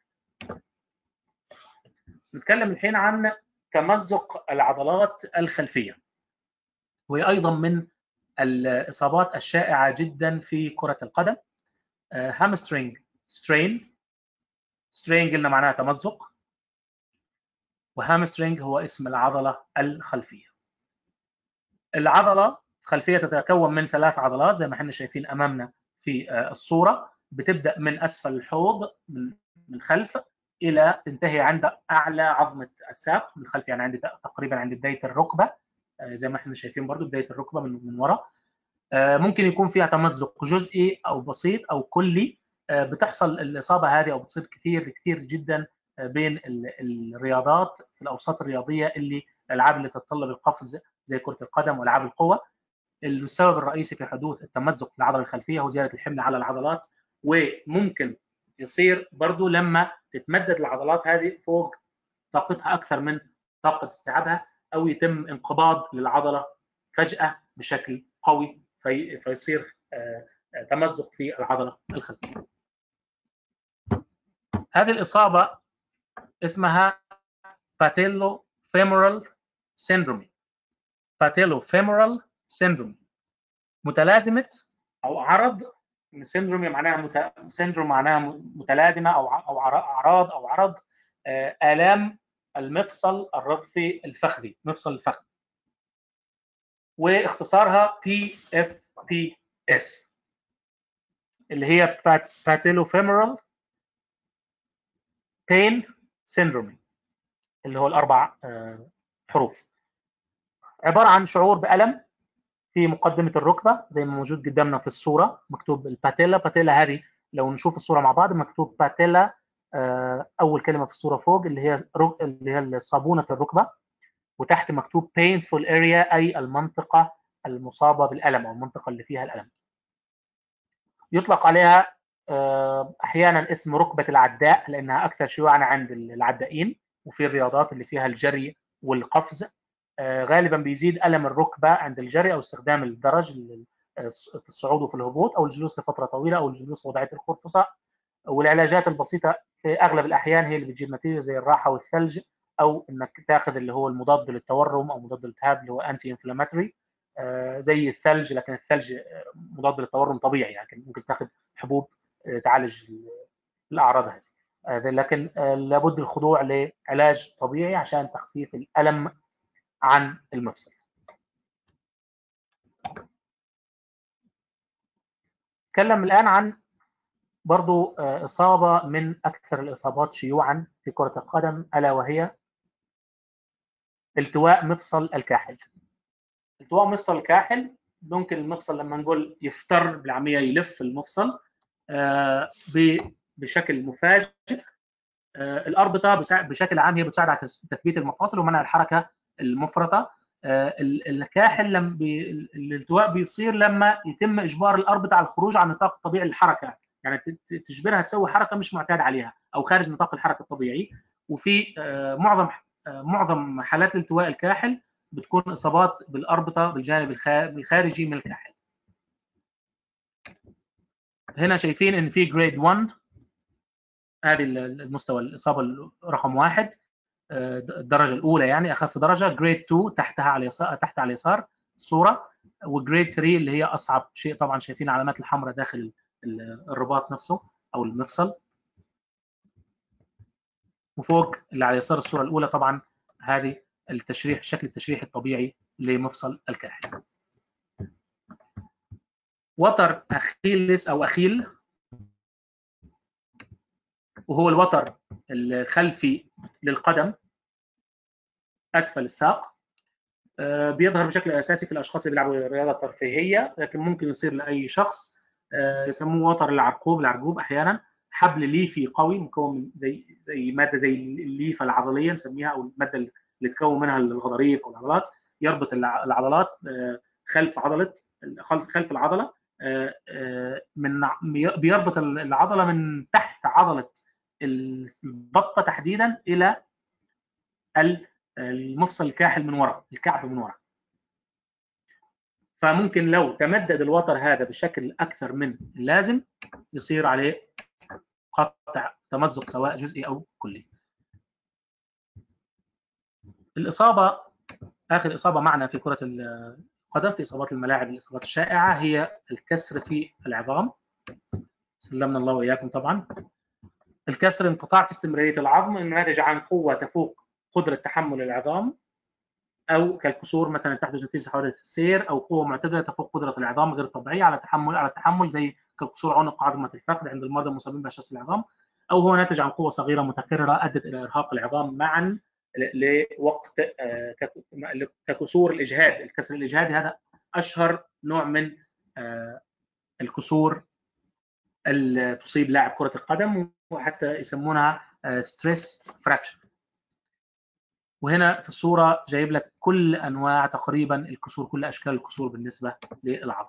نتكلم الحين عن تمزق العضلات الخلفيه، وهي ايضا من الاصابات الشائعه جدا في كره القدم. هامسترينج سترين، سترين قلنا معناها تمزق، وهامسترينج هو اسم العضله الخلفيه. العضله الخلفيه تتكون من ثلاث عضلات زي ما احنا شايفين امامنا في الصوره، بتبدا من اسفل الحوض من من الخلف الى تنتهي عند اعلى عظمه الساق من الخلف، يعني عند تقريبا عند بدايه الركبه زي ما احنا شايفين برضو بدايه الركبه من من وراء. ممكن يكون فيها تمزق جزئي او بسيط او كلي. بتحصل الاصابه هذه او بتصير كثير كثير جدا بين الرياضات في الاوساط الرياضيه اللي الالعاب اللي تتطلب القفز زي كره القدم والعاب القوه. السبب الرئيسي في حدوث التمزق في العضله الخلفيه هو زياده الحمل على العضلات، وممكن يصير برضو لما تتمدد العضلات هذه فوق طاقتها اكثر من طاقه استيعابها، او يتم انقباض للعضله فجاه بشكل قوي في فيصير تمزق في العضله الخلفيه. هذه الاصابه اسمها باتيلو فيمورال سيندروم. باتيلو فيمورال سيندروم متلازمه او عرض من سيندروم، معناها مت... سيندروم معناها متلازمه او او اعراض او عرض الام المفصل الرضفي الفخذي، مفصل الفخذ، واختصارها بي اف بي اس اللي هي باتيلوفيمورال بين سيندروم، اللي هو الاربع حروف. عباره عن شعور بالم في مقدمه الركبه زي ما موجود قدامنا في الصوره، مكتوب الباتيلا. باتيلا هذه لو نشوف الصوره مع بعض مكتوب باتيلا اول كلمه في الصوره فوق اللي هي اللي هي صابونه الركبه، وتحت مكتوب painful area اي المنطقه المصابه بالالم او المنطقه اللي فيها الالم. يطلق عليها احيانا اسم ركبه العداء لانها اكثر شيوعا عند العدائين، وفي الرياضات اللي فيها الجري والقفز غالبا بيزيد الم الركبه عند الجري او استخدام الدرج في الصعود وفي الهبوط او الجلوس لفتره طويله او الجلوس وضعيه القرفصاء. والعلاجات البسيطه في اغلب الاحيان هي اللي بتجيب نتيجه زي الراحه والثلج، او انك تاخذ اللي هو المضاد للتورم او مضاد للالتهاب اللي هو انتي انفلاماتوري زي الثلج، لكن الثلج مضاد للتورم طبيعي، يعني ممكن تاخذ حبوب تعالج الاعراض هذه، لكن لابد الخضوع لعلاج طبيعي عشان تخفيف الالم عن المفصل. نتكلم الان عن برضو اصابه من اكثر الاصابات شيوعا في كره القدم، الا وهي التواء مفصل الكاحل. التواء مفصل الكاحل ممكن المفصل لما نقول يفتر بالعاميه يلف المفصل بشكل مفاجئ. الاربطه بشكل عام هي بتساعد على تثبيت المفاصل ومنع الحركه المفرطه. الكاحل لما الالتواء بيصير لما يتم اجبار الاربطه على الخروج عن النطاق الطبيعي للحركه، يعني تجبرها تسوي حركه مش معتاد عليها او خارج نطاق الحركه الطبيعي. وفي معظم معظم حالات الالتواء الكاحل بتكون اصابات بالاربطه بالجانب الخارجي من الكاحل. هنا شايفين ان في جريد واحد، هذه المستوى الاصابه رقم واحد، الدرجه الاولى يعني اخف درجه. جريد اثنين تحتها على اليسار، تحت على اليسار الصوره. وجريد ثلاثة اللي هي اصعب شيء، طبعا شايفين العلامات الحمراء داخل الرباط نفسه او المفصل. وفوق اللي على يسار الصوره الاولى طبعا هذه التشريح، الشكل التشريحي الطبيعي لمفصل الكاحل. وتر اخيلس او اخيل، وهو الوتر الخلفي للقدم اسفل الساق، بيظهر بشكل اساسي في الاشخاص اللي بيلعبوا رياضه ترفيهيه، لكن ممكن يصير لاي شخص. يسموه وتر العرقوب، العرقوب احيانا حبل ليفي قوي مكون من زي زي ماده زي الليفه العضليه نسميها، او الماده اللي تكون منها الغضاريف او العضلات، يربط العضلات خلف عضله خلف العضله، من بيربط العضله من تحت عضله البطه تحديدا الى المفصل الكاحل من وراء، الكعب من وراء. فممكن لو تمدد الوتر هذا بشكل اكثر من اللازم يصير عليه قطع تمزق سواء جزئي او كلي. الاصابه، اخر اصابه معنا في كره القدم في اصابات الملاعب، الاصابات الشائعه هي الكسر في العظام. سلمنا الله واياكم. طبعا الكسر انقطاع في استمراريه العظم الناتج عن قوه تفوق قدره تحمل العظام، او كالكسور مثلا تحدث نتيجه حوادث السير، او قوه معتدله تفوق قدره العظام غير الطبيعيه على تحمل على التحمل زي كالكسور عنق عظمه الفخذ عند المرضى المصابين بهشاشه العظام، او هو ناتج عن قوه صغيره متكرره ادت الى ارهاق العظام معا لوقت ككسور الاجهاد. الكسر الاجهادي هذا اشهر نوع من الكسور اللي تصيب لاعب كره القدم، وحتى يسمونها ستريس فراكشر. وهنا في الصوره جايب لك كل انواع تقريبا الكسور، كل اشكال الكسور بالنسبه للعظم.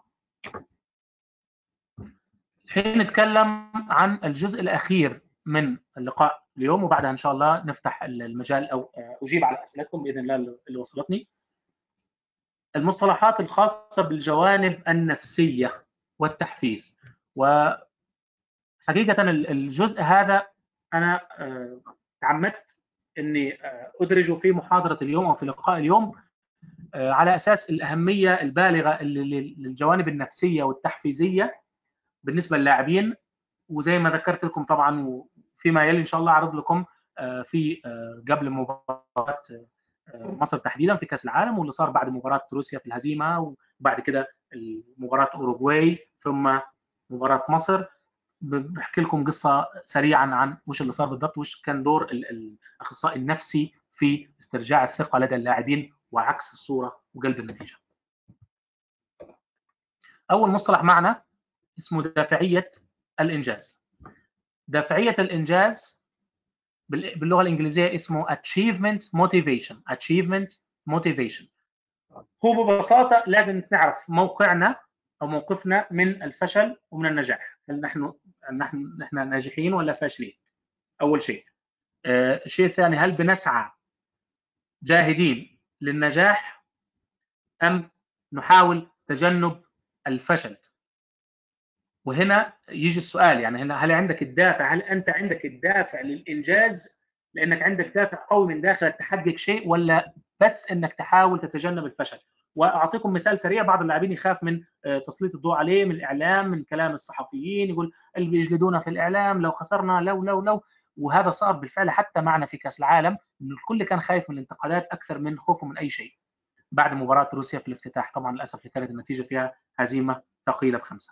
الحين نتكلم عن الجزء الاخير من اللقاء اليوم، وبعدها ان شاء الله نفتح المجال او اجيب على اسئلتكم باذن الله اللي وصلتني. المصطلحات الخاصه بالجوانب النفسيه والتحفيز. وحقيقه الجزء هذا انا تعمدت اني ادرجه في محاضره اليوم او في لقاء اليوم على اساس الاهميه البالغه للجوانب النفسيه والتحفيزيه بالنسبه للاعبين. وزي ما ذكرت لكم طبعا، وفيما يلي ان شاء الله اعرض لكم في قبل مباراه مصر تحديدا في كاس العالم، واللي صار بعد مباراه روسيا في الهزيمه، وبعد كده مباراه اوروغواي، ثم مباراه مصر. بحكي لكم قصه سريعا عن وش اللي صار بالضبط، وش كان دور الاخصائي النفسي في استرجاع الثقه لدى اللاعبين وعكس الصوره وقلب النتيجه. اول مصطلح معنا اسمه دافعيه الانجاز. دافعيه الانجاز باللغه الانجليزيه اسمه achievement motivation. achievement motivation هو ببساطه لازم نعرف موقعنا او موقفنا من الفشل ومن النجاح. هل نحن نحن نحن ناجحين ولا فاشلين؟ اول شيء. آه، الشيء الثاني، هل بنسعى جاهدين للنجاح ام نحاول تجنب الفشل؟ وهنا يجي السؤال، يعني هنا هل عندك الدافع، هل انت عندك الدافع للانجاز لانك عندك دافع قوي من داخلك تحقق شيء، ولا بس انك تحاول تتجنب الفشل؟ واعطيكم مثال سريع. بعض اللاعبين يخاف من تسليط الضوء عليه، من الاعلام، من كلام الصحفيين، يقول اللي بيجلدونا في الاعلام لو خسرنا، لو لو لو وهذا صار بالفعل حتى معنا في كاس العالم، انه الكل كان خايف من الانتقادات اكثر من خوفه من اي شيء. بعد مباراه روسيا في الافتتاح طبعا للاسف كانت النتيجه فيها هزيمه ثقيله بخمسه.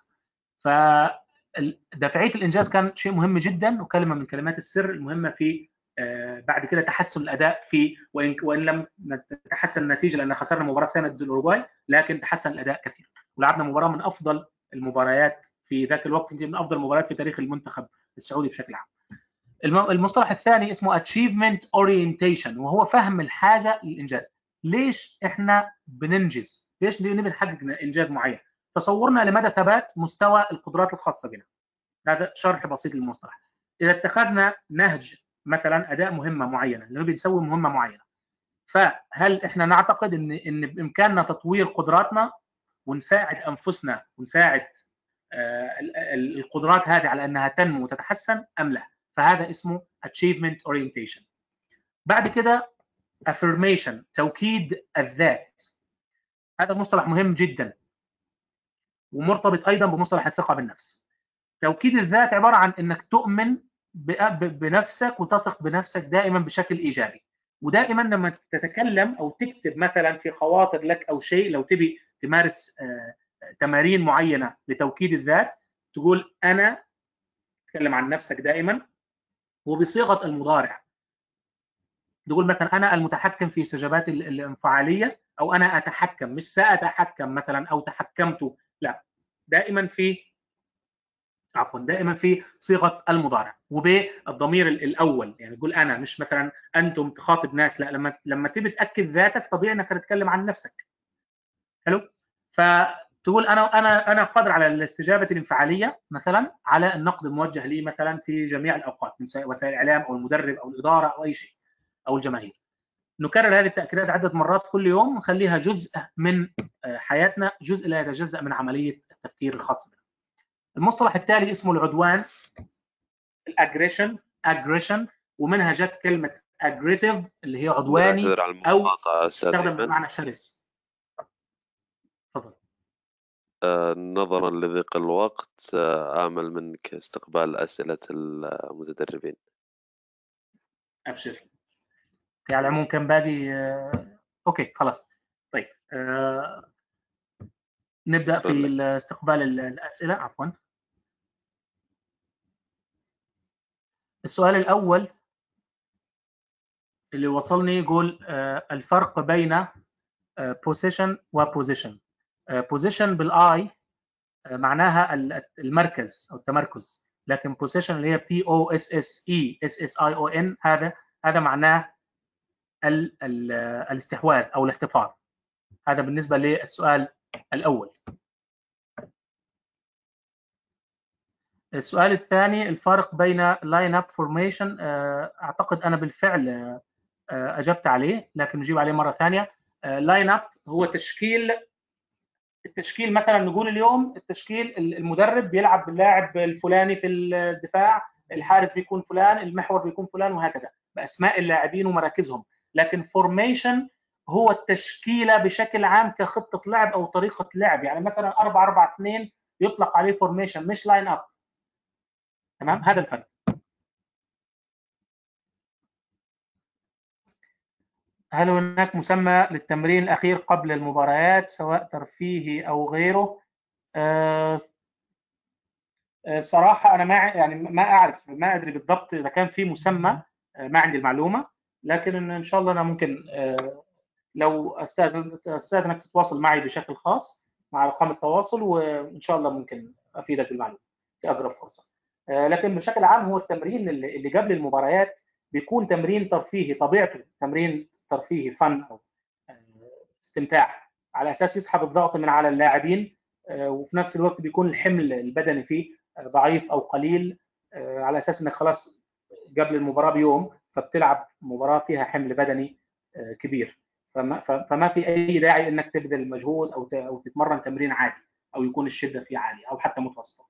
فدافعيه الانجاز كان شيء مهم جدا، وكلمه من كلمات السر المهمه في بعد كده تحسن الاداء في، وان وان لم تتحسن النتيجه لان خسرنا مباراه ثانيه ضد الاوروغواي، لكن تحسن الاداء كثير ولعبنا مباراه من افضل المباريات في ذاك الوقت، يمكن من افضل المباريات في تاريخ المنتخب السعودي بشكل عام. المصطلح الثاني اسمه achievement orientation، وهو فهم الحاجه للانجاز. ليش احنا بننجز؟ ليش نبي نحقق انجاز معين؟ تصورنا لمدى ثبات مستوى القدرات الخاصه بنا. هذا شرح بسيط للمصطلح. اذا اتخذنا نهج مثلا اداء مهمه معينه، نبي نسوي مهمه معينه، فهل احنا نعتقد ان ان بامكاننا تطوير قدراتنا ونساعد انفسنا ونساعد القدرات هذه على انها تنمو وتتحسن ام لا؟ فهذا اسمه achievement orientation. بعد كده affirmation، توكيد الذات. هذا مصطلح مهم جدا ومرتبط ايضا بمصطلح الثقه بالنفس. توكيد الذات عباره عن انك تؤمن بنفسك وتثق بنفسك دائما بشكل ايجابي، ودائما لما تتكلم او تكتب مثلا في خواطر لك او شيء، لو تبي تمارس تمارين معينه لتوكيد الذات، تقول انا، تتكلم عن نفسك دائما وبصيغه المضارع. تقول مثلا انا المتحكم في سجباتي الانفعاليه، او انا اتحكم، مش ساتحكم مثلا او تحكمت، لا، دائما في عفوا دائما في صيغه المضارع وبالضمير الاول. يعني تقول انا، مش مثلا انتم تخاطب ناس، لا، لما لما تبي تاكد ذاتك طبيعي انك تتكلم عن نفسك. حلو. فتقول انا انا انا قادر على الاستجابه الانفعاليه مثلا على النقد الموجه لي مثلا في جميع الاوقات من وسائل الاعلام او المدرب او الاداره او اي شيء او الجماهير. نكرر هذه التاكيدات عده مرات كل يوم ونخليها جزء من حياتنا، جزء لا يتجزا من عمليه التفكير الخاص بنا. المصطلح التالي اسمه العدوان، الاجريشن، اجريشن، ومنها جت كلمه اجريسيف اللي هي عدواني او تستخدم بمعنى شرس. تفضل. آه نظرا لضيق الوقت آه امل منك استقبال اسئله المتدربين. ابشر. على العموم كان باقي آه... اوكي خلاص. طيب آه... نبدا في استقبال الاسئله. عفوا. السؤال الاول اللي وصلني يقول آه الفرق بين بوزيشن وبوزيشن. بوزيشن بالاي معناها المركز او التمركز، لكن بوزيشن اللي هي بي او اس اس اي اس اس اي او ان هذا هذا معناه ال ال الاستحواذ او الاحتفاظ. هذا بالنسبه للسؤال الاول. السؤال الثاني الفارق بين لاين اب فورميشن، اعتقد انا بالفعل اجبت عليه لكن نجيب عليه مره ثانيه. لاين اب هو تشكيل التشكيل مثلا نقول اليوم التشكيل المدرب بيلعب باللاعب الفلاني في الدفاع، الحارس بيكون فلان، المحور بيكون فلان، وهكذا باسماء اللاعبين ومراكزهم. لكن فورميشن هو التشكيله بشكل عام كخطه لعب او طريقه لعب. يعني مثلا أربعة أربعة اثنين يطلق عليه فورميشن مش لاين اب. تمام، هذا الفرق. هل هناك مسمى للتمرين الاخير قبل المباريات سواء ترفيهي او غيره؟ أه صراحه انا ما يعني ما اعرف، ما ادري بالضبط اذا كان في مسمى، ما عندي المعلومه، لكن ان شاء الله انا ممكن لو استاذنك تتواصل معي بشكل خاص مع ارقام التواصل، وان شاء الله ممكن افيدك بالمعلومه في اقرب فرصه. لكن بشكل عام هو التمرين اللي قبل المباريات بيكون تمرين ترفيهي، طبيعته تمرين ترفيهي فن او استمتاع، على اساس يسحب الضغط من على اللاعبين، وفي نفس الوقت بيكون الحمل البدني فيه ضعيف او قليل على اساس انك خلاص قبل المباراه بيوم فبتلعب مباراه فيها حمل بدني كبير، فما, فما في اي داعي انك تبذل مجهود او او تتمرن تمرين عادي او يكون الشده فيه عاليه او حتى متوسطه.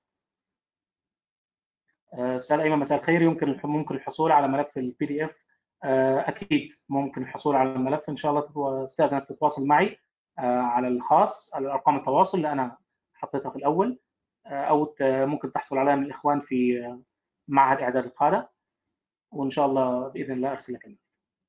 استاذ ايمن مساء الخير، يمكن ممكن الحصول على ملف البي دي اف؟ اكيد ممكن الحصول على الملف، ان شاء الله استاذنك تتواصل معي على الخاص على ارقام التواصل اللي انا حطيتها في الاول، او ممكن تحصل عليها من الاخوان في معهد اعداد القاده، وان شاء الله باذن الله ارسل لك الملف.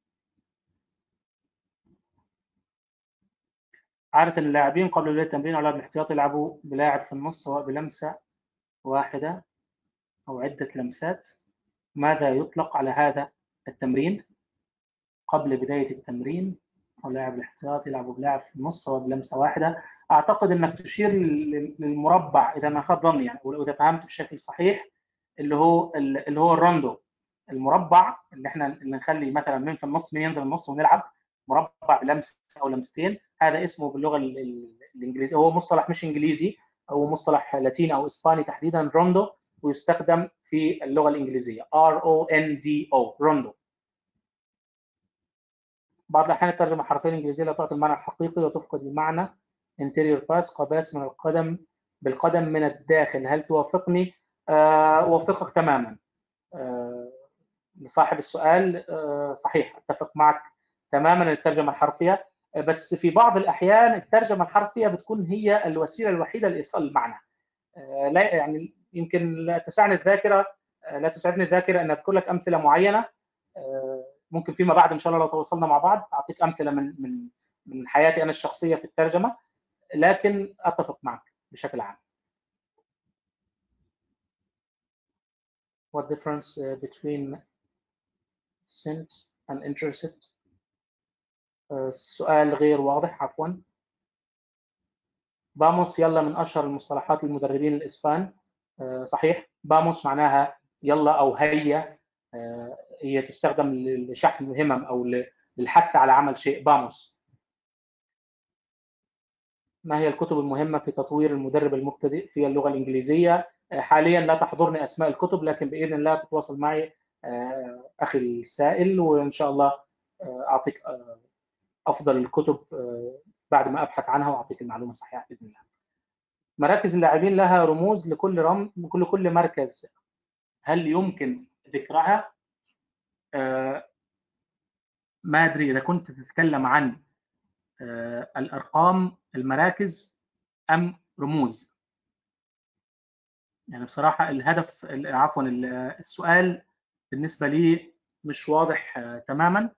عادة اللاعبين قبل بداية التمرين او لاعب الاحتياطي يلعبوا بلاعب في النص سواء بلمسه واحده او عده لمسات، ماذا يطلق على هذا التمرين؟ قبل بداية التمرين أو لاعب الاحتياطي يلعبوا بلاعب في النص سواء بلمسة واحدة. أعتقد أنك تشير للمربع إذا ما خاب ظني يعني، وإذا فهمت بشكل صحيح اللي هو اللي هو الروندو، المربع اللي احنا اللي نخلي مثلا من في النص مين ينزل النص ونلعب مربع بلمسه او لمستين، هذا اسمه باللغه الانجليزيه، هو مصطلح مش انجليزي، هو مصطلح لاتيني او اسباني تحديدا روندو، ويستخدم في اللغه الانجليزيه R O N D O روندو. بعض الأحيان الترجمة الحرفية الإنجليزية لا تعطي المعنى الحقيقي وتفقد المعنى. interior pass قباس من القدم بالقدم من الداخل، هل توافقني؟ آه، أوافقك تماما. آه، لصاحب السؤال آه، صحيح، أتفق معك تماما الترجمة الحرفية، بس في بعض الأحيان الترجمة الحرفية بتكون هي الوسيلة الوحيدة لإيصال المعنى. آه، لا يعني يمكن لا تسعني الذاكرة آه، لا تسعدني الذاكرة أن أذكر لك أمثلة معينة، آه، ممكن فيما بعد ان شاء الله لو تواصلنا مع بعض اعطيك امثله من من من حياتي انا الشخصيه في الترجمه، لكن اتفق معك بشكل عام. What difference between sent and interested؟ السؤال غير واضح عفوا. باموس يلا من اشهر المصطلحات للمدربين الاسبان، صحيح، باموس معناها يلا او هيا، هي تستخدم لشحن الهمم او للحث على عمل شيء، باموس. ما هي الكتب المهمة في تطوير المدرب المبتدئ في اللغة الإنجليزية؟ حاليا لا تحضرني أسماء الكتب، لكن بإذن الله تتواصل معي أخي السائل، وإن شاء الله أعطيك أفضل الكتب بعد ما أبحث عنها وأعطيك المعلومة الصحيحة بإذن الله. مراكز اللاعبين لها رموز لكل رم لكل كل مركز، هل يمكن ذكرها؟ ما أدري إذا كنت تتكلم عن الأرقام المراكز أم رموز. يعني بصراحة الهدف عفوا السؤال بالنسبة لي مش واضح تماما،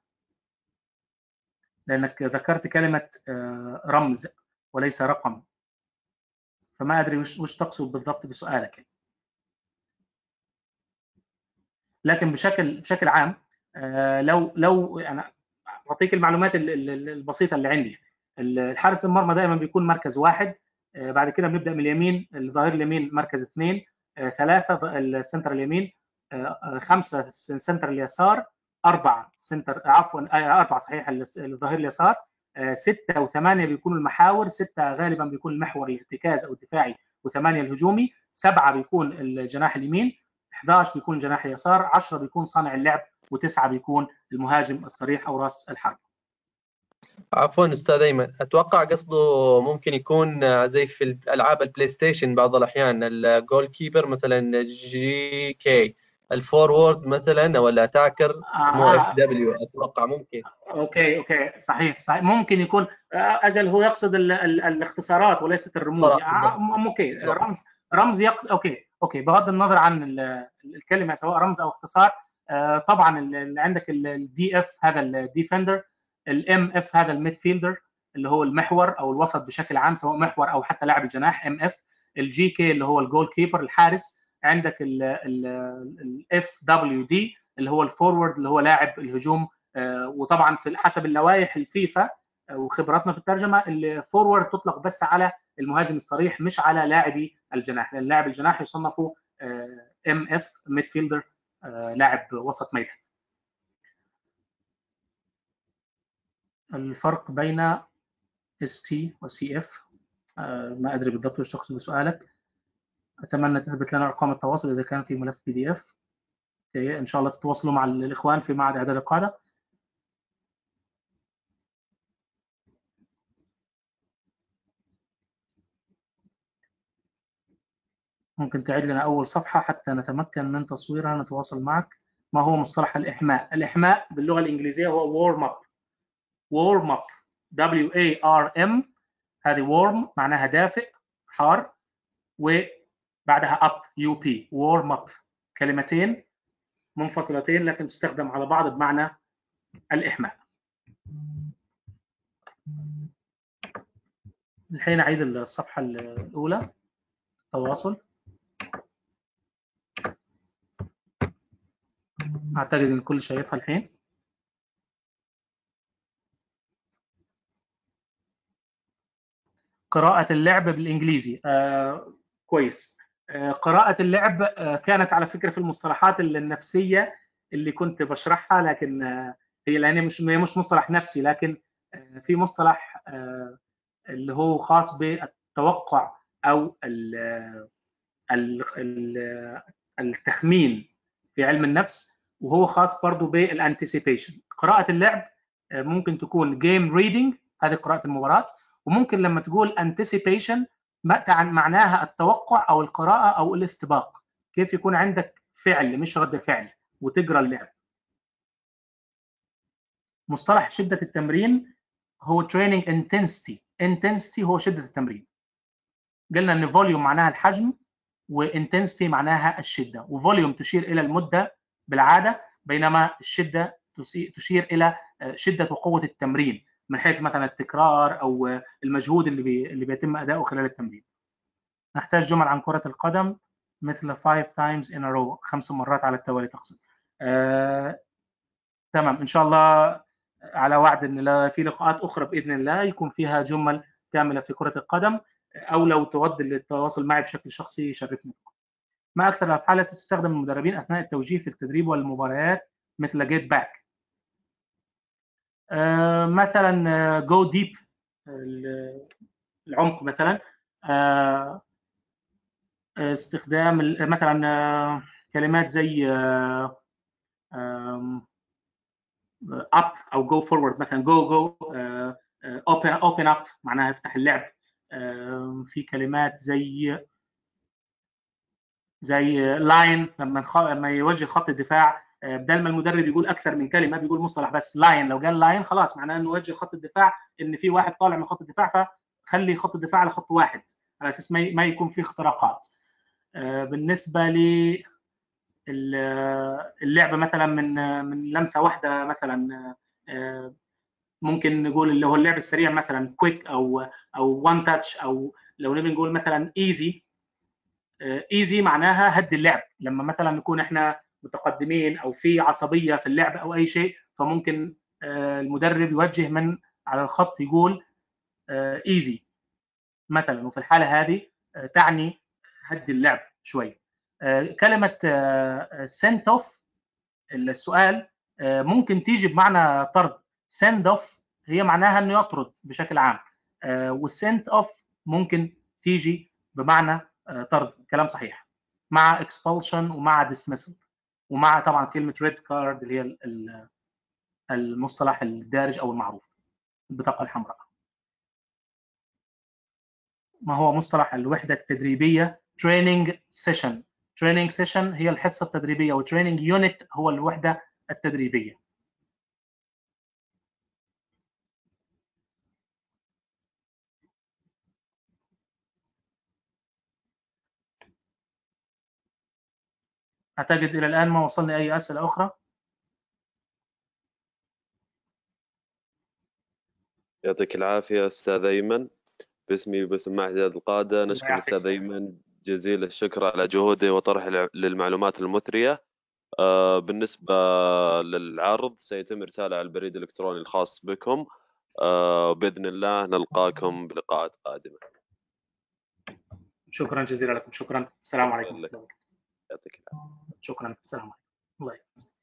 لأنك ذكرت كلمة رمز وليس رقم، فما أدري وش وش تقصد بالضبط بسؤالك. لكن بشكل بشكل عام لو لو أنا أعطيك المعلومات البسيطة اللي عندي. الحارس المرمى دائما بيكون مركز واحد، بعد كده بنبدأ من اليمين، الظهير اليمين مركز اثنين، ثلاثة السنتر اليمين، خمسة السنتر اليسار، أربعة سنتر عفوا أربعة صحيح الظهير اليسار، ستة وثمانية بيكونوا المحاور، ستة غالبا بيكون المحور الارتكاز أو الدفاعي، وثمانية الهجومي، سبعة بيكون الجناح اليمين، أحد عشر بيكون الجناح اليسار، عشرة بيكون صانع اللعب، وتسعة بيكون المهاجم الصريح أو رأس الحرب. عفوا استاذ ايمن، اتوقع قصده ممكن يكون زي في الالعاب البلاي ستيشن بعض الاحيان الجول كيبر مثلا جي كي، الفورورد مثلا او الاتاكر اسمه اف دبليو، اتوقع ممكن. اوكي اوكي صحيح صحيح ممكن يكون اجل هو يقصد ال ال الاختصارات وليست الرموز. اوكي رمز رمز يقصد اوكي اوكي بغض النظر عن الكلمه سواء رمز او اختصار. طبعا اللي عندك الدي اف هذا الديفندر، الام اف هذا الميدفيلدر اللي هو المحور او الوسط بشكل عام سواء محور او حتى لاعب الجناح ام اف، الجي كي اللي هو الجول كيبر الحارس، عندك الاف دبليو دي اللي هو الفورورد اللي هو لاعب الهجوم. وطبعا في حسب اللوائح الفيفا وخبراتنا في الترجمه الفورورد تطلق بس على المهاجم الصريح مش على لاعبي الجناح، لان لاعب الجناح يصنفوا ام اف ميدفيلدر لاعب وسط ميدان. الفرق بين اس تي وسي اف ما ادري بالضبط وش تقصد بسؤالك. أتمنى تثبت لنا أرقام التواصل إذا كان في ملف بي دي إف. إن شاء الله تتواصلوا مع الإخوان في معهد إعداد القاعدة. ممكن تعيد لنا أول صفحة حتى نتمكن من تصويرها نتواصل معك. ما هو مصطلح الإحماء؟ الإحماء باللغة الإنجليزية هو warm up. warm up W A R M. هذه warm معناها دافئ حار، وبعدها up U P warm up. كلمتين منفصلتين لكن تستخدم على بعض بمعنى الإحماء. الحين أعيد الصفحة الأولى. تواصل. أعتقد إن الكل شايفها الحين. قراءة اللعب بالإنجليزي. آه كويس. آه قراءة اللعب آه كانت على فكرة في المصطلحات النفسية اللي كنت بشرحها، لكن آه هي لأن مش مش مصطلح نفسي، لكن آه في مصطلح آه اللي هو خاص بالتوقع أو ال ال ال التخمين في علم النفس، وهو خاص برضه بالانتسيبيشن. قراءة اللعب آه ممكن تكون جيم ريدنج، هذه قراءة المباراة، وممكن لما تقول anticipation معناها التوقع او القراءه او الاستباق، كيف يكون عندك فعل مش رد فعل وتقرا اللعب. مصطلح شده التمرين هو training intensity. intensity هو شده التمرين. قلنا ان volume معناها الحجم، وintensity معناها الشده، وvolume تشير الى المده بالعاده، بينما الشده تشير الى شده وقوه التمرين من حيث مثلا التكرار او المجهود اللي بي اللي بيتم اداؤه خلال التمرين. نحتاج جمل عن كرة القدم مثل five times in a row، خمس مرات على التوالي تقصد. آه، تمام إن شاء الله، على وعد إن في لقاءات أخرى بإذن الله يكون فيها جمل كاملة في كرة القدم، أو لو تود التواصل معي بشكل شخصي يشرفني. ما أكثر الأفعال التي تستخدم المدربين أثناء التوجيه في التدريب والمباريات مثل get back؟ آه، مثلا go deep العمق مثلا. آه، استخدام مثلا كلمات زي up او go forward، مثلا go go open open up معناها افتح اللعب. في كلمات زي زي line لما لما يوجه خط الدفاع، بدل ما المدرب يقول اكثر من كلمه بيقول مصطلح بس line. لو قال line خلاص معناه انه يوجه خط الدفاع ان في واحد طالع من خط الدفاع، فخلي خط الدفاع على خط واحد على اساس ما يكون في اختراقات. بالنسبه لي اللعبه مثلا من من لمسه واحده، مثلا ممكن نقول اللي هو اللعب السريع مثلا كويك او او وان تاتش، او لو نبي نقول مثلا ايزي. ايزي معناها هد اللعب، لما مثلا نكون احنا متقدمين او في عصبيه في اللعب او اي شيء، فممكن المدرب يوجه من على الخط يقول ايزي مثلا، وفي الحاله هذه تعني هد اللعب شوي. كلمه send off السؤال ممكن تيجي بمعنى طرد. send off هي معناها انه يطرد بشكل عام، والsend off ممكن تيجي بمعنى طرد. كلام صحيح، مع expulsion ومع dismissal ومع طبعا كلمه red card اللي هي المصطلح الدارج او المعروف، البطاقه الحمراء. ما هو مصطلح الوحده التدريبيه؟ training session. training session هي الحصه التدريبيه، و training unit هو الوحده التدريبيه. اعتقد الى الان ما وصلني اي اسئله اخرى. يعطيك العافيه استاذ ايمن. باسمي وباسم معهد إعداد القاده نشكر الاستاذ ايمن جزيل الشكر على جهوده وطرح للمعلومات المثريه. آه بالنسبه للعرض سيتم ارساله على البريد الالكتروني الخاص بكم. آه باذن الله نلقاكم بلقاءات قادمه. شكرا جزيلا لكم. شكرا. السلام عليكم. يعطيك العافيه. شكرا. السلام عليكم. الله يحفظك.